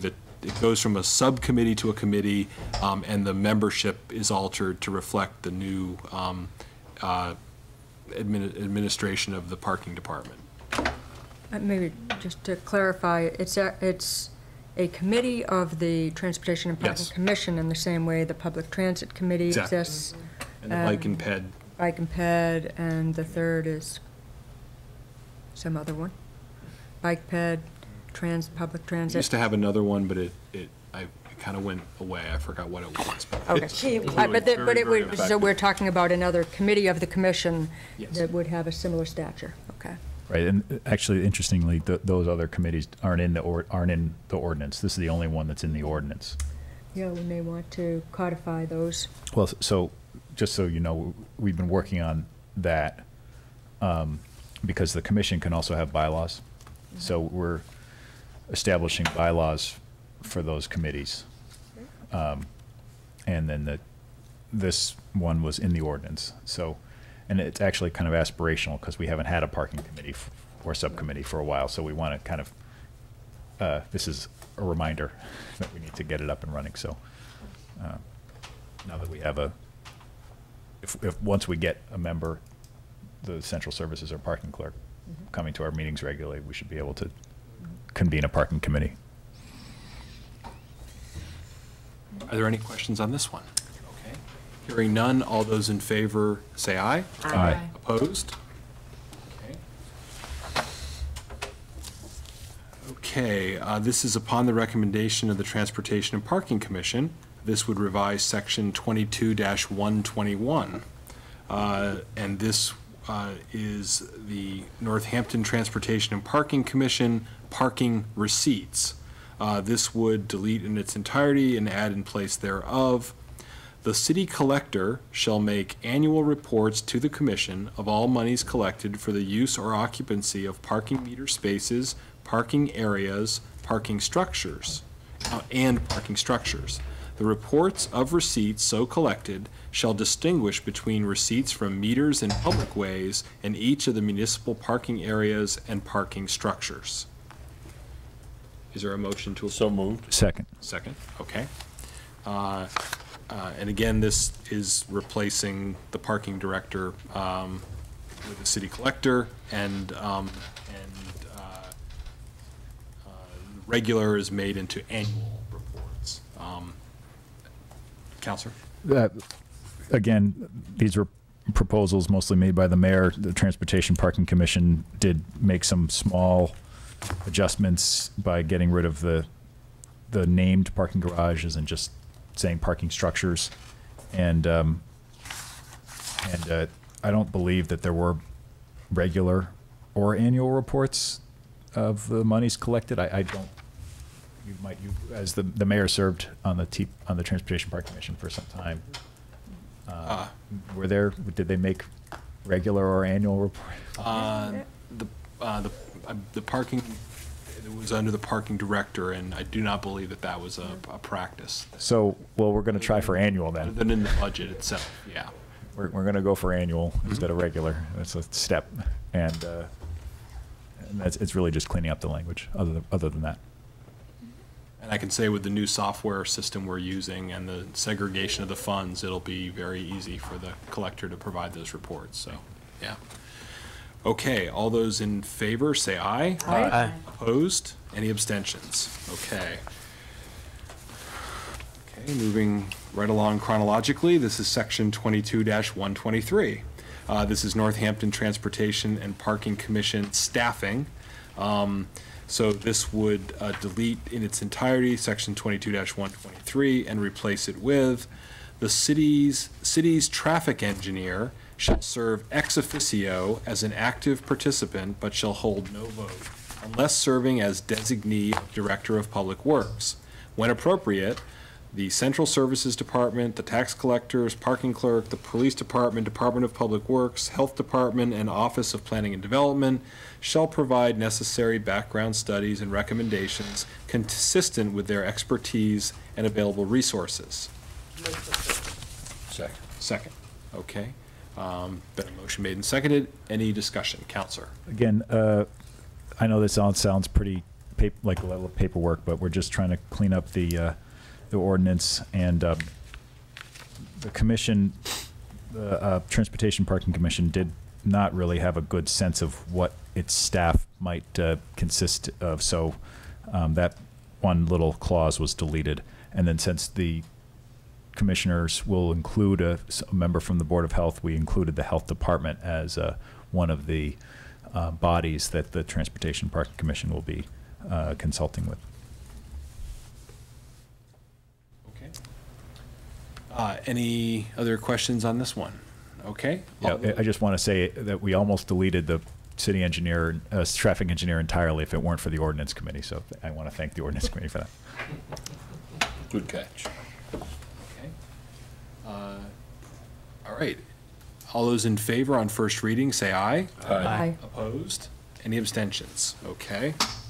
it goes from a subcommittee to a committee, um, and the membership is altered to reflect the new um, uh, admin- administration of the parking department. Uh, Maybe just to clarify, it's a, it's a committee of the Transportation and Parking Yes. Commission in the same way the Public Transit Committee Exactly. exists. And the bike and um, ped, Bike and Ped, and the third is some other one. Bike Ped, Trans, Public we Transit. used to have another one, but it, it, I, it kind of went away. I forgot what it was. but Okay. it's Uh, really But, the- very, but it very would, so effective. we're talking about another committee of the commission Yes. that would have a similar stature, okay? Right, and uh, actually, interestingly, th- those other committees aren't in the, or- aren't in the ordinance. This is the only one that's in the ordinance. Yeah, we may want to codify those. Well, so, just so you know, we've been working on that, um, because the commission can also have bylaws. So we're establishing bylaws for those committees. Um, and then the, this one was in the ordinance, so, and it's actually kind of aspirational, because we haven't had a parking committee f- or subcommittee for a while, so we want to kind of, uh, this is a reminder that we need to get it up and running, so, uh, now that we have a, if, if, once we get a member, the central services or parking clerk coming to our meetings regularly, we should be able to convene a parking committee. Are there any questions on this one? Okay. Hearing none, all those in favor say aye. Aye. Opposed? Okay. Okay, uh, this is upon the recommendation of the Transportation and Parking Commission. This would revise section twenty-two one twenty-one. Uh, and this uh, is the Northampton Transportation and Parking Commission parking receipts. Uh, This would delete in its entirety and add in place thereof. The city collector shall make annual reports to the commission of all monies collected for the use or occupancy of parking meter spaces, parking areas, parking structures, uh, and parking structures. The reports of receipts so collected shall distinguish between receipts from meters in public ways and each of the municipal parking areas and parking structures. Is there a motion to? So moved. Second. Second, okay. Uh, uh, And again, this is replacing the parking director um, with the city collector, and, um, and uh, uh, regular is made into annual reports. Um, Counselor? Uh, Again, these were proposals mostly made by the mayor. The Transportation Parking Commission did make some small adjustments by getting rid of the, the named parking garages and just saying parking structures. And, um, and, uh, I don't believe that there were regular or annual reports of the monies collected. I, I don't, you might, you, as the, the mayor served on the T, on the Transportation Park Commission for some time. Uh, were there, did they make regular or annual report? Uh, The, uh, the, uh, the parking, it was under the parking director, and I do not believe that that was a, a practice. So, well, we're gonna try for annual Other then. than in the budget itself, yeah. We're, we're gonna go for annual instead of regular. That's a step. And, uh, and that's, it's really just cleaning up the language, other than, other than that. And I can say with the new software system we're using and the segregation of the funds, it'll be very easy for the collector to provide those reports, so, yeah. Okay, all those in favor, say aye. Aye. Opposed? Any abstentions? Okay. Okay, moving right along chronologically, this is section twenty-two one twenty-three. Uh, this is Northampton Transportation and Parking Commission staffing. Um, So this would uh, delete in its entirety section twenty-two one twenty-three and replace it with, the city's, city's traffic engineer shall serve ex officio as an active participant, but shall hold no vote unless serving as designee of Director of Public Works. When appropriate, the Central Services Department, the tax collectors, parking clerk, the police department, Department of Public Works, Health Department, and Office of Planning and Development shall provide necessary background studies and recommendations consistent with their expertise and available resources. Second. Second, okay. Um, Been a motion made and seconded. Any discussion? Counselor? Again, uh, I know this all sounds pretty pap- like a level of paperwork, but we're just trying to clean up the, uh, the ordinance, and, um, the commission, the, uh, Transportation Parking Commission did not really have a good sense of what its staff might, uh, consist of, so, um, that one little clause was deleted. And then since the commissioners will include a, s- a member from the Board of Health, we included the Health Department as uh, one of the uh, bodies that the Transportation Parking Commission will be uh, consulting with. Okay. Uh, Any other questions on this one? Okay. Yeah, All I- I just want to say that we almost deleted the city engineer, uh, traffic engineer entirely if it weren't for the ordinance committee. So I want to thank the ordinance committee for that. Good catch. Okay. Uh, All right. All those in favor on first reading, say aye. Aye. Opposed? Any abstentions? Okay.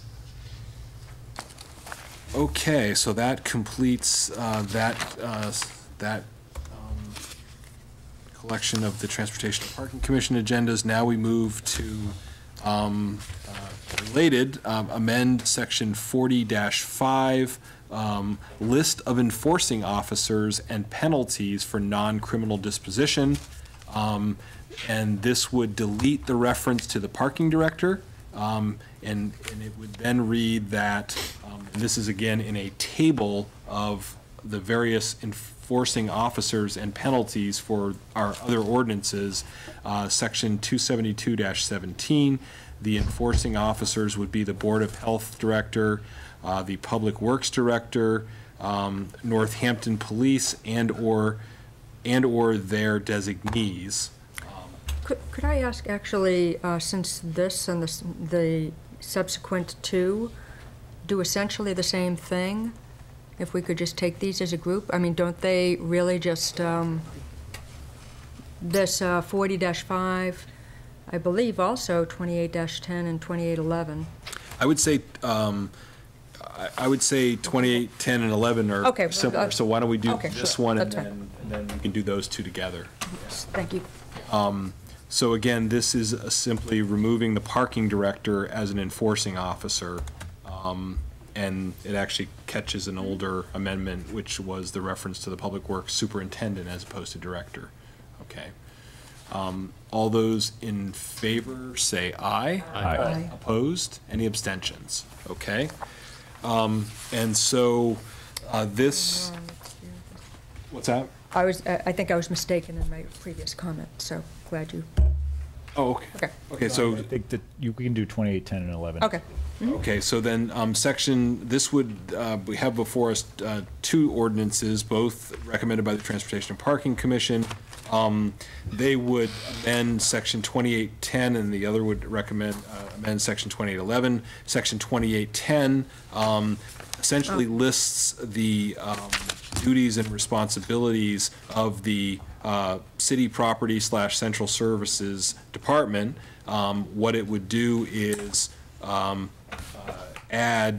Okay, so that completes uh, that, uh, that um, collection of the Transportation and Parking Commission agendas. Now we move to um, uh, related, um, amend section forty dash five, um, list of enforcing officers and penalties for non-criminal disposition. Um, And this would delete the reference to the parking director, um, and, and it would then read that, um, and this is again in a table of the various enforcing officers and penalties for our other ordinances, uh, section two seventy-two dash seventeen, the enforcing officers would be the Board of Health Director, uh, the Public Works Director, um, Northampton Police, and/or, and/or their designees. Could, could I ask, actually, uh, since this and the, s- the subsequent two do essentially the same thing, if we could just take these as a group? I mean, don't they really just, um, this uh, forty dash five, I believe also twenty-eight dash ten and twenty-eight eleven. I would say, um, I, I would say twenty-eight, ten, and eleven are Okay, well, similar, uh, so why don't we do okay, this sure, one, and that's then, and then we can do those two together. Thank you. Um, So again, this is uh, simply removing the parking director as an enforcing officer. Um, And it actually catches an older amendment, which was the reference to the Public Works Superintendent as opposed to Director. Okay. Um, All those in favor, say aye. Aye. Aye. Opposed? Any abstentions? Okay. Um, And so uh, this, what's that? I was, I I think I was mistaken in my previous comment, so glad you, Oh, okay. okay, Okay, so. I think that you, we can do twenty-eight, ten, and eleven. okay. Okay, so then, um, section, this would, uh, we have before us, uh, two ordinances, both recommended by the Transportation and Parking Commission. Um, they would amend section twenty-eight ten, and the other would recommend, uh, amend section twenty-eight eleven. Section twenty-eight ten, um, essentially lists the, um, duties and responsibilities of the, uh, city property slash central services department. Um, what it would do is, um, uh, add,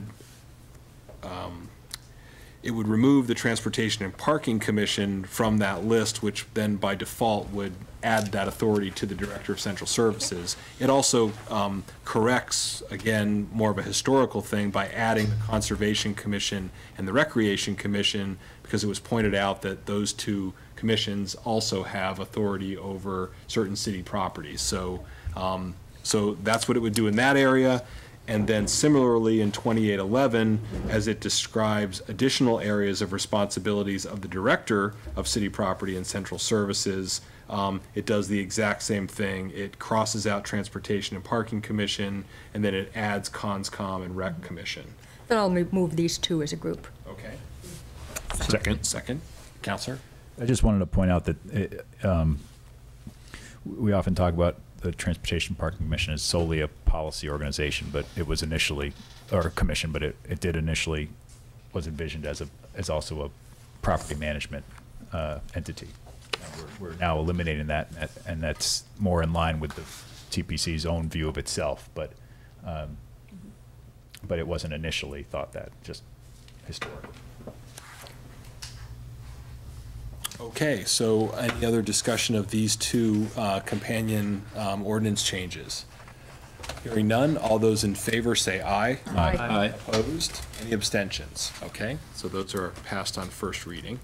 um, it would remove the Transportation and Parking Commission from that list, which then by default would add that authority to the Director of Central Services. It also um, corrects, again, more of a historical thing by adding the Conservation Commission and the Recreation Commission, because it was pointed out that those two commissions also have authority over certain city properties. So, um, so that's what it would do in that area. And then similarly in twenty-eight eleven, as it describes additional areas of responsibilities of the Director of City Property and Central Services, um, it does the exact same thing. It crosses out Transportation and Parking Commission, and then it adds Conscom and Rec Commission. Then I'll mo- move these two as a group. Okay. Second. Second. Counselor? I just wanted to point out that it, um, we often talk about the Transportation Parking Commission as solely a policy organization, but it was initially, or a commission, but it, it did initially, was envisioned as a, as also a property management uh, entity. And we're, we're now eliminating that, and that- and that's more in line with the T P C's own view of itself, but, um, but it wasn't initially thought that, just historically. Okay, so any other discussion of these two uh, companion um, ordinance changes? Hearing none, all those in favor say aye. Aye. Aye. Opposed? Any abstentions? Okay, so those are passed on first reading.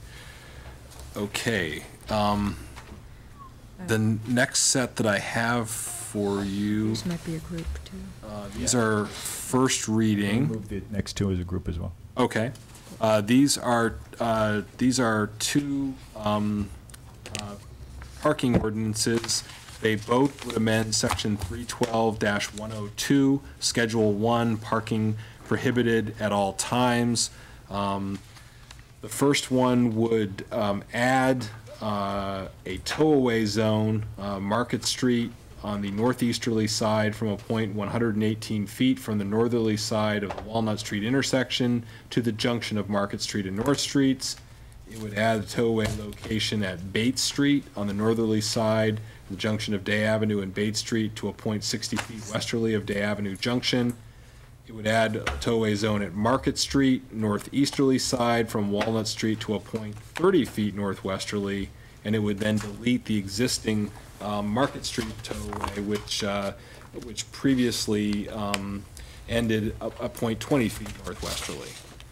Okay, um, the n- next set that I have for you, This might be a group, too. uh, these are first reading. Move the next two as a group as well. Okay. Uh, These are, uh, these are two um, uh, parking ordinances. They both would amend Section three twelve one oh two, Schedule one, parking prohibited at all times. Um, The first one would um, add uh, a tow-away zone, uh, Market Street, on the northeasterly side from a point one hundred eighteen feet from the northerly side of the Walnut Street intersection to the junction of Market Street and North Streets. It would add a tow-away location at Bates Street on the northerly side, the junction of Day Avenue and Bates Street to a point sixty feet westerly of Day Avenue Junction. It would add a tow-away zone at Market Street, northeasterly side from Walnut Street to a point thirty feet northwesterly, and it would then delete the existing um, Market Street tow-away, which, uh, which previously um, ended a, a point twenty feet northwesterly.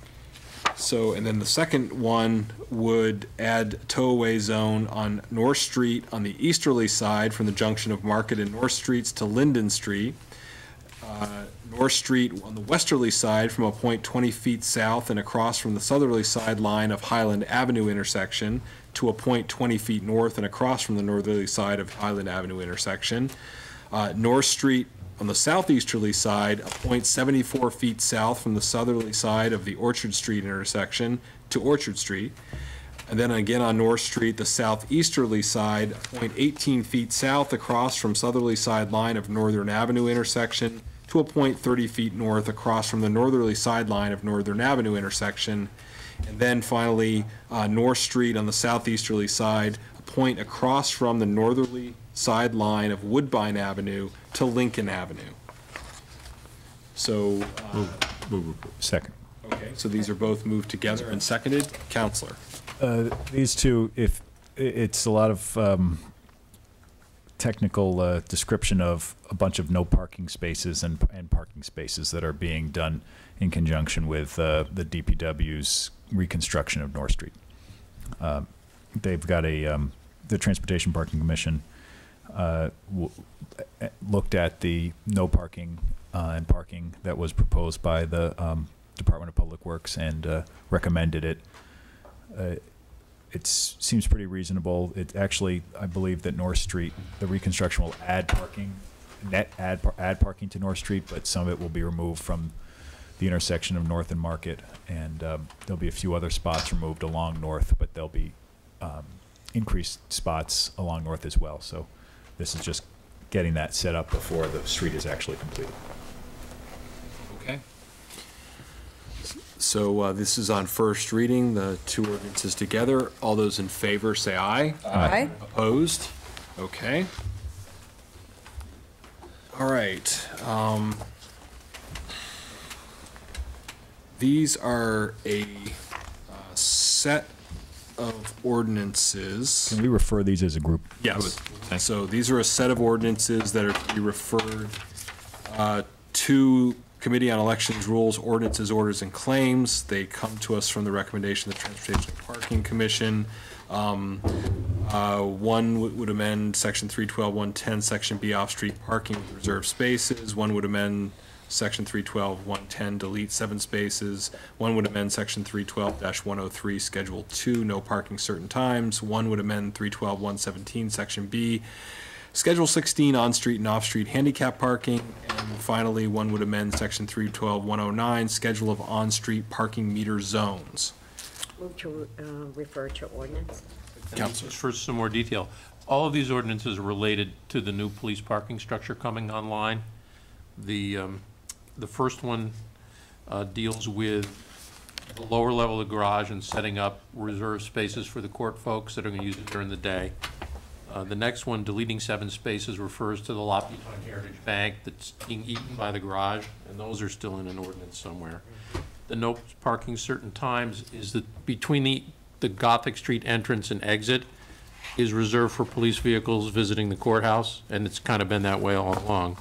So, and then the second one would add tow-away zone on North Street on the easterly side from the junction of Market and North Streets to Linden Street. Uh, North Street on the westerly side from a point twenty feet south and across from the southerly sideline of Highland Avenue intersection to a point twenty feet north and across from the northerly side of Highland Avenue intersection. Uh, North Street on the southeasterly side, a point seventy-four feet south from the southerly side of the Orchard Street intersection to Orchard Street. And then again on North Street, the southeasterly side, a point eighteen feet south across from southerly sideline of Northern Avenue intersection to a point thirty feet north across from the northerly sideline of Northern Avenue intersection. And then finally, uh, North Street on the southeasterly side, a point across from the northerly sideline of Woodbine Avenue to Lincoln Avenue. So, uh, Second. okay, so these are both moved together and seconded. Counselor? Uh, These two, if, i- it's a lot of um, technical uh, description of a bunch of no parking spaces and, and parking spaces that are being done in conjunction with uh, the D P W's reconstruction of North Street. Uh, They've got a, um, the Transportation Parking Commission uh, w- uh, looked at the no parking uh, and parking that was proposed by the um, Department of Public Works and uh, recommended it. Uh, It seems pretty reasonable. It actually, I believe that North Street, the reconstruction will add parking, net add, par- add parking to North Street, but some of it will be removed from the intersection of North and Market. And um, there'll be a few other spots removed along North, but there'll be um, increased spots along North as well. So this is just getting that set up before the street is actually completed. Okay. So uh, this is on first reading, the two ordinances together. All those in favor say aye. Aye. Opposed? Okay. All right. um, These are a uh, set of ordinances. Can we refer these as a group? Yes. So these are a set of ordinances that are to be referred uh, to Committee on Elections, Rules, Ordinances, Orders, and Claims. They come to us from the recommendation of the Transportation and Parking Commission. Um, uh, One would would amend Section three twelve one ten, Section B, off-street parking with reserved spaces. One would amend Section three twelve one ten, delete seven spaces. One would amend Section three twelve one oh three, Schedule two, no parking certain times. One would amend three twelve one seventeen, Section B, Schedule sixteen, on-street and off-street handicap parking. And finally, one would amend Section three twelve one oh nine, Schedule of on-street parking meter zones. Move to uh, refer to ordinance. Counselor. Just for some more detail, all of these ordinances are related to the new police parking structure coming online. The, um, the first one uh, deals with the lower level of the garage and setting up reserved spaces for the court folks that are going to use it during the day. Uh, The next one, deleting seven spaces, refers to the lot behind Heritage Bank that's being eaten by the garage, and those are still in an ordinance somewhere. The no parking certain times is that between the, the Gothic Street entrance and exit is reserved for police vehicles visiting the courthouse, and it's kind of been that way all along.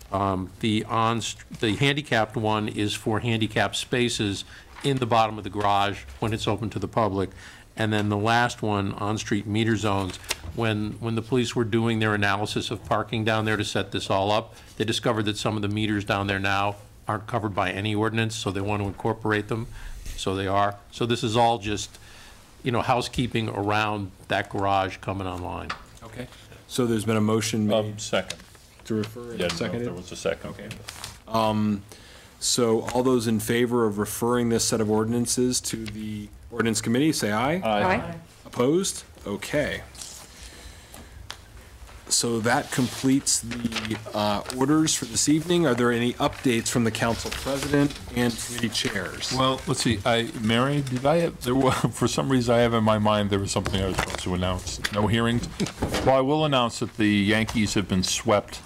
Um, The on, the handicapped one is for handicapped spaces in the bottom of the garage when it's open to the public. And then the last one, on-street meter zones, when, when the police were doing their analysis of parking down there to set this all up, they discovered that some of the meters down there now aren't covered by any ordinance, so they want to incorporate them, so they are. So this is all just, you know, housekeeping around that garage coming online. Okay. So there's been a motion made Um, second. to refer. Yeah, no, Seconded? there was a second. Okay. Um, So all those in favor of referring this set of ordinances to the ordinance committee, say aye. Aye. Opposed? Okay. So that completes the uh, orders for this evening. Are there any updates from the council president and committee chairs? Well, let's see, I, Mary, did I, have- there was, for some reason I have in my mind, there was something I was supposed to announce. No hearings? Well, I will announce that the Yankees have been swept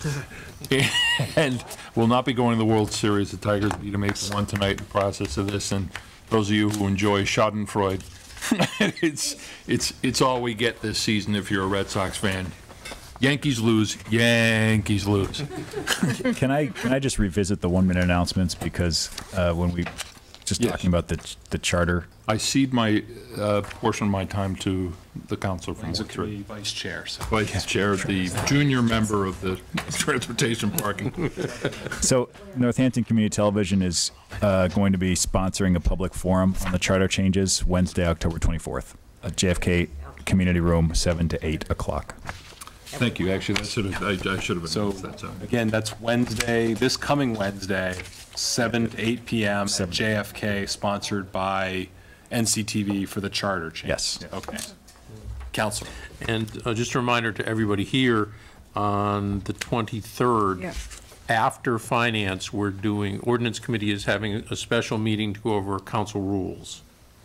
and will not be going to the World Series. The Tigers beat them eight to one tonight in the process of this, and those of you who enjoy Schadenfreude, it's, it's, it's all we get this season if you're a Red Sox fan. Yankees lose, Yankees lose. Can I, can I just revisit the one-minute announcements, because uh, when we, just Yes. talking about the, the charter, I cede my, uh, portion of my time to the counselor from Council Ward committee Three. vice chair. So. Vice Chair, the junior member of the Transportation Parking. so Northampton Community Television is uh, going to be sponsoring a public forum on the charter changes Wednesday, October twenty-fourth, at J F K Community Room, seven to eight o'clock. Thank you, actually, that should have, I I should have So, announced that, so. again, that's Wednesday, this coming Wednesday, seven to eight P M at J F K, sponsored by N C T V for the charter change. Yes. Okay. Counselor. And uh, just a reminder to everybody here, on the twenty-third, Yeah. after finance, we're doing, ordinance committee is having a special meeting to go over council rules.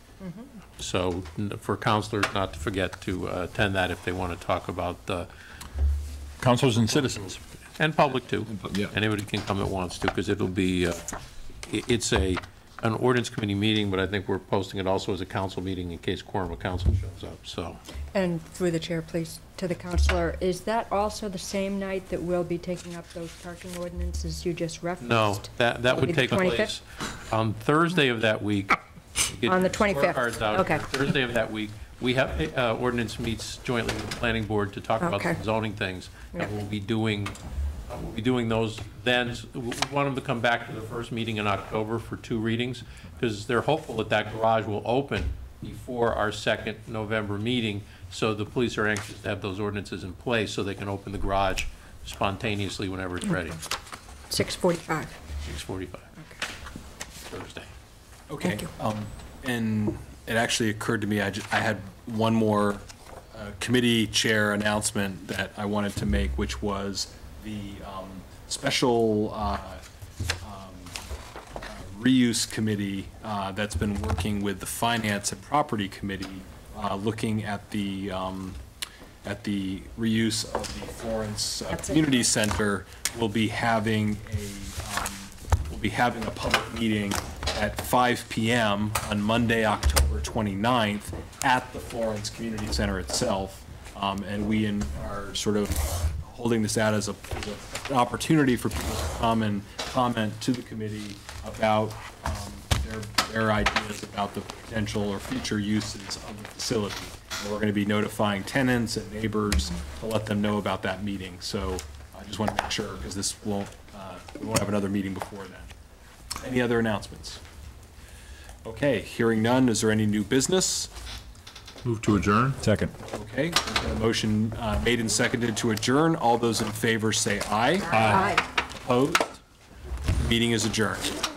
So n- for counselors not to forget to uh, attend that if they want to talk about, uh, Councilors and citizens. and public too. Yeah. Anybody can come that wants to, because it'll be, uh, i- it's a, an ordinance committee meeting, but I think we're posting it also as a council meeting in case quorum of council shows up, so. And through the chair, please, to the counselor, is that also the same night that we'll be taking up those parking ordinances you just referenced? No, that, that would Maybe the take place twenty-fifth? on Thursday of that week. Get On the your twenty-fifth, scorecards out. okay. Thursday of that week, we have, uh, ordinance meets jointly with the planning board to talk about Okay. some zoning things. Yep. And we'll be doing, uh, we'll be doing those then. We we want them to come back to the first meeting in October for two readings, because they're hopeful that that garage will open before our second November meeting. So the police are anxious to have those ordinances in place so they can open the garage spontaneously whenever it's ready. six forty-five. six forty-five. Thursday. Okay. Thank you. Um, and it actually occurred to me, I, ju- I had one more uh, committee chair announcement that I wanted to make, which was the um, special uh, um, uh, reuse committee uh, that's been working with the Finance and Property Committee, uh, looking at the um, at the reuse of the Florence uh, That's it. Community Center. Will be having a um, will be having a public meeting at five P M on Monday, October twenty-ninth, at the Florence Community Center itself. Um, And we in- are sort of holding this out as a, as a- an opportunity for people to come and comment to the committee about um, their, their ideas about the potential or future uses of the facility. And we're going to be notifying tenants and neighbors to let them know about that meeting. So I just want to make sure, because this won't, uh, we won't have another meeting before then. Any other announcements? Okay, hearing none, is there any new business? Move to adjourn? Second. Okay, there's been a motion uh, made and seconded to adjourn. All those in favor say aye. Aye. Opposed? Meeting is adjourned.